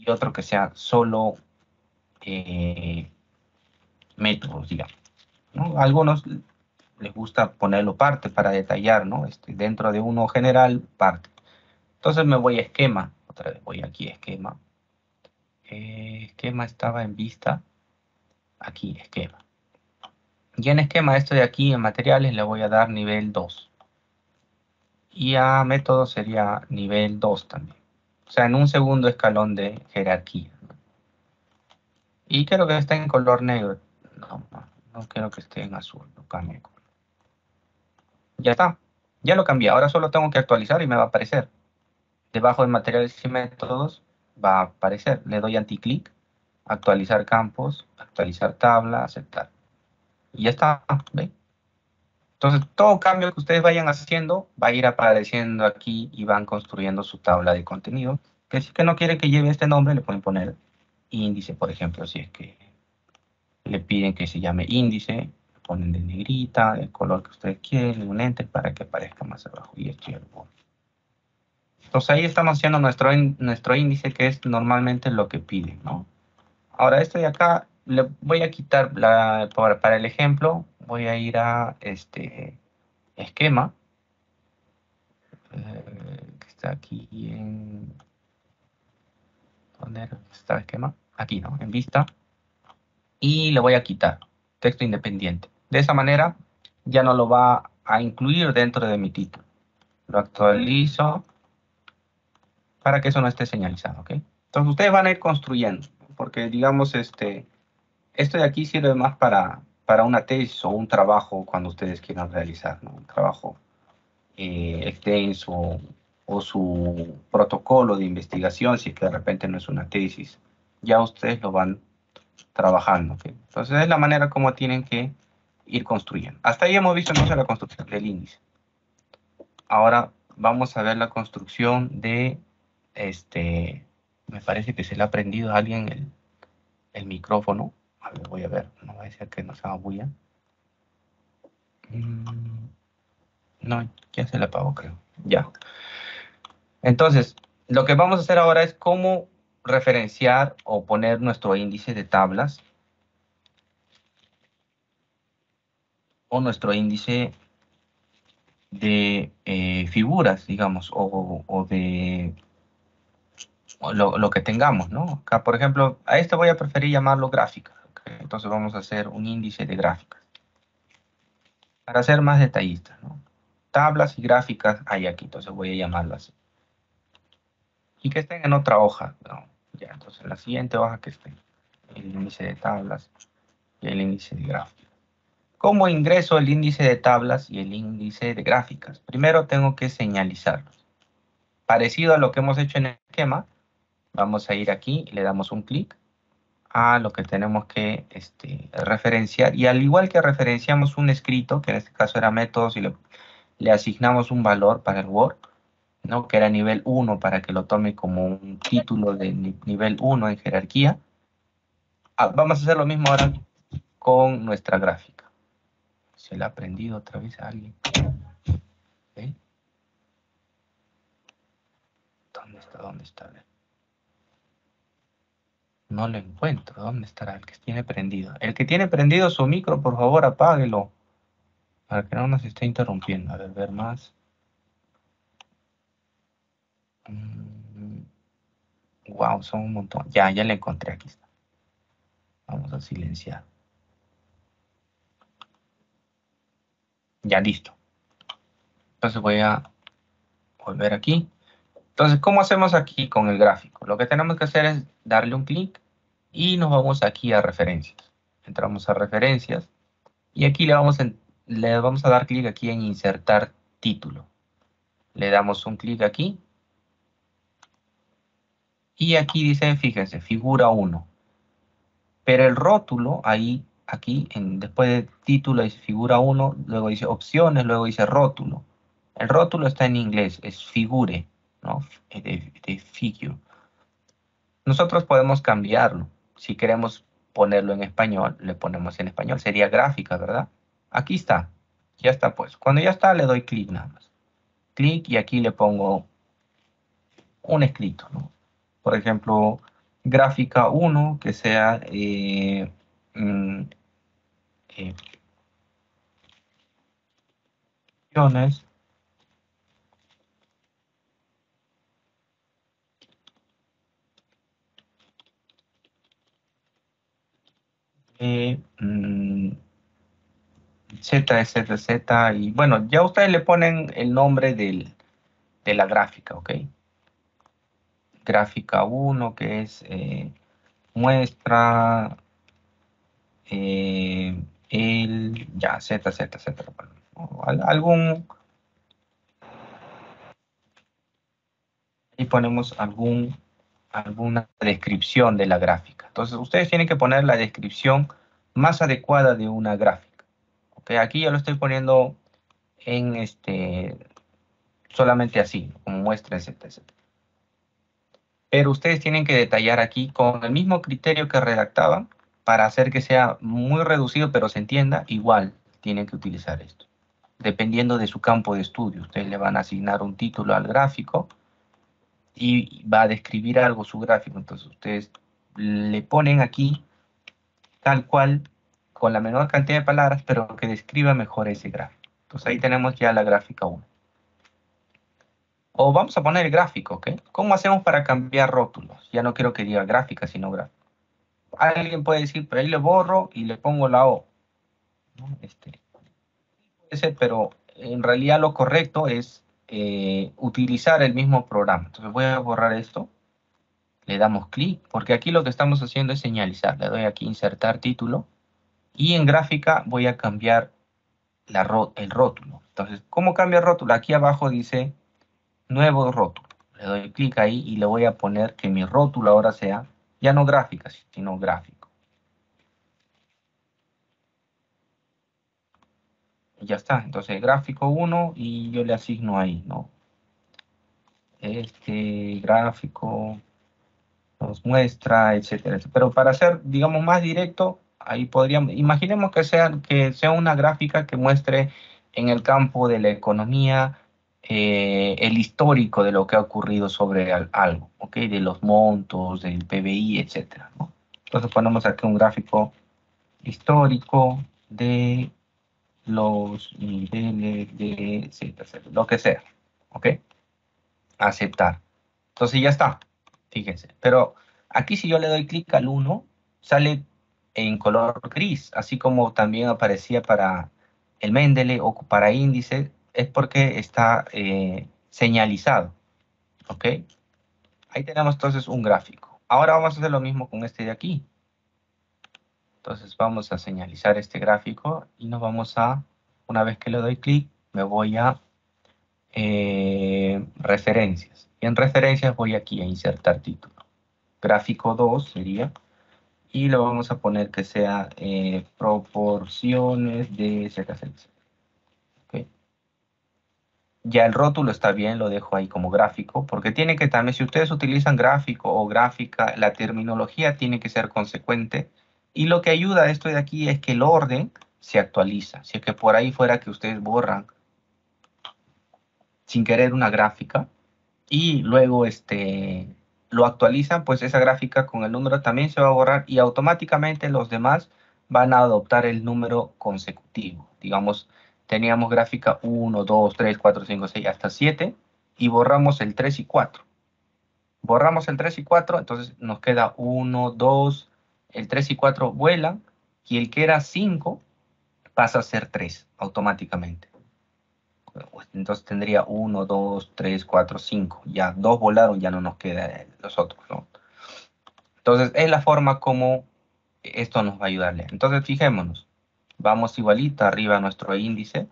y otro que sea solo eh, métodos, digamos, ¿no? A algunos les gusta ponerlo parte para detallar, ¿no? Este, dentro de uno general, parte. Entonces me voy a esquema, otra vez voy aquí a esquema. Eh, esquema estaba en vista, aquí esquema. Y en esquema esto de aquí en materiales le voy a dar nivel dos. Y a método sería nivel dos también. O sea, en un segundo escalón de jerarquía. Y quiero que esté en color negro. No, no, no quiero que esté en azul. Lo cambio de color. Ya está. Ya lo cambié. Ahora solo tengo que actualizar y me va a aparecer. Debajo de materiales y métodos va a aparecer. Le doy anticlic, actualizar campos, actualizar tabla, aceptar. Y ya está. ¿Ven? Entonces, todo cambio que ustedes vayan haciendo va a ir apareciendo aquí y van construyendo su tabla de contenido. Que si que no quiere que lleve este nombre, le pueden poner índice, por ejemplo, si es que le piden que se llame índice, ponen de negrita, el color que ustedes quieren, un enter para que aparezca más abajo. Y esto ya lo pongo. Entonces ahí estamos haciendo nuestro, nuestro índice, que es normalmente lo que piden, ¿no? Ahora, esto de acá, le voy a quitar, la, para, para el ejemplo, voy a ir a este esquema, eh, que está aquí en... ¿Dónde está el esquema? Aquí, ¿no? En vista. Y le voy a quitar texto independiente. De esa manera, ya no lo va a incluir dentro de mi título. Lo actualizo para que eso no esté señalizado, ¿ok? Entonces, ustedes van a ir construyendo, porque, digamos, este... Esto de aquí sirve más para, para una tesis o un trabajo cuando ustedes quieran realizar, ¿no? Un trabajo eh, extenso o su protocolo de investigación, si es que de repente no es una tesis. Ya ustedes lo van trabajando, ¿ok? Entonces es la manera como tienen que ir construyendo. Hasta ahí hemos visto entonces la construcción del índice. Ahora vamos a ver la construcción de, este, me parece que se le ha prendido a alguien el, el micrófono. A ver, voy a ver, no va a ser que no se haga bulla. Mm, no, ya se le apagó, creo. Ya. Entonces, lo que vamos a hacer ahora es cómo referenciar o poner nuestro índice de tablas o nuestro índice de eh, figuras, digamos, o, o de o lo, lo que tengamos, ¿no? Acá, por ejemplo, a este voy a preferir llamarlo gráficas. ¿Okay? Entonces vamos a hacer un índice de gráficas. Para ser más detallistas, ¿no? Tablas y gráficas hay aquí, entonces voy a llamarlo así. Y que estén en otra hoja, ¿no? Ya, entonces en la siguiente hoja que esté el índice de tablas y el índice de gráficas. ¿Cómo ingreso el índice de tablas y el índice de gráficas? Primero tengo que señalizarlos. Parecido a lo que hemos hecho en el esquema, vamos a ir aquí y le damos un clic a lo que tenemos que este, referenciar. Y al igual que referenciamos un escrito, que en este caso era métodos, y le, le asignamos un valor para el Word, ¿no? Que era nivel uno para que lo tome como un título de nivel uno en jerarquía. Ah, vamos a hacer lo mismo ahora con nuestra gráfica. Se le ha prendido otra vez a alguien. ¿Okay? ¿Dónde está? ¿Dónde está? No lo encuentro. ¿Dónde estará el que tiene prendido? El que tiene prendido su micro, por favor, apáguelo. Para que no nos esté interrumpiendo. A ver, ver más. Mm, wow, son un montón. Ya, ya le encontré. Aquí está. Vamos a silenciar. Ya, listo. Entonces voy a volver aquí. Entonces, ¿cómo hacemos aquí con el gráfico? Lo que tenemos que hacer es darle un clic y nos vamos aquí a referencias. Entramos a referencias y aquí le vamos, en, le vamos a dar clic aquí en insertar título. Le damos un clic aquí y aquí dice, fíjense, figura uno. Pero el rótulo ahí, aquí, en, después de título dice figura uno, luego dice opciones, luego dice rótulo. El rótulo está en inglés, es figure, ¿no? De, de figure. Nosotros podemos cambiarlo. Si queremos ponerlo en español, le ponemos en español. Sería gráfica, ¿verdad? Aquí está. Ya está pues. Cuando ya está, le doy clic nada más. Clic y aquí le pongo un escrito, ¿no? Por ejemplo, gráfica uno, que sea eh, mm, eh, funciones de mm, Z, Z, Z, y bueno, ya ustedes le ponen el nombre del, de la gráfica, ¿ok? Gráfica uno, que es eh, muestra eh, el, ya, Z, Z, Z, o al- algún, y ponemos algún, alguna descripción de la gráfica. Entonces, ustedes tienen que poner la descripción más adecuada de una gráfica, ¿ok? Aquí yo lo estoy poniendo en este, solamente así, como muestra, etcétera, etcétera. Pero ustedes tienen que detallar aquí con el mismo criterio que redactaban para hacer que sea muy reducido pero se entienda, igual tienen que utilizar esto. Dependiendo de su campo de estudio, ustedes le van a asignar un título al gráfico y va a describir algo su gráfico. Entonces ustedes le ponen aquí tal cual, con la menor cantidad de palabras, pero que describa mejor ese gráfico. Entonces ahí tenemos ya la gráfica uno. O vamos a poner el gráfico, ¿ok? ¿Cómo hacemos para cambiar rótulos? Ya no quiero que diga gráfica, sino gráfico. Alguien puede decir, pero ahí le borro y le pongo la O, ¿no? Este, puede ser, pero en realidad lo correcto es eh, utilizar el mismo programa. Entonces voy a borrar esto, le damos clic, porque aquí lo que estamos haciendo es señalizar. Le doy aquí insertar título y en gráfica voy a cambiar la ro el rótulo. Entonces, ¿cómo cambia el rótulo? Aquí abajo dice nuevo rótulo. Le doy clic ahí y le voy a poner que mi rótulo ahora sea ya no gráfica, sino gráfico. Y ya está. Entonces, gráfico uno y yo le asigno ahí, ¿no? Este gráfico nos muestra, etcétera, etcétera. Pero para ser, digamos, más directo, ahí podríamos, imaginemos que sea, que sea una gráfica que muestre en el campo de la economía eh, el histórico de lo que ha ocurrido sobre al, algo, ¿ok? De los montos, del P B I, etcétera, ¿no? Entonces ponemos aquí un gráfico histórico de los niveles de Z, Z, lo que sea, ¿ok? Aceptar. Entonces ya está, fíjense. Pero aquí si yo le doy clic al uno, sale en color gris, así como también aparecía para el Mendeley o para índice, es porque está eh, señalizado, ¿ok? Ahí tenemos entonces un gráfico. Ahora vamos a hacer lo mismo con este de aquí. Entonces vamos a señalizar este gráfico y nos vamos a, una vez que le doy clic, me voy a eh, referencias. Y en referencias voy aquí a insertar título. Gráfico dos sería, y lo vamos a poner que sea eh, proporciones de Z Z. ¿Okay? Ya el rótulo está bien, lo dejo ahí como gráfico, porque tiene que también, si ustedes utilizan gráfico o gráfica, la terminología tiene que ser consecuente, y lo que ayuda a esto de aquí es que el orden se actualiza. Si es que por ahí fuera que ustedes borran sin querer una gráfica, y luego este, lo actualizan, pues esa gráfica con el número también se va a borrar y automáticamente los demás van a adoptar el número consecutivo. Digamos, teníamos gráfica uno, dos, tres, cuatro, cinco, seis, hasta siete y borramos el tres y cuatro. Borramos el tres y cuatro, entonces nos queda uno, dos, el tres y cuatro vuelan y el que era cinco pasa a ser tres automáticamente. Entonces tendría uno, dos, tres, cuatro, cinco. Ya dos volaron, ya no nos queda los otros, ¿no? Entonces es la forma como esto nos va a ayudarle. Entonces fijémonos. Vamos igualito arriba a nuestro índice.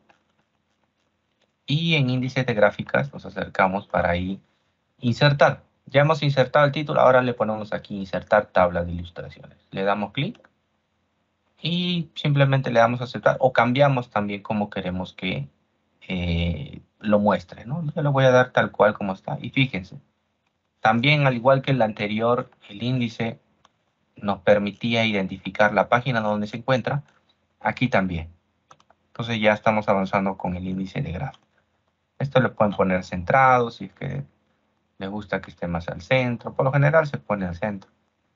Y en índice de gráficas nos acercamos para ahí insertar. Ya hemos insertado el título, ahora le ponemos aquí insertar tabla de ilustraciones. Le damos clic. Y simplemente le damos a aceptar. O cambiamos también como queremos que Eh, lo muestre, ¿no? Yo le voy a dar tal cual como está. Y fíjense, también al igual que el anterior, el índice nos permitía identificar la página donde se encuentra, aquí también. Entonces ya estamos avanzando con el índice de gráfico. Esto le pueden poner centrado, si es que les gusta que esté más al centro. Por lo general se pone al centro.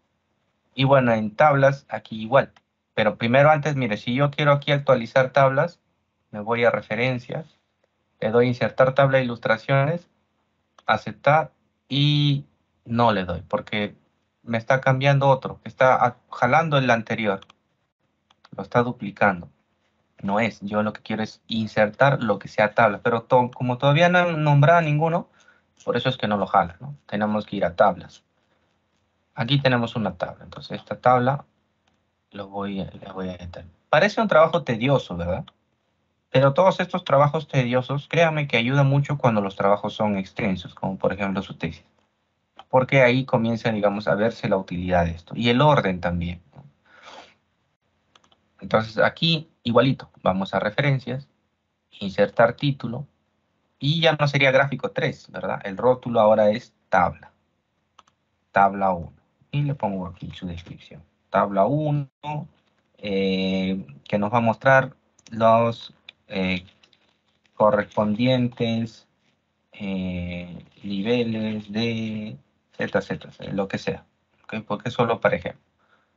Y bueno, en tablas, aquí igual. Pero primero antes, mire, si yo quiero aquí actualizar tablas, me voy a referencias, le doy insertar tabla de ilustraciones, aceptar y no le doy porque me está cambiando otro, está jalando el anterior, lo está duplicando. No es, yo lo que quiero es insertar lo que sea tabla, pero to como todavía no he nombrado ninguno, por eso es que no lo jala, ¿no? Tenemos que ir a tablas. Aquí tenemos una tabla, entonces esta tabla lo voy a, le voy a editar. Parece un trabajo tedioso, ¿verdad? Pero todos estos trabajos tediosos, créanme que ayudan mucho cuando los trabajos son extensos, como por ejemplo su tesis. Porque ahí comienza, digamos, a verse la utilidad de esto. Y el orden también. Entonces aquí, igualito, vamos a referencias, insertar título, y ya no sería gráfico tres, ¿verdad? El rótulo ahora es tabla. Tabla uno. Y le pongo aquí su descripción. Tabla uno, eh, que nos va a mostrar los eh, correspondientes eh, niveles de Z, Z, lo que sea. ¿Okay? Porque es solo para ejemplo.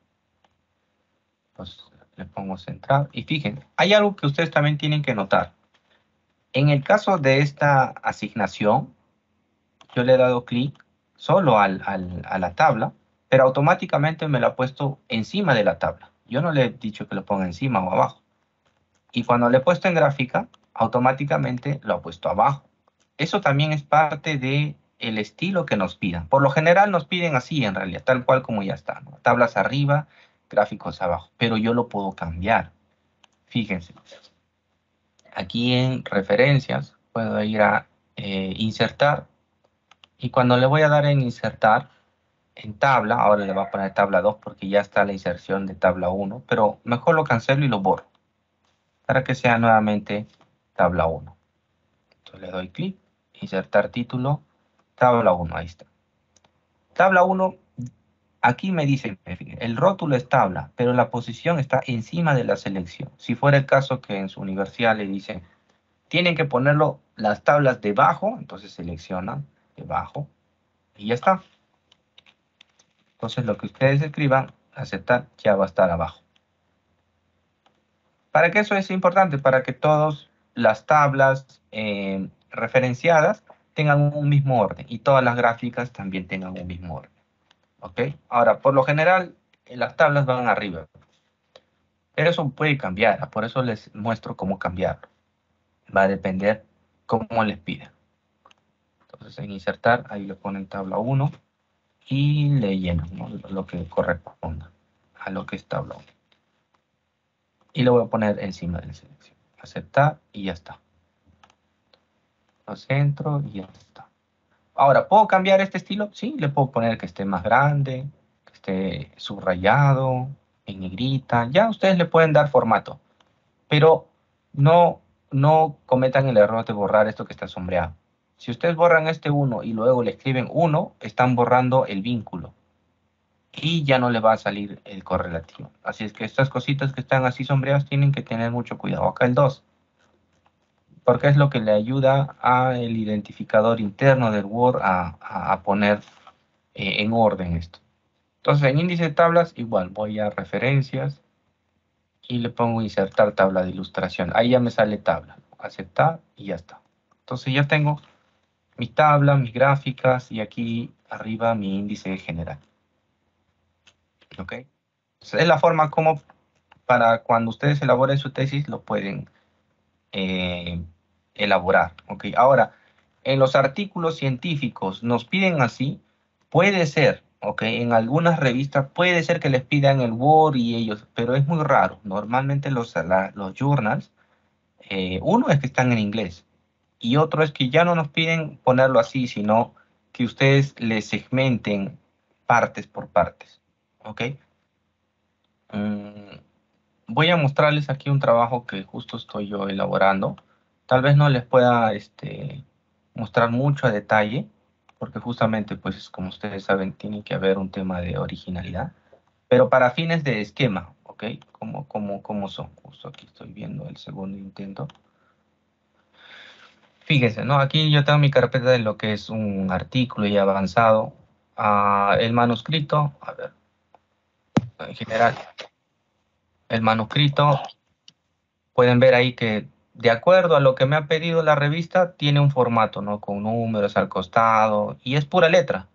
Pues le pongo centrar. Y fíjense, hay algo que ustedes también tienen que notar. En el caso de esta asignación, yo le he dado clic solo al, al, a la tabla, pero automáticamente me lo ha puesto encima de la tabla. Yo no le he dicho que lo ponga encima o abajo. Y cuando le he puesto en gráfica, automáticamente lo ha puesto abajo. Eso también es parte de el estilo que nos pidan. Por lo general nos piden así en realidad, tal cual como ya está, ¿no? Tablas arriba, gráficos abajo, pero yo lo puedo cambiar. Fíjense, aquí en referencias puedo ir a eh, insertar y cuando le voy a dar en insertar en tabla, ahora le voy a poner tabla dos porque ya está la inserción de tabla uno, pero mejor lo cancelo y lo borro para que sea nuevamente tabla uno. Entonces le doy clic, insertar título, tabla uno, ahí está. Tabla uno, aquí me dice, el rótulo es tabla, pero la posición está encima de la selección. Si fuera el caso que en su universidad le dicen, tienen que ponerlo las tablas debajo, entonces seleccionan debajo y ya está. Entonces lo que ustedes escriban, aceptar, ya va a estar abajo. ¿Para qué eso es importante? Para que todas las tablas eh, referenciadas tengan un mismo orden y todas las gráficas también tengan un mismo orden. ¿Ok? Ahora, por lo general, las tablas van arriba. Pero eso puede cambiar, por eso les muestro cómo cambiarlo. Va a depender cómo les pida. Entonces, en insertar, ahí le ponen tabla uno y le llenan, ¿no? Lo que corresponda a lo que es tabla uno. Y lo voy a poner encima de la selección. Aceptar y ya está. Lo centro y ya está. Ahora, ¿puedo cambiar este estilo? Sí, le puedo poner que esté más grande, que esté subrayado, en negrita. Ya ustedes le pueden dar formato. Pero no, no cometan el error de borrar esto que está sombreado. Si ustedes borran este uno y luego le escriben uno, están borrando el vínculo. Y ya no le va a salir el correlativo. Así es que estas cositas que están así sombreadas tienen que tener mucho cuidado. Acá el dos. Porque es lo que le ayuda al identificador interno del Word a, a, a poner eh, en orden esto. Entonces en índice de tablas igual voy a referencias y le pongo insertar tabla de ilustración. Ahí ya me sale tabla. Aceptar y ya está. Entonces ya tengo mi tabla, mis gráficas y aquí arriba mi índice general. ¿Ok? Entonces, es la forma como para cuando ustedes elaboren su tesis lo pueden eh, elaborar. ¿Ok? Ahora, en los artículos científicos nos piden así. Puede ser, ¿ok? En algunas revistas puede ser que les pidan el Word y ellos, pero es muy raro. Normalmente los, la, los journals, eh, uno es que están en inglés y otro es que ya no nos piden ponerlo así, sino que ustedes les segmenten partes por partes, ¿ok? Mm, voy a mostrarles aquí un trabajo que justo estoy yo elaborando. Tal vez no les pueda este, mostrar mucho a detalle, porque justamente, pues, como ustedes saben, tiene que haber un tema de originalidad. Pero para fines de esquema, ¿ok? ¿Cómo, cómo, cómo son? Justo aquí estoy viendo el segundo intento. Fíjense, ¿no? Aquí yo tengo mi carpeta de lo que es un artículo ya avanzado. Ah, el manuscrito, a ver. En general, el manuscrito, pueden ver ahí que de acuerdo a lo que me ha pedido la revista, tiene un formato, ¿no? Con números al costado y es pura letra.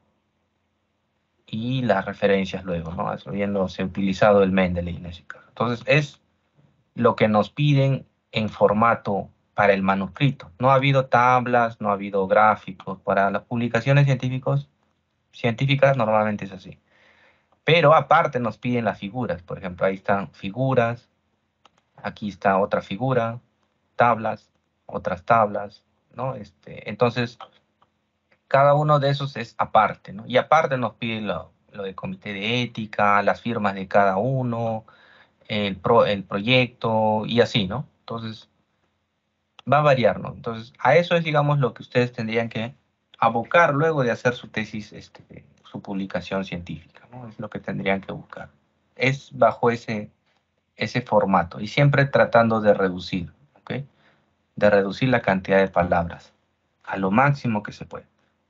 Y las referencias luego, ¿no? Habiéndose utilizado el Mendeley en ese caso. Entonces, es lo que nos piden en formato para el manuscrito. No ha habido tablas, no ha habido gráficos. Para las publicaciones científicos, científicas normalmente es así. Pero aparte nos piden las figuras. Por ejemplo, ahí están figuras, aquí está otra figura, tablas, otras tablas, ¿no? Este, entonces, cada uno de esos es aparte, ¿no? Y aparte nos pide lo, lo del comité de ética, las firmas de cada uno, el, pro, el proyecto y así, ¿no? Entonces, va a variar, ¿no? Entonces, a eso es, digamos, lo que ustedes tendrían que abocar luego de hacer su tesis, este, su publicación científica, ¿no? Es lo que tendrían que buscar. Es bajo ese, ese formato y siempre tratando de reducir, ¿ok? De reducir la cantidad de palabras a lo máximo que se puede.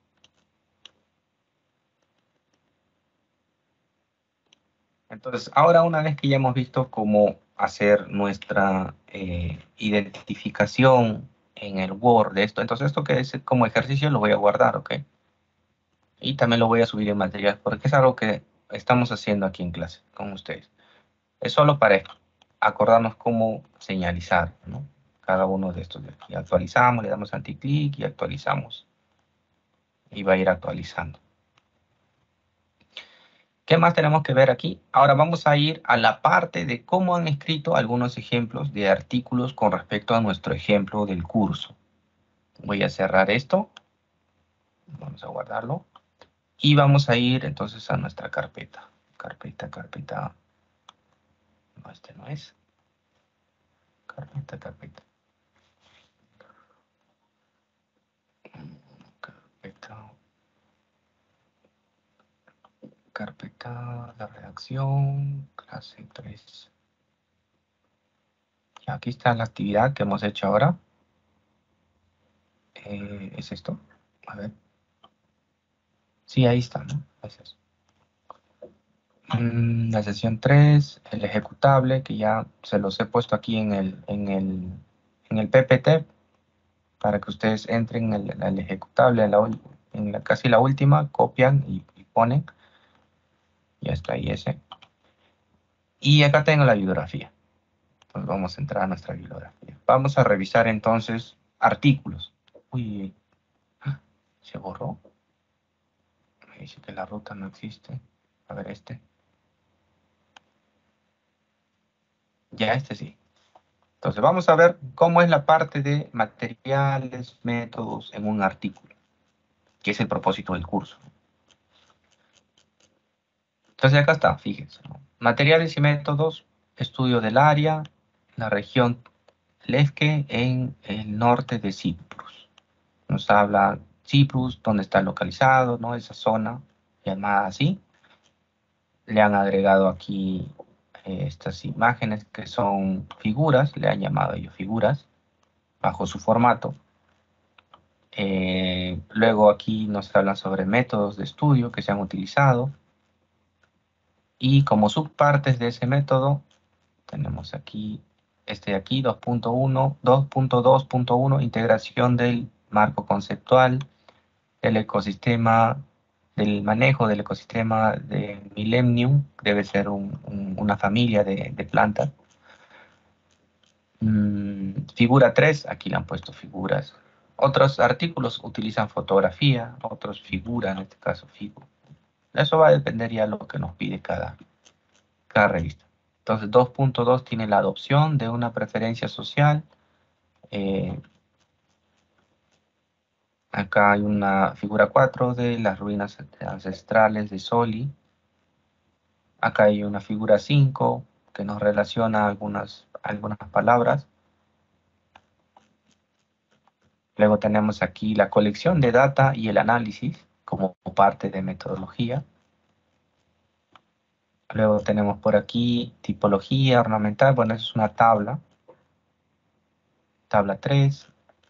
Entonces, ahora una vez que ya hemos visto cómo hacer nuestra eh, identificación en el Word de esto, entonces esto que es como ejercicio lo voy a guardar, ¿ok? Y también lo voy a subir en material, porque es algo que estamos haciendo aquí en clase con ustedes. Es solo para acordarnos cómo señalizar, ¿no? Cada uno de estos de aquí. Actualizamos, le damos anticlic y actualizamos. Y va a ir actualizando. ¿Qué más tenemos que ver aquí? Ahora vamos a ir a la parte de cómo han escrito algunos ejemplos de artículos con respecto a nuestro ejemplo del curso. Voy a cerrar esto. Vamos a guardarlo. Y vamos a ir entonces a nuestra carpeta. Carpeta, carpeta. No, este no es. Carpeta, carpeta. Carpeta. Carpeta de redacción, clase tres. Y aquí está la actividad que hemos hecho ahora. Eh, ¿Es esto? A ver. Sí, ahí está, ¿no? Gracias. Mm, la sesión tres, el ejecutable, que ya se los he puesto aquí en el, en el, en el P P T, para que ustedes entren en el, el ejecutable, en, la, en la, casi la última, copian y, y ponen. Ya está ahí ese. Y acá tengo la bibliografía. Entonces vamos a entrar a nuestra bibliografía. Vamos a revisar entonces artículos. Uy, se borró. Me dice que la ruta no existe. A ver este. Ya este sí. Entonces vamos a ver cómo es la parte de materiales, métodos en un artículo, que es el propósito del curso. Entonces acá está, fíjense, ¿no? Materiales y métodos, estudio del área, la región Lefke en el norte de Cyprus. Nos habla Cyprus, dónde está localizado, ¿no? Esa zona llamada así. Le han agregado aquí eh, estas imágenes que son figuras, le han llamado ellos figuras, bajo su formato. Eh, luego aquí nos hablan sobre métodos de estudio que se han utilizado. Y como subpartes de ese método, tenemos aquí, este de aquí, dos punto uno, dos punto dos punto uno, integración del marco conceptual, del ecosistema, del manejo del ecosistema de Millennium, debe ser un, un, una familia de, de plantas. Mm, figura tres, aquí le han puesto figuras. Otros artículos utilizan fotografía, otros figura, en este caso figura. Eso va a depender ya de lo que nos pide cada, cada revista. Entonces, dos punto dos tiene la adopción de una preferencia social. Eh, acá hay una figura cuatro de las ruinas ancestrales de Soli. Acá hay una figura cinco que nos relaciona algunas, algunas palabras. Luego tenemos aquí la colección de data y el análisis como parte de metodología. Luego tenemos por aquí tipología ornamental. Bueno, eso es una tabla. Tabla tres.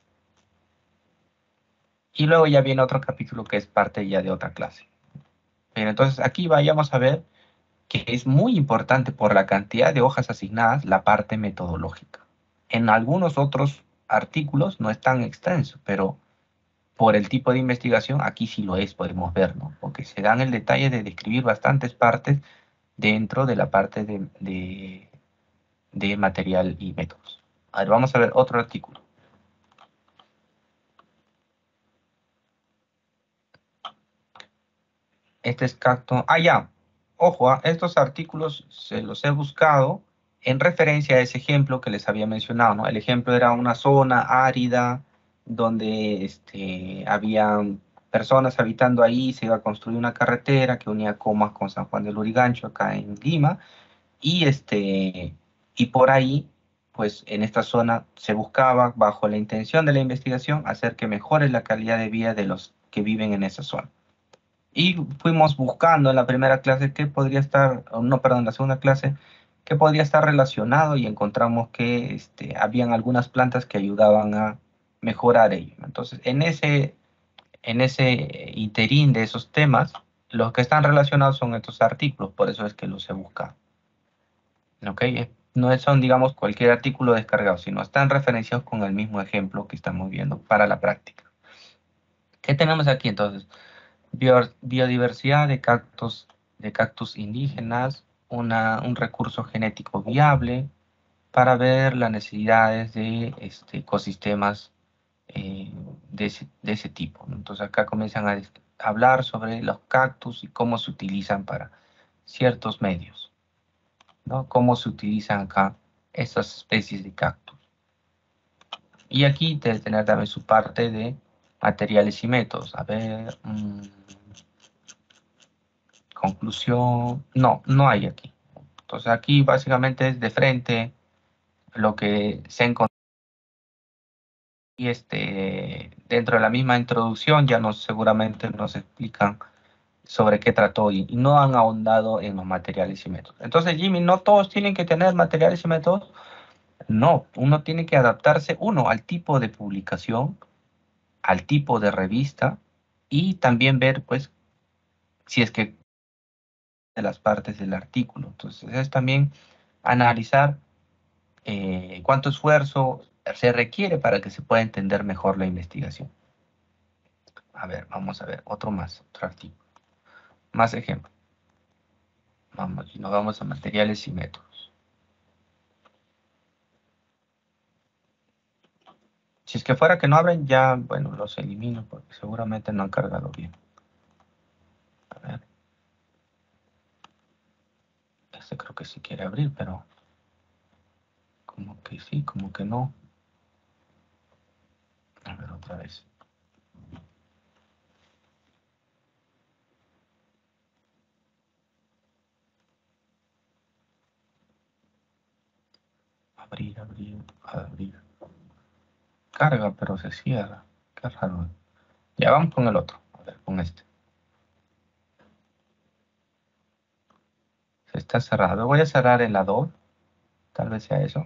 Y luego ya viene otro capítulo que es parte ya de otra clase. Pero entonces aquí vayamos a ver que es muy importante por la cantidad de hojas asignadas, la parte metodológica. En algunos otros artículos no es tan extenso, pero por el tipo de investigación, aquí sí lo es, podemos ver, ¿no? Porque se dan el detalle de describir bastantes partes dentro de la parte de, de, de material y métodos. A ver, vamos a ver otro artículo. Este es Cacto. Ah, ya. Ojo, ¿ah? Estos artículos se los he buscado en referencia a ese ejemplo que les había mencionado, ¿no? El ejemplo era una zona árida donde este, había personas habitando ahí, se iba a construir una carretera que unía Comas con San Juan del Lurigancho, acá en Lima, y, este, y por ahí, pues en esta zona se buscaba, bajo la intención de la investigación, hacer que mejore la calidad de vida de los que viven en esa zona. Y fuimos buscando en la primera clase qué podría estar, no, perdón, en la segunda clase, qué podría estar relacionado y encontramos que este, habían algunas plantas que ayudaban a mejorar ello. Entonces, en ese, en ese interín de esos temas, los que están relacionados son estos artículos, por eso es que los he buscado. ¿Ok? No son, digamos, cualquier artículo descargado, sino están referenciados con el mismo ejemplo que estamos viendo para la práctica. ¿Qué tenemos aquí entonces? Biodiversidad de cactus, de cactus indígenas, una, un recurso genético viable para ver las necesidades de este, ecosistemas eh, de, ese, de ese tipo, ¿no? Entonces acá comienzan a hablar sobre los cactus y cómo se utilizan para ciertos medios, ¿no? Cómo se utilizan acá estas especies de cactus. Y aquí debe tener también su parte de materiales y métodos. A ver... Mmm, conclusión, no, no hay aquí. Entonces aquí básicamente es de frente lo que se encontró y este, dentro de la misma introducción ya nos seguramente nos explican sobre qué trató y, y no han ahondado en los materiales y métodos. Entonces, Jimmy, ¿no todos tienen que tener materiales y métodos? No, uno tiene que adaptarse, uno, al tipo de publicación, al tipo de revista y también ver, pues, si es que de las partes del artículo. Entonces, es también analizar eh, cuánto esfuerzo se requiere para que se pueda entender mejor la investigación. A ver, vamos a ver, otro más, otro artículo. Más ejemplos. Vamos, y nos vamos a materiales y métodos. Si es que fuera que no abren, ya, bueno, los elimino porque seguramente no han cargado bien. A ver. Este creo que sí quiere abrir, pero como que sí, como que no. A ver, otra vez. Abrir, abrir, abrir. Carga, pero se cierra. Qué raro. Ya vamos con el otro. A ver, con este. Se está cerrado. Voy a cerrar el Adobe. Tal vez sea eso.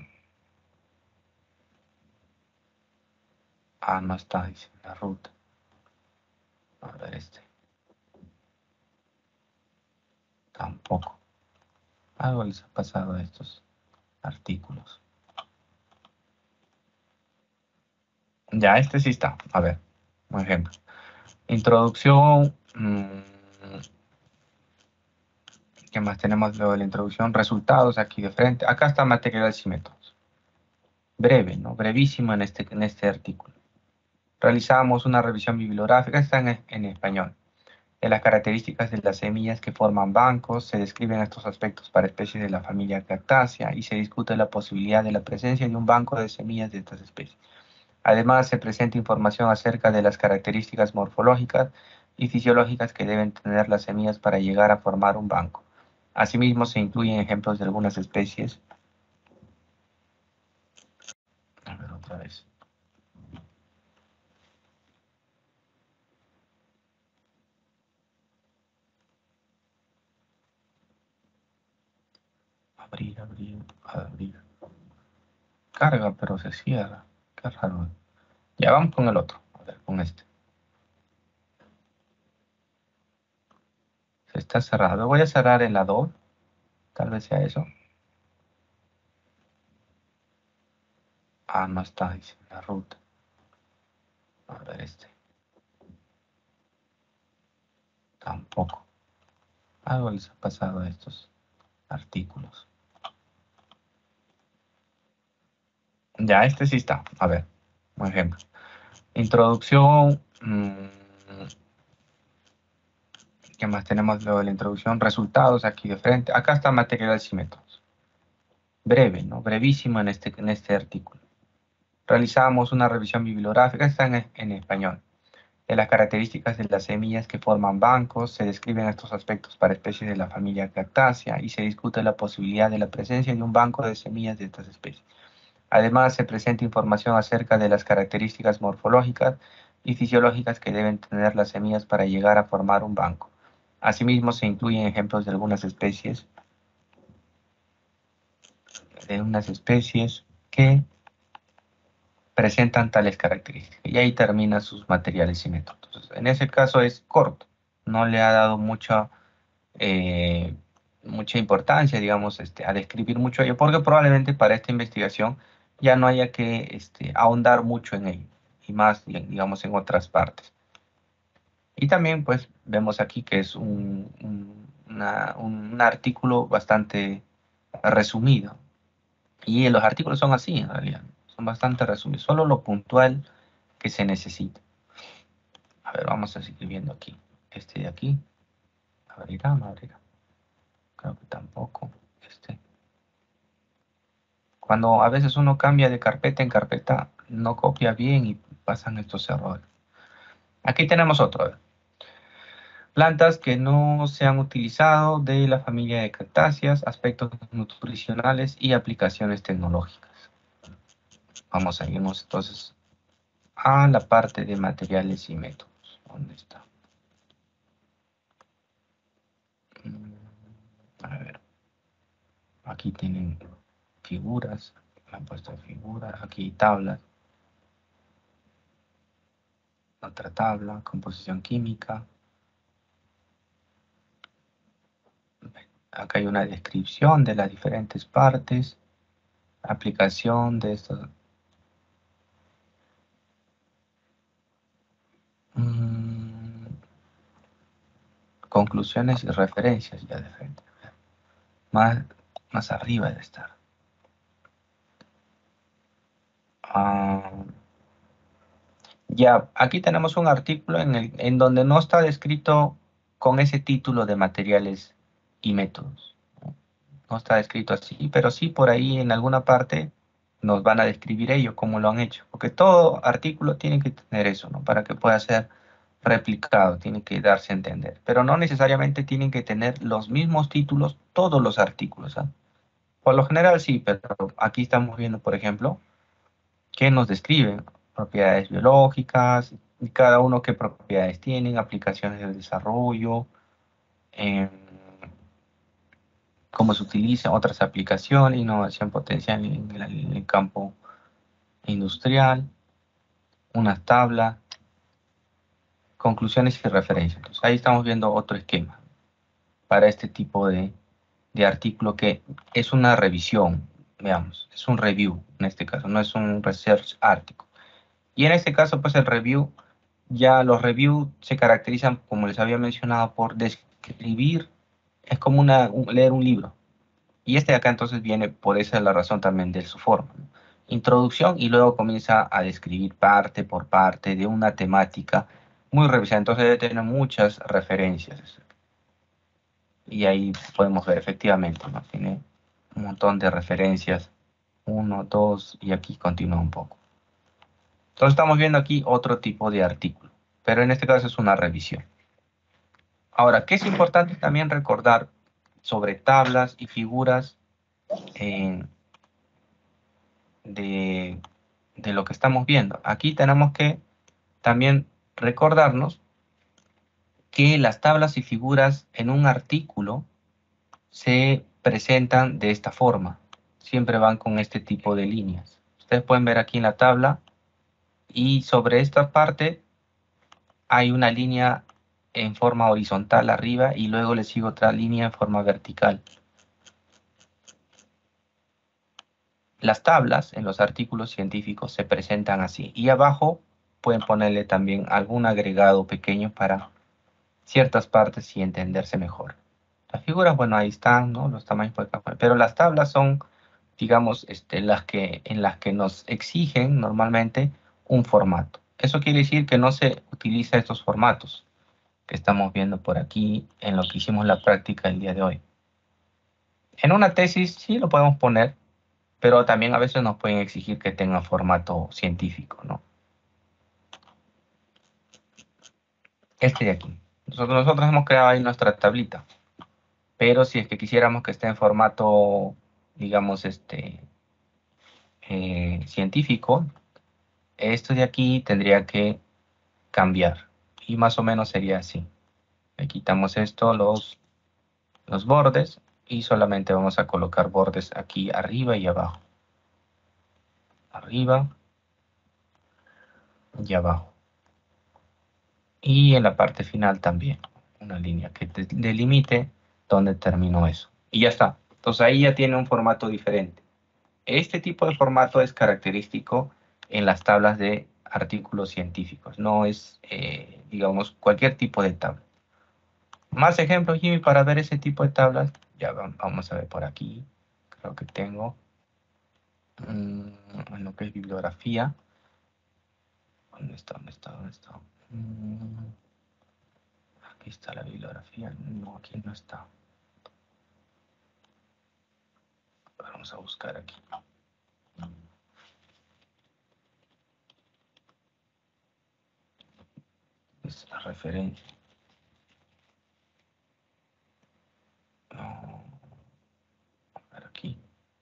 Ah, no está, dice la ruta. A ver este. Tampoco. Algo les ha pasado a estos artículos. Ya, este sí está. A ver, un ejemplo. Introducción. Mmm, ¿Qué más tenemos luego de la introducción? Resultados aquí de frente. Acá está materiales y métodos. Breve, ¿no? Brevísimo en este, en este artículo. Realizamos una revisión bibliográfica, está en, en español, de las características de las semillas que forman bancos. Se describen estos aspectos para especies de la familia Cactaceae y se discute la posibilidad de la presencia de un banco de semillas de estas especies. Además, se presenta información acerca de las características morfológicas y fisiológicas que deben tener las semillas para llegar a formar un banco. Asimismo, se incluyen ejemplos de algunas especies. A ver, otra vez. Abrir, abrir, abrir. Carga, pero se cierra. Qué raro. Ya vamos con el otro. A ver, con este. Se está cerrado. Voy a cerrar el Adobe. Tal vez sea eso. Ah, no está, dice, la ruta. A ver, este. Tampoco. Algo les ha pasado a estos artículos. Ya, este sí está. A ver, un ejemplo. Introducción. Mmm, ¿Qué más tenemos luego de la introducción? Resultados aquí de frente. Acá está materiales y métodos. Breve, ¿no? Brevísimo en este, en este artículo. Realizamos una revisión bibliográfica, está en, en español, de las características de las semillas que forman bancos. Se describen estos aspectos para especies de la familia Cactaceae y se discute la posibilidad de la presencia de un banco de semillas de estas especies. Además, se presenta información acerca de las características morfológicas y fisiológicas que deben tener las semillas para llegar a formar un banco. Asimismo, se incluyen ejemplos de algunas especies, de unas especies que presentan tales características. Y ahí terminan sus materiales y métodos. Entonces, en ese caso es corto, no le ha dado mucha, eh, mucha importancia, digamos, este, a describir mucho ello, porque probablemente para esta investigación ya no haya que este, ahondar mucho en ello, y más, digamos, en otras partes. Y también, pues, vemos aquí que es un, un, una, un artículo bastante resumido. Y los artículos son así, en realidad. Son bastante resumidos. Solo lo puntual que se necesita. A ver, vamos a seguir viendo aquí. Este de aquí. ¿Abrirá o no abrirá? Creo que tampoco. Este. Cuando a veces uno cambia de carpeta en carpeta, no copia bien y pasan estos errores. Aquí tenemos otro. A ver. Plantas que no se han utilizado de la familia de cactáceas, aspectos nutricionales y aplicaciones tecnológicas. Vamos a irnos entonces a la parte de materiales y métodos. ¿Dónde está? A ver. Aquí tienen figuras. Me han puesto figuras. Aquí tablas. Otra tabla. Composición química. Acá hay una descripción de las diferentes partes. Aplicación de estos. Mm, conclusiones y referencias ya de frente. Más, más arriba de estar. Ah, ya, aquí tenemos un artículo en, el, en donde no está descrito con ese título de materiales y métodos. No está descrito así, pero sí por ahí en alguna parte nos van a describir ellos cómo lo han hecho. Porque todo artículo tiene que tener eso, ¿no? Para que pueda ser replicado, tiene que darse a entender. Pero no necesariamente tienen que tener los mismos títulos todos los artículos, ¿ah? Por lo general sí, pero aquí estamos viendo, por ejemplo, que nos describen propiedades biológicas, y cada uno qué propiedades tienen, aplicaciones de desarrollo, eh, cómo se utilizan otras aplicaciones, innovación potencial en el, en el campo industrial, una tabla, conclusiones y referencias. Entonces, ahí estamos viendo otro esquema para este tipo de, de artículo que es una revisión, veamos, es un review en este caso, no es un research article. Y en este caso, pues el review, ya los reviews se caracterizan, como les había mencionado, por describir, es como una, un, leer un libro. Y este de acá entonces viene por esa es la razón también de su forma, ¿no? Introducción y luego comienza a describir parte por parte de una temática muy revisada. Entonces debe tener muchas referencias. Y ahí podemos ver efectivamente, ¿no? Tiene un montón de referencias. Uno, dos, y aquí continúa un poco. Entonces estamos viendo aquí otro tipo de artículo, pero en este caso es una revisión. Ahora, ¿qué es importante también recordar sobre tablas y figuras eh, de, de lo que estamos viendo? Aquí tenemos que también recordarnos que las tablas y figuras en un artículo se presentan de esta forma. Siempre van con este tipo de líneas. Ustedes pueden ver aquí en la tabla y sobre esta parte hay una línea en forma horizontal arriba y luego le sigue otra línea en forma vertical. las tablas en los artículos científicos se presentan así. Y abajo pueden ponerle también algún agregado pequeño para ciertas partes y entenderse mejor. Las figuras, bueno, ahí están, ¿no? Los tamaños, pero las tablas son, digamos, este, las que, en las que nos exigen normalmente un formato. Eso quiere decir que no se utiliza estos formatos que estamos viendo por aquí en lo que hicimos la práctica el día de hoy. En una tesis sí lo podemos poner, pero también a veces nos pueden exigir que tenga formato científico, ¿no? Este de aquí. Nosotros, nosotros hemos creado ahí nuestra tablita. Pero si es que quisiéramos que esté en formato, digamos, este, eh, científico, esto de aquí tendría que cambiar. Y más o menos sería así. Le quitamos esto, los, los bordes, y solamente vamos a colocar bordes aquí arriba y abajo. Arriba y abajo. Y en la parte final también, una línea que te delimite dónde terminó eso. Y ya está. Entonces ahí ya tiene un formato diferente. Este tipo de formato es característico en las tablas de artículos científicos. No es, eh, digamos, cualquier tipo de tabla. Más ejemplos, Jimmy, para ver ese tipo de tablas. Ya vamos a ver por aquí. Creo que tengo mmm, en lo que es bibliografía. ¿Dónde está? ¿Dónde está? ¿Dónde está? Mm, aquí está la bibliografía. No, aquí no está. Vamos a buscar aquí. Es la referencia. No. A ver aquí.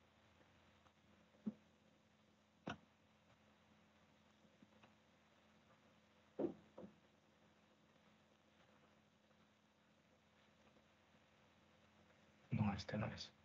No, este no es.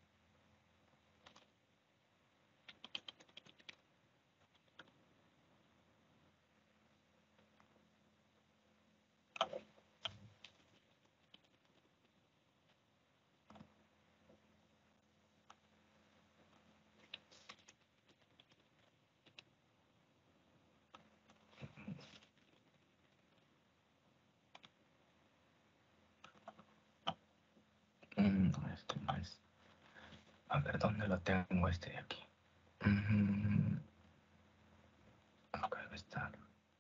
No, este no es. A ver, ¿dónde lo tengo este de aquí? Mm, acá debe estar.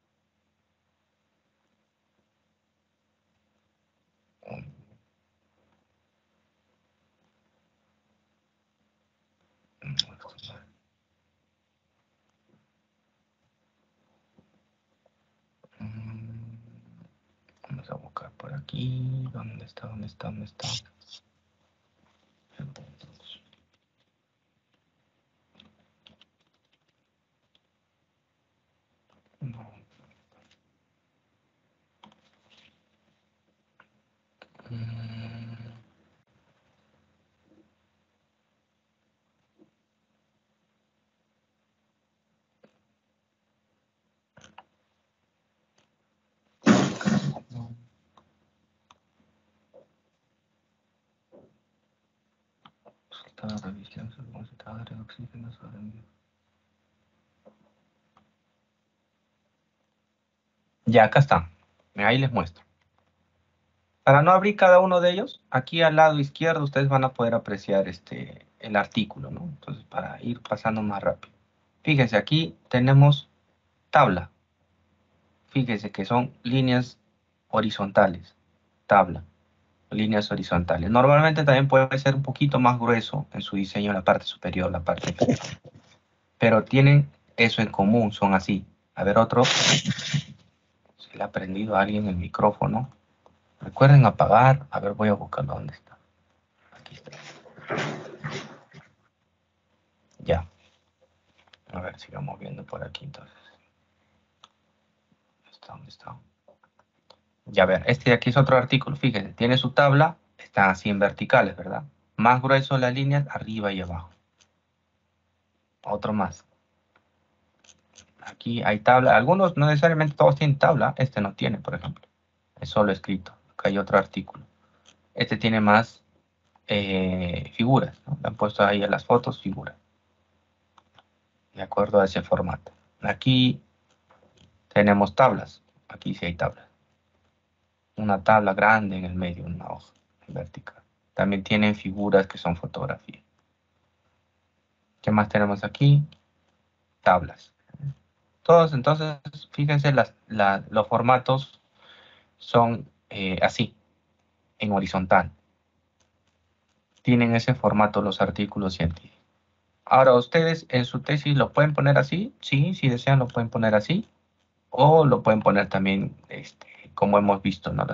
Oh. No, esto no. Mm, vamos a buscar por aquí. ¿Dónde está? ¿Dónde está? ¿Dónde está? No. Mm, no. Resultado de revisión sobre concentradores de oxígeno sobre el... Ya, acá está. Ahí les muestro. Para no abrir cada uno de ellos, aquí al lado izquierdo ustedes van a poder apreciar este, el artículo, ¿no? Entonces, para ir pasando más rápido. Fíjense, aquí tenemos tabla. Fíjense que son líneas horizontales. Tabla. Líneas horizontales. Normalmente también puede ser un poquito más grueso en su diseño, la parte superior, la parte inferior. Pero tienen eso en común, son así. A ver, otro. Se le ha prendido a alguien el micrófono. Recuerden apagar. A ver, voy a buscarlo. ¿Dónde está? Aquí está. Ya. A ver, sigamos viendo por aquí entonces. ¿Dónde está? ¿Dónde está? Ya ver, este de aquí es otro artículo. Fíjense, tiene su tabla. Están así en verticales, ¿verdad? Más grueso las líneas arriba y abajo. Otro más. Aquí hay tabla. Algunos, no necesariamente todos tienen tabla. Este no tiene, por ejemplo. Es solo escrito. Acá hay otro artículo. Este tiene más eh, figuras, ¿no? Le han puesto ahí a las fotos figuras. de acuerdo a ese formato. Aquí tenemos tablas, aquí sí hay tablas. Una tabla grande en el medio, una hoja vertical. También tienen figuras que son fotografías. ¿Qué más tenemos aquí? Tablas. Todos, entonces, fíjense, las, la, los formatos son eh, así, en horizontal. Tienen ese formato los artículos científicos. Ahora, ustedes en su tesis lo pueden poner así, sí, si desean lo pueden poner así, o lo pueden poner también, este, como hemos visto, ¿no?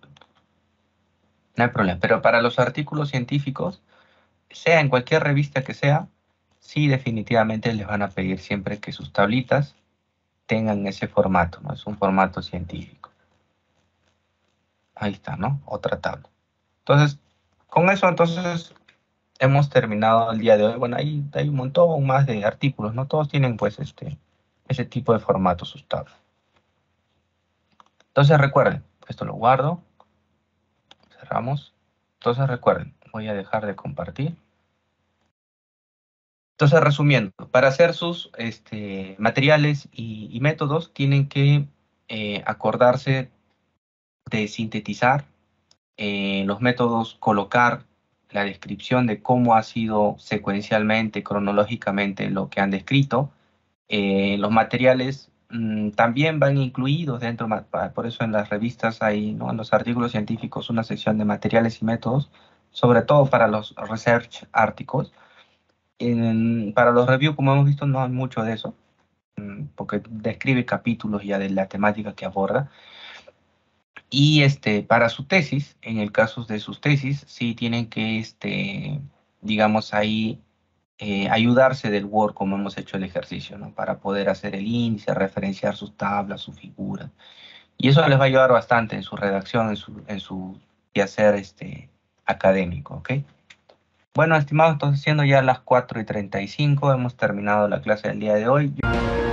No hay problema, pero para los artículos científicos, sea en cualquier revista que sea, sí definitivamente les van a pedir siempre que sus tablitas tengan ese formato, ¿no? Es un formato científico. Ahí está, ¿no? Otra tabla. Entonces, con eso, entonces, hemos terminado el día de hoy. Bueno, hay, hay un montón más de artículos, ¿no? Todos tienen, pues, este, ese tipo de formato, sus tablas. Entonces, recuerden, esto lo guardo. Cerramos. Entonces, recuerden, voy a dejar de compartir. Entonces, resumiendo, para hacer sus este, materiales y, y métodos, tienen que eh, acordarse de sintetizar eh, los métodos, colocar la descripción de cómo ha sido secuencialmente, cronológicamente lo que han descrito. Eh, los materiales mmm, también van incluidos dentro, por eso en las revistas hay, ¿no? En los artículos científicos, una sección de materiales y métodos, sobre todo para los research articles. En, para los reviews, como hemos visto, no hay mucho de eso, porque describe capítulos ya de la temática que aborda. Y este, para su tesis, en el caso de sus tesis, sí tienen que, este, digamos, ahí eh, ayudarse del Word, como hemos hecho el ejercicio, ¿no? Para poder hacer el índice, referenciar sus tablas, sus figuras. Y eso les va a ayudar bastante en su redacción, en su, en su quehacer este, académico, ¿ok? Bueno, estimados, entonces siendo ya las cuatro y treinta y cinco, hemos terminado la clase del día de hoy.